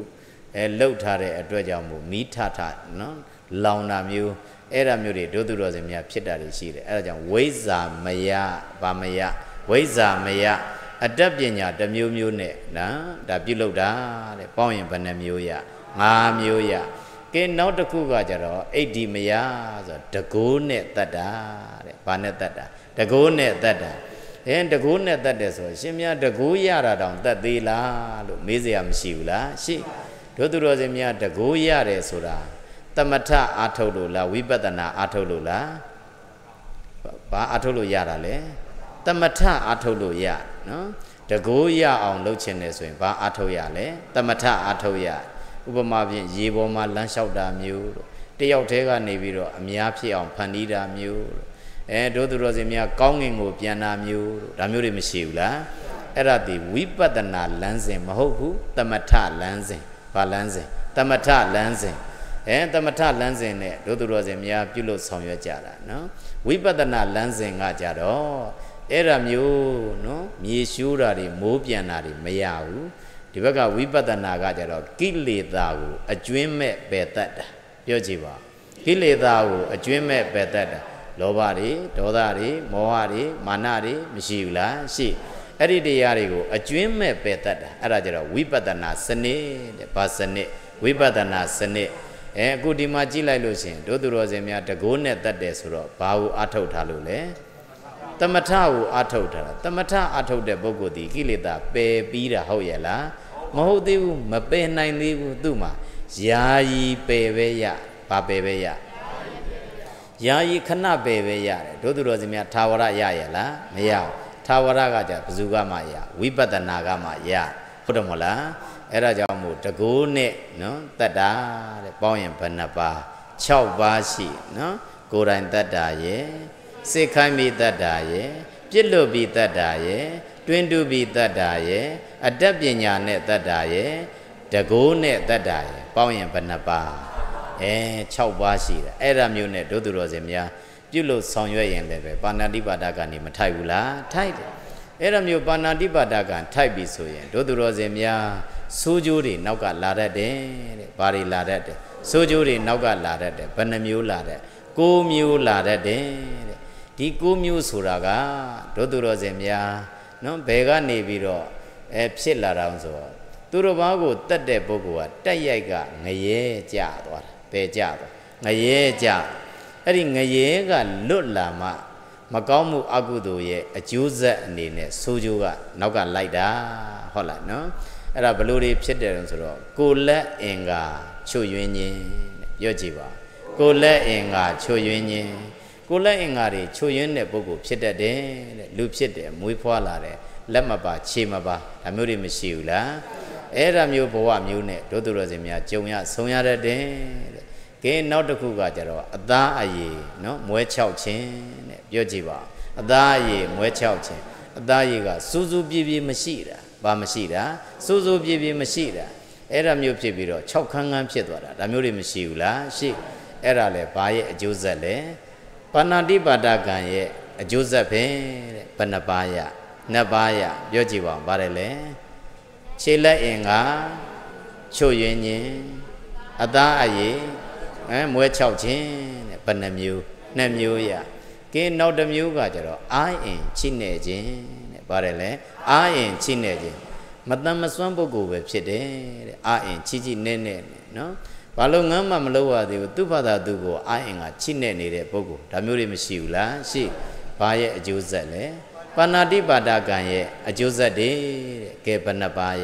လှုပ်ထားတဲ့အတွက်ကြောင့်မို့မီးထထနော်လောင်တာမျိုးအဲ့ဒါမျိုးတွေဒုသူတော်စင်များဖြစ်တာတွေရှိတယ်အဲ့ဒါကြောင့်ဝိဇ္ဇာမယဗာမယဝိဇ္ဇာမယအတတ်ပညာတစ်မျိုးမျိုးနဲ့နော်ဒါပြုလုပ်တာတဲ့ပေါင်းရင်ဘယ်နှမျိုးရ5မျိုးရကဲနောက်တစ်ခုကကြတော့အိဋ္ဌိမယဆိုတကိုးနဲ့တတ်တာတဲ့ဘာနဲ့တတ်တာတကိုးနဲ့တတ်တာတကိုးနဲ့တတ်တယ်ဆိုရှင်များတကိုးရတာတောင်တတ်သေးလားလို့မေးစရာမရှိဘူးလားရှိဒုသူတော်စင်များတကိုးရတယ်ဆိုတာသမထအာထုတ်လို့လားဝိပဿနာအာထုတ်လို့လားဘာအာထုတ်လို့ရတာလဲသမထအာထုတ်လို့ရနော်တကိုးရအောင်လုပ်ချင်တယ်ဆိုရင်ဘာအာထုတ်ရလဲသမထအာထုတ်ရဥပမာဖြင့်ရေပေါ်မှာလမ်းလျှောက်တာမျိုးတို့တယောက်တည်းကနေပြီးတော့အများဖြစ်အောင်ဖန်တီးတာမျိုးတို့ဒုသူတော်စင်များကောင်းငင်ကိုပြန်တာမျိုးတို့ဒါမျိုးတွေမရှိဘူးလားအဲ့ဒါဒီဝိပဿနာလမ်းစဉ်မဟုတ်ဘူးသမထလမ်းစဉ်ဘာလမ်းစဉ်သမထလမ်းစဉ်သမထလမ်းစဉ်နဲ့ဒုသူတော်စင်များပြုလုပ်ဆောင်ရွက်ကြတာနော်ဝိပဿနာလမ်းစဉ်ကကြတော့အဲ့ဒါမျိုးနော်မြေရှိုးတာတွေမိုးပြန်တာတွေမရဘူးဒီဘက်ကဝိပဿနာကကြတော့ကိလေသာကိုအကျွင်းမဲ့ပယ်တတ်တာပြောကြည့်ပါကိလေသာကိုအကျွင်းမဲ့ပယ်တတ်တာလောဘတွေဒေါသတွေမောဟတွေမာနတွေမရှိဘူးလားရှိအဲ့ဒီတရားတွေကိုအကျွင်းမဲ့ပယ်တတ်တာအဲ့ဒါကြတော့ဝိပဿနာစနစ်တဲ့ဘာစနစ်ဝိပဿနာစနစ်အခုဒီမှာကြည့်လိုက်လို့ရှင်ဒုသူတော်စင်များတကိုးနဲ့တတ်တယ်ဆိုတော့ဘာကိုအထုတ်ထားလို့လဲသမထကိုအထုတ်ထားတာသမထအထုတ်တဲ့ပုဂ္ဂိုလ်ဒီကိလေသာပယ်ပြီးတာဟုတ်ရဲ့လားမဟုတ်သေးဘူးမပယ်နိုင်သေးဘူးသူ့မှာယာယီပယ်ပဲရဘာပယ်ပဲရယာယီခဏပယ်ပဲရတယ်ဒုသူတော်စင်များသာဝရရရဲ့လားမရဘူးသာဝရကကြဘယ်သူကမှရဝိပဿနာကမှရဟုတ်တယ်မဟုတ်လားအဲ့ဒါကြောင့်မို့တကိုးနဲ့နော်တတ်တာတဲ့ပေါင်းရင်ဘယ်နှပါ6ပါးရှိနော်ကိုယ်တိုင်တတ်တာရဲ့စိတ်ခိုင်းပြီးတတ်တာရဲ့ပြစ်လွတ်ပြီးတတ်တာရဲ့တွင်တူပြီးတတ်တာရဲ့အတတ်ပညာနဲ့တတ်တာရဲ့တကိုးနဲ့တတ်တာရဲ့ပေါင်းရင်ဘယ်နှပါ6ပါးရှိတယ်အဲ့ဒါမျိုးနဲ့ဒုသူတော်စင်များပြုလို့ဆောင်ရွက်ရင်လည်းပဲပါဏာတိပါဒကနေမထိုက်ဘူးလားထိုက်တယ်အဲ့ဒါမျိုးပါဏာတိပါဒကထိုက်ပြီဆိုရင်ဒုသူတော်စင်များဆိုးကျိုးတွေနောက်ကလာတတ်တယ်တဲ့ဘာတွေလာတတ်တယ်ဆိုးကျိုးတွေနောက်ကလာတတ်တယ်ဘယ်နှမျိုးလာတတ်9မျိုးလာတတ်တယ်တဲ့ဒီ9မျိုးဆိုတာကဒုသူတော်စင်များနော်ဘယ်ကနေပြီးတော့ဖြစ်လာတာဆိုတော့သူတော်ဘာကိုတတ်တဲ့ပုဂ္ဂိုလ်ကတက်ရိုက်ကငရဲကြသွားတာဘယ်ကြသွားငရဲကြအဲ့ဒီငရဲကလွတ်လာမှမကောင်းမှုအကုသိုလ်ရဲ့အကျိုးဆက်အနေနဲ့ဆိုးကျိုးကနောက်ကလိုက်တာဟုတ်လားနော်အဲ့ဒါဘလို့တွေဖြစ်တယ်ဆိုတော့ကိုလက်အင်္ဂါချွတ်ယွင်းခြင်းပြောကြည့်ပါကိုလက်အင်္ဂါချွတ်ယွင်းခြင်းကိုလက်အင်္ဂါတွေချွတ်ယွင်းတဲ့ပုဂ္ဂိုလ်ဖြစ်တတ်တယ်တဲ့လူဖြစ်တယ်မွေးဖွားလာတယ်လက်မပါခြေမပါဒါမျိုးတွေမရှိဘူးလားအဲ့ဒါမျိုးဘဝမျိုးနဲ့ဒုသူတော်စင်များကြုံရဆုံးရတတ်တယ်တဲ့ကဲနောက်တစ်ခုကကြတော့အသားအရည်နော်မွဲ6ခြင်းတဲ့ပြောကြည့်ပါအသားအရည်မွဲ6ခြင်းအသားရည်ကစူးစူးပြည့်ပြည့်မရှိတာဘာမရှိတာစူးစူးပြည့်ပြည့်မရှိတာအဲ့ဒါမျိုးဖြစ်ပြီးတော့6ခန်းခန်းဖြစ်သွားတာဒါမျိုးတွေမရှိဘူးလားရှိအဲ့ဒါလဲဘာရဲ့အကျိုးဆက်လဲပါဏာတိပါဒကံရဲ့အကျိုးဆက်ပဲတဲ့ဘယ်နှပါးရ2ပါးရပြောကြည့်ပါဦးပါတယ်လဲခြေလက်အင်္ဂါချွတ်ယွင်းခြင်းအသားအရည်မွဲ6ခြင်းတဲ့ဘယ်နှမျိုး2မျိုးရကဲနောက်တစ်မျိုးကကြတော့အာအင်ချိနေခြင်းတဲ့ပါတယ်လဲအာအင်ချိနေခြင်းမတန်မစွမ်းပုဂ္ဂိုလ်ပဲဖြစ်တယ်တဲ့အာအင်ချိချိနဲ့နော်ဘာလို့ငမ်းမှမလုပ်ရသေးဘူးသူ့ဘာသာသူကိုအာအင်ကချိနေနေတဲ့ပုဂ္ဂိုလ်ဒါမျိုးတွေမရှိဘူးလားရှိဘာရဲ့အကျိုးဆက်လဲပါဏာတိပါဒကံရဲ့အကျိုးဆက်တဲ့ကဲဘယ်နှပါးရ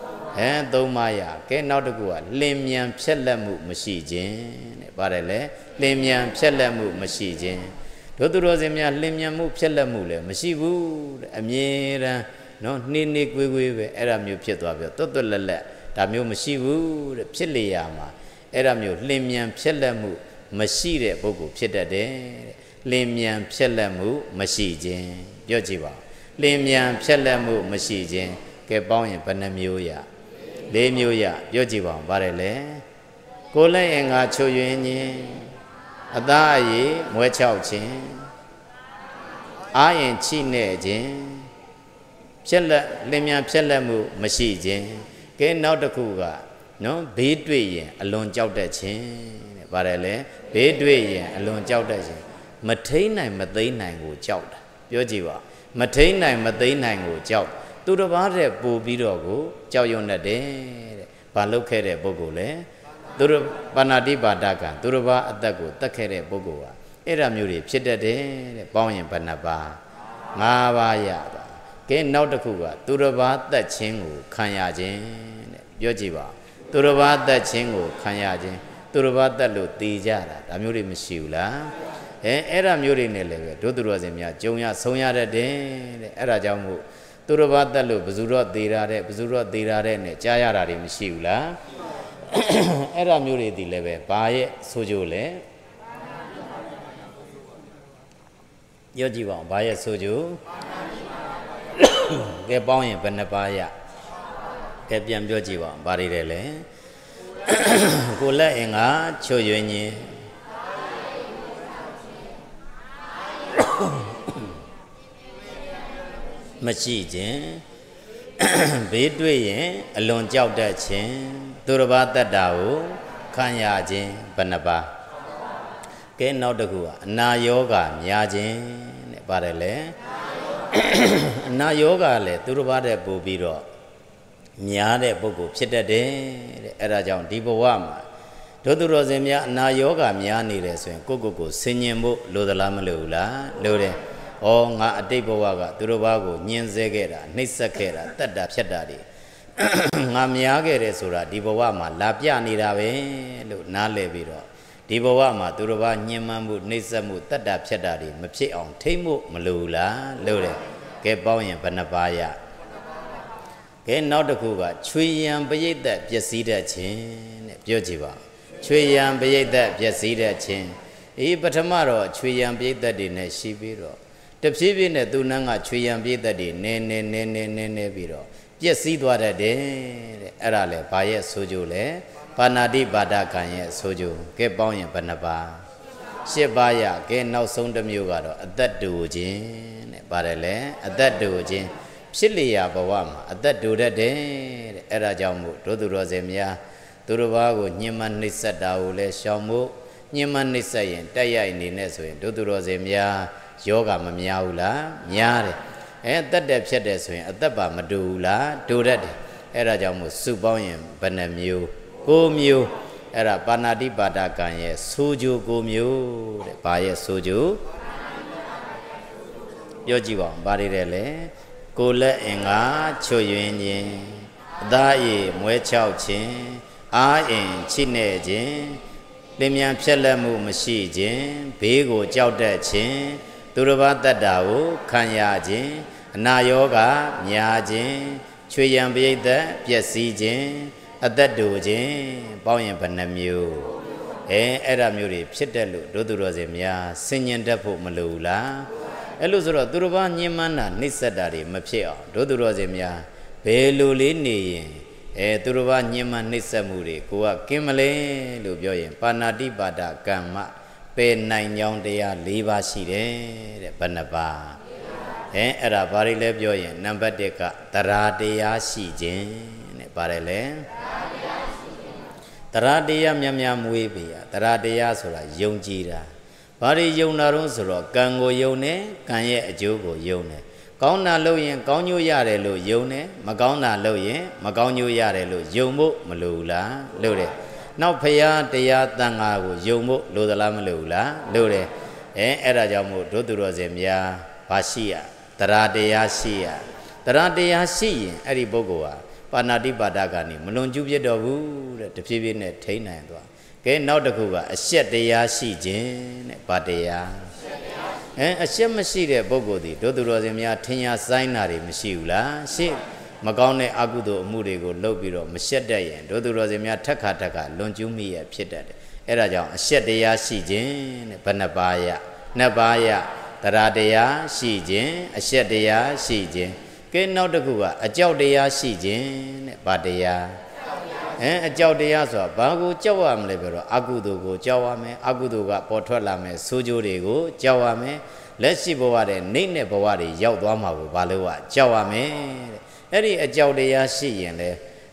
3ပါးရကဲနောက်တစ်ခုကလင်းမြန်ဖြက်လက်မှုမရှိခြင်းတဲ့ပါတယ်လေလင်းမြန်ဖြက်လက်မှုမရှိခြင်းဒုသူတော်စင်များလင်းမြန်မှုဖြက်လက်မှုလည်းမရှိဘူးတဲ့အမြဲတမ်းနော်နှင်းနှင်းကွေးကွေးပဲအဲ့ဒါမျိုးဖြစ်သွားပြီးတွတ်လက်လက်ဒါမျိုးမရှိဘူးတဲ့ဖြစ်လေရမှာအဲ့ဒါမျိုးလင်းမြန်ဖြက်လက်မှုမရှိတဲ့ပုဂ္ဂိုလ်ဖြစ်တတ်တယ်တဲ့လင်းမြန်ဖြက်လက်မှုမရှိခြင်းပြောကြည့်ပါလင်းမြန်ဖြက်လက်မှုမရှိခြင်းကဲပေါင်းရင်ဘယ်နှမျိုးရ4မျိုးရပြောကြည့်ပါဦးဗါတယ်လေကိုလက်အင်္ဂါချွတ်ယွင်းခြင်းအသားအရည်မွဲ6ခြင်းအာရင်ချိနဲ့ခြင်းဖြက်လက်လင်းမြန်ဖြက်လက်မှုမရှိခြင်းကဲနောက်တစ်ခုကနော်ဘေးတွေ့ရင်အလွန်ကြောက်တတ်ခြင်းတဲ့ဗါတယ်လေဘေးတွေ့ရင်အလွန်ကြောက်တတ်ခြင်းမထိန်နိုင်မသိမ့်နိုင်ကိုကြောက်တာပြောကြည့်ပါမထိန်နိုင်မသိမ့်နိုင်ကိုကြောက်သူတစ်ပါးတဲ့ပို့ပြီးတော့ကိုကြောက်ရွံ့တတ်တယ်တဲ့ဘာလုပ်ခဲ့တဲ့ပုဂ္ဂိုလ်လဲသူတို့ပါဏာတိပါဒကံသူတစ်ပါးအသက်ကိုတတ်ခဲ့တဲ့ပုဂ္ဂိုလ်ဟာအဲ့ဒါမျိုးတွေဖြစ်တတ်တယ်တဲ့ပေါင်းရင်ဘယ်နှပါ၅ပါးရတာကဲနောက်တစ်ခုကသူတစ်ပါးတတ်ခြင်းကိုခံရခြင်းတဲ့ပြောကြည့်ပါသူတစ်ပါးတတ်ခြင်းကိုခံရခြင်းသူတစ်ပါးတတ်လို့တည်ကြတာဒါမျိုးတွေမရှိဘူးလားအဲ့ဒါမျိုးတွေနဲ့လည်းပဲဒုသူတော်စင်များကြုံရဆုံးရတတ်တယ်တဲ့အဲ့ဒါကြောင့်မို့သူတစ်ပါးတတ်လို့ဘယ်သူတော့သေးတာတဲ့ဘယ်သူတော့သေးတာတဲ့နဲ့ကြားရတာတွေမရှိဘူးလားအဲ့ဒါမျိုးတွေဒီလည်းပဲဘာရဲ့ဆိုကြလဲပြောကြည့်ပါဦးဘာရဲ့ဆိုကြကဲပေါင်းရင်ဘယ်နှပါရကဲပြန်ပြောကြည့်ပါဦးဘာတွေလဲလဲကိုလက်အင်္ဂါချွတ်ရွင်းခြင်းမရှိခြင်းဘေးတွေ့ရင်အလွန်ကြောက်တတ်ခြင်းသူတစ်ပါးတတ်တာကိုခံရခြင်းဘယ်နှပါကဲနောက်တစ်ခုကအနာယောဂများခြင်းတဲ့ပါတယ်လေအနာယောဂလည်းသူတစ်ပါးတဲ့ပို့ပြီးတော့များတဲ့ပုဂ္ဂိုလ်ဖြစ်တတ်တယ်တဲ့အဲ့ဒါကြောင့်ဒီဘဝမှာဒုသူတော်စင်များအနာယောဂများနေတယ်ဆိုရင်ကိုဆင်ញင်ဖို့လိုသလားမလိုဘူးလားလိုတယ်ဩငါအတိတ်ဘဝကသူတို့ဘာကိုညှင်းဆဲခဲ့တာနှိပ်စက်ခဲ့တာတတ်တာဖြတ်တာတွေငါများခဲ့တယ်ဆိုတာဒီဘဝမှာလာပြနေတာပဲလို့နားလည်ပြီးတော့ဒီဘဝမှာသူတို့ဘာညှဉ်းပန်းမှုနှိပ်စက်မှုတတ်တာဖြတ်တာတွေမဖြစ်အောင်ထိမ့်ဖို့မလိုဘူးလားလို့တယ်ကဲပေါင်းရင်ဘယ်နှပါရကဲနောက်တစ်ခုကချွေရန်ပရိသတ်ပျက်စီးတတ်ခြင်းတဲ့ပြောကြည့်ပါချွေရန်ပရိသတ်ပျက်စီးတတ်ခြင်းပထမတော့ချွေရန်ပရိသတ်တွေနဲ့ရှိပြီးတော့တဖြည်းဖြည်းနဲ့သူနန်းကချွေရန်ပရိသတ်တွေနဲပြီးတော့ပျက်စီးသွားတတ်တယ်တဲ့အဲ့ဒါလဲဘာရဲ့ဆိုကြလဲပါဏာတိပါဒကံရဲ့ဆိုကြကဲပေါင်းရင်ဘယ်နှပါ၈ပါးရကဲနောက်ဆုံးတစ်မျိုးကတော့အသက်တူခြင်းတဲ့ပါတယ်လေအသက်တူခြင်းဖြစ်လျာဘဝမှာအသက်တူတတ်တယ်တဲ့အဲ့ဒါကြောင့်မို့ဒုသူတော်စင်များသူတို့ဘာကိုညှဉ်းပန်းနှိပ်စက်တာကိုလည်းရှောင်ဖို့ညှဉ်းပန်းနှိပ်စက်ရင်တက်ရိုက်နေနဲ့ဆိုရင်ဒုသူတော်စင်များယောဂမများဘူးလားများတယ်အသက်တက်ဖြစ်တယ်ဆိုရင်အသက်ပါမတူဘူးလားတူတတ်တယ်အဲ့ဒါကြောင့်မို့စုပေါင်းရင်ဘယ်နှမျိုး၉မျိုးအဲ့ဒါပါဏာတိပါဒကံရဲ့ဆိုကြ၉မျိုးတဲ့ဘာရဲ့ဆိုကြပြောကြည့်ပါဦးဘာတွေလဲကိုလက်အင်္ဂါချွတ်ယွင်းခြင်းအသားရည်မွဲချောက်ခြင်းအားအင်ချိနဲ့ခြင်းလင်းမြန်ဖြက်လက်မှုမရှိခြင်းဘေးကိုကြောက်တတ်ခြင်းသူတစ်ပါးတတ်တာကိုခံရခြင်းအနာယောဂများခြင်းချွေရန်ပရိသတ်ပျက်စီးခြင်းအသက်တူခြင်းပေါင်းရင်ဘယ်နှမျိုးအဲ့ဒါမျိုးတွေဖြစ်တယ်လို့ဒုသူတော်စင်များဆင်ញင်တတ်ဖို့မလိုဘူးလားအဲ့လိုဆိုတော့သူတစ်ပါးညှဉ်းပန်းတာနှိပ်စက်တာတွေမဖြစ်အောင်ဒုသူတော်စင်များဘယ်လိုလေးနေရင်သူတစ်ပါးညှဉ်းပန်းနှိပ်စက်မှုတွေကိုကကင်းမလဲလို့ပြောရင်ပါဏာတိပါဒကမ္မပယ်နိုင်ကြောင်းတရား၄ပါးရှိတယ်တဲ့ဘယ်နှပါအဲ့ဒါဘာတွေလဲပြောရင်နံပါတ်1ကသရာတရားရှိခြင်းတဲ့ပါတယ်လေသရာတရားများမွေးပေရသရာတရားဆိုတာယုံကြည်တာဘာတွေယုံတာတော့ဆိုတော့ကံကိုယုံတယ်ကံရဲ့အကျိုးကိုယုံတယ်ကောင်းတာလုပ်ရင်ကောင်းကျိုးရတယ်လို့ယုံတယ်မကောင်းတာလုပ်ရင်မကောင်းကျိုးရတယ်လို့ယုံဖို့မလိုဘူးလားလို့တယ်နောက်ဖရာတရားတန်ခါကိုယုံဖို့လိုသလားမလိုဘူးလားလို့တယ်အဲ့ဒါကြောင့်မို့ဒုသူတော်စင်များဘာရှိရသရာတရားရှိရသရာတရားရှိရင်အဲ့ဒီပုဂ္ဂိုလ်ဟာပါဏာတိပါဒကနေမလွန်ကျူးပြစ်တော်ဘူးတဲ့တဖြည်းဖြည်းနဲ့ထိန်းနိုင်သွားကဲနောက်တစ်ခုကအရှက်တရားရှိခြင်းတဲ့ဗာတရားအရှက်မရှိတဲ့ပုဂ္ဂိုလ်ဒီဒုသူတော်စင်များထင်ရှားဆိုင်တာတွေမရှိဘူးလားရှေ့မကောင်းတဲ့အကုသိုလ်အမှုတွေကိုလုပ်ပြီးတော့မရှက်တတ်ရင်ဒုသူတော်စင်များထက်ခါလွန်ကျူးမိရဖြစ်တတ်တယ်အဲ့ဒါကြောင့်အရှက်တရားရှိခြင်းတဲ့ဘယ်နှပါးရနှစ်ပါးရသရာတရားရှိခြင်းအရှက်တရားရှိခြင်းကဲနောက်တစ်ခုကအကြောက်တရားရှိခြင်းတဲ့ဗာတရားအကြောက်တရားဆိုတာဘာကိုကြောက်ရမလဲပြောတော့အကုသိုလ်ကိုကြောက်ရမယ်အကုသိုလ်ကပေါ်ထွက်လာမယ်ဆိုးကျိုးတွေကိုကြောက်ရမယ်လက်ရှိဘဝတဲ့နှိမ့်တဲ့ဘဝတွေရောက်သွားမှာကိုဘာလို့ကြောက်ရမယ်တဲ့အဲ့ဒီအကြောက်တရားရှိရင်လေ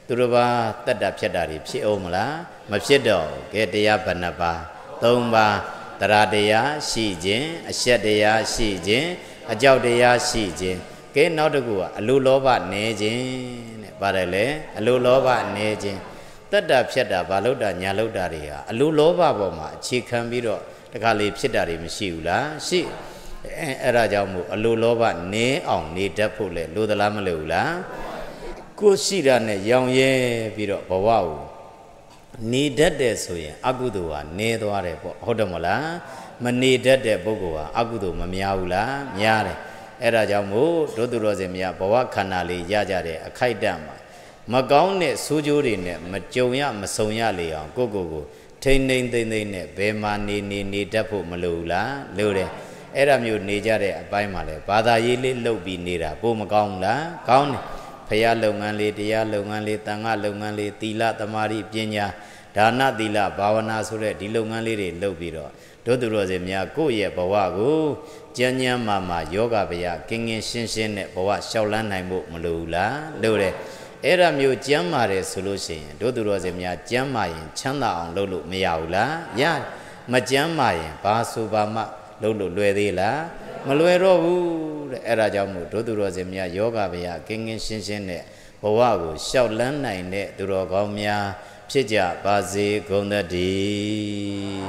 သူတို့ဘာတတ်တာဖြစ်တာတွေဖြစ်အောင်မလားမဖြစ်တော့ကဲတရားဘဏ္ဍပါ3ပါးတရားတရားရှိခြင်းအရှက်တရားရှိခြင်းအကြောက်တရားရှိခြင်းကဲနောက်တစ်ခုကအလိုလောဘနည်းခြင်းတဲ့ပါတယ်လေအလိုလောဘနည်းခြင်းတတ်တာဖြစ်တာဘာလို့တာညာလို့တာတွေဟာအလိုလောဘပေါ်မှာအခြေခံပြီးတော့တခါလေဖြစ်တာတွေမရှိဘူးလားရှိအဲ့ဒါကြောင့်မို့အလိုလောဘနည်းအောင်နေတတ်ဖို့လေလိုသလားမလိုဘူးလားကိုရှိတာနဲ့ရောင်ရဲပြီးတော့ဘဝကိုနေတတ်တယ်ဆိုရင်အကုသိုလ်ဟာနည်းသွားတယ်ပေါ့ဟုတ်တယ်မလားမနေတတ်တဲ့ပုဂ္ဂိုလ်ဟာအကုသိုလ်မများဘူးလားများတယ်အဲ့ဒါကြောင့်မို့ဒုသူတော်စင်များဘဝခန္ဓာလေးရကြတဲ့အခိုက်အတန့်မှာမကောင်းတဲ့ဆိုးကျိုးတွေနဲ့မကြုံရမဆုံရလေအောင်ကိုထိမ့်နှိမ့်သိမ့်သိမ့်နဲ့ဘယ်မှာနေတတ်ဖို့မလိုဘူးလားလိုတယ်အဲ့ဒါမျိုးနေကြတဲ့အပိုင်းမှာလဲဘာသာရေးလေးလှုပ်ပြီးနေတာပို့မကောင်းဘူးလားကောင်းတယ်ဖရာလုပ်ငန်းလေးတရားလုပ်ငန်းလေးတန်ခါလုပ်ငန်းလေးသီလသမာဓိပညာဒါနသီလဘာဝနာဆိုတဲ့ဒီလုပ်ငန်းလေးတွေလုပ်ပြီးတော့ဒုသူတော်စင်များကိုယ့်ရဲ့ဘဝကိုကျမ်းကျမ်းမာယောဂဗျာကင်းရှင်းနဲ့ဘဝလျှောက်လန်းနိုင်ဖို့မလိုဘူးလားလိုတယ်အဲ့ဒါမျိုးကျမ်းမာတယ်ဆိုလို့ရှိရင်ဒုသူတော်စင်များကျမ်းမာရင်ချမ်းသာအောင်လုပ်လို့မရဘူးလားရတယ်မကျမ်းမာရင်ဘာဆိုဘာမှလုပ်လို့လွယ်သေးလားမလွယ်တော့ဘူးတဲ့အဲ့ဒါကြောင့်မို့ဒုသူတော်စင်များယောဂဗျာကင်းရှင်းနဲ့ဘဝကိုလျှောက်လန်းနိုင်တဲ့သူတော်ကောင်းများဖြစ်ကြပါစေကုန်သတည်း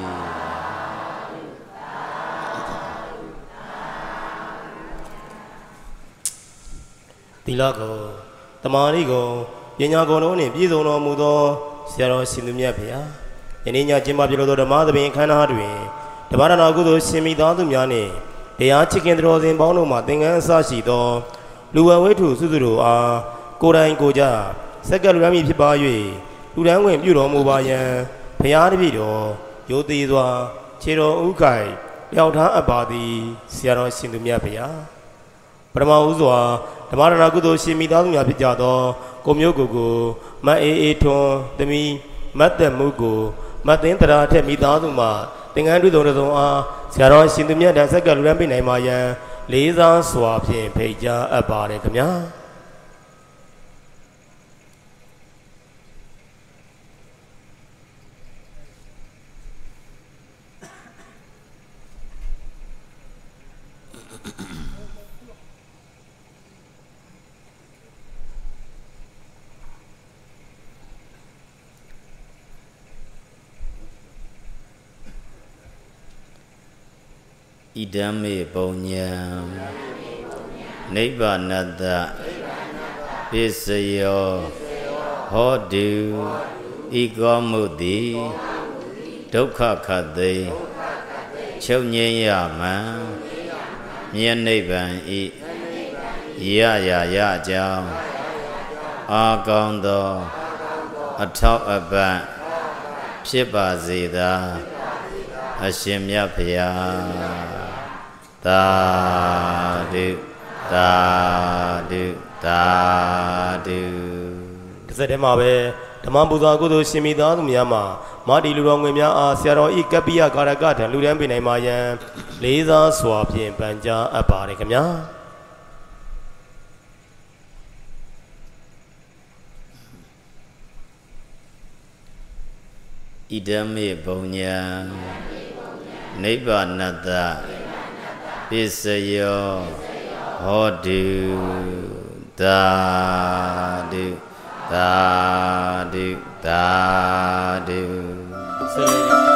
သီလကိုတမာရီကိုပညာကိုတို့နှင့်ပြည့်စုံတော်မူသောဆရာတော်ရှင်သူမြတ်ဖေဟာယနေ့ညကျင်းပပြုလို့သောဓမ္မသဘင်ခန္ဓာတွင်ဓမ္မရဏကုသိုလ်ရှင်မိသားစုများနှင့်တရားချစ်ခင်တော်စဉ်ပေါင်းတို့မှသင်္ကန်းအစရှိသောလူဝဝိထုစုစုတို့အားကိုယ်တိုင်ကိုကြစက္ကလူရမည်ဖြစ်ပါ၍လူတန်းဝင်ပြုတော်မူပါယံဘုရားတပည့်တော်ရိုသေစွာခြေတော်ဥခိုင်လျှောက်ထားအပ်ပါသည်ဆရာတော်ရှင်သူမြတ်ဖေဟာပထမဦးစွာဓမ္မရဏကုသိုလ်ရှင်မိသားစုများဖြစ်ကြသောကိုမျိုးကိုမတ်အေးထွန်းသမီးမတ်သက်မှုကိုမတ်သိန်းတရာထက်မိသားစုမှသင်္ကန်းတွေ့တော်တော်အားဆရာတော်ရှင်သူမြတ်တန်ဆက်ကလူရန်ပြနိုင်ပါယံလေးစားစွာဖြင့်ဖိတ်ကြားအပ်ပါတယ်ခင်ဗျာဣဒံမေပုံညံနိဗ္ဗာနတပစ္စယောဟောတုဤကောမှုတိဒုက္ခခတ်သိချုပ်ငြိမ်းရမှန်မြတ်နိဗ္ဗာန်ဤရရကြောင်းအာကောင်းသောအထောက်အပံ့ဖြစ်ပါစေသာအရှင်မြတ်ဖရာသာဓုသာဓုသာဓုတစ်စက်တည်းမှာပဲဓမ္မပူဇော်ကုသိုလ်ရှင်မိသားစုများမှာမာတီလူတော်ငွေများအားဆရာတော်ဤကပ္ပိယကာရကထံလူတန်းပေးနိုင်ပါယံလေးစားစွာဖြင့်ပန်ကြားအပ်ပါတယ်ခင်ဗျာဣဒံမေပုံညာနိဗ္ဗာနတပစ္စယောဟောတုသာဓုသာဓုသာဓု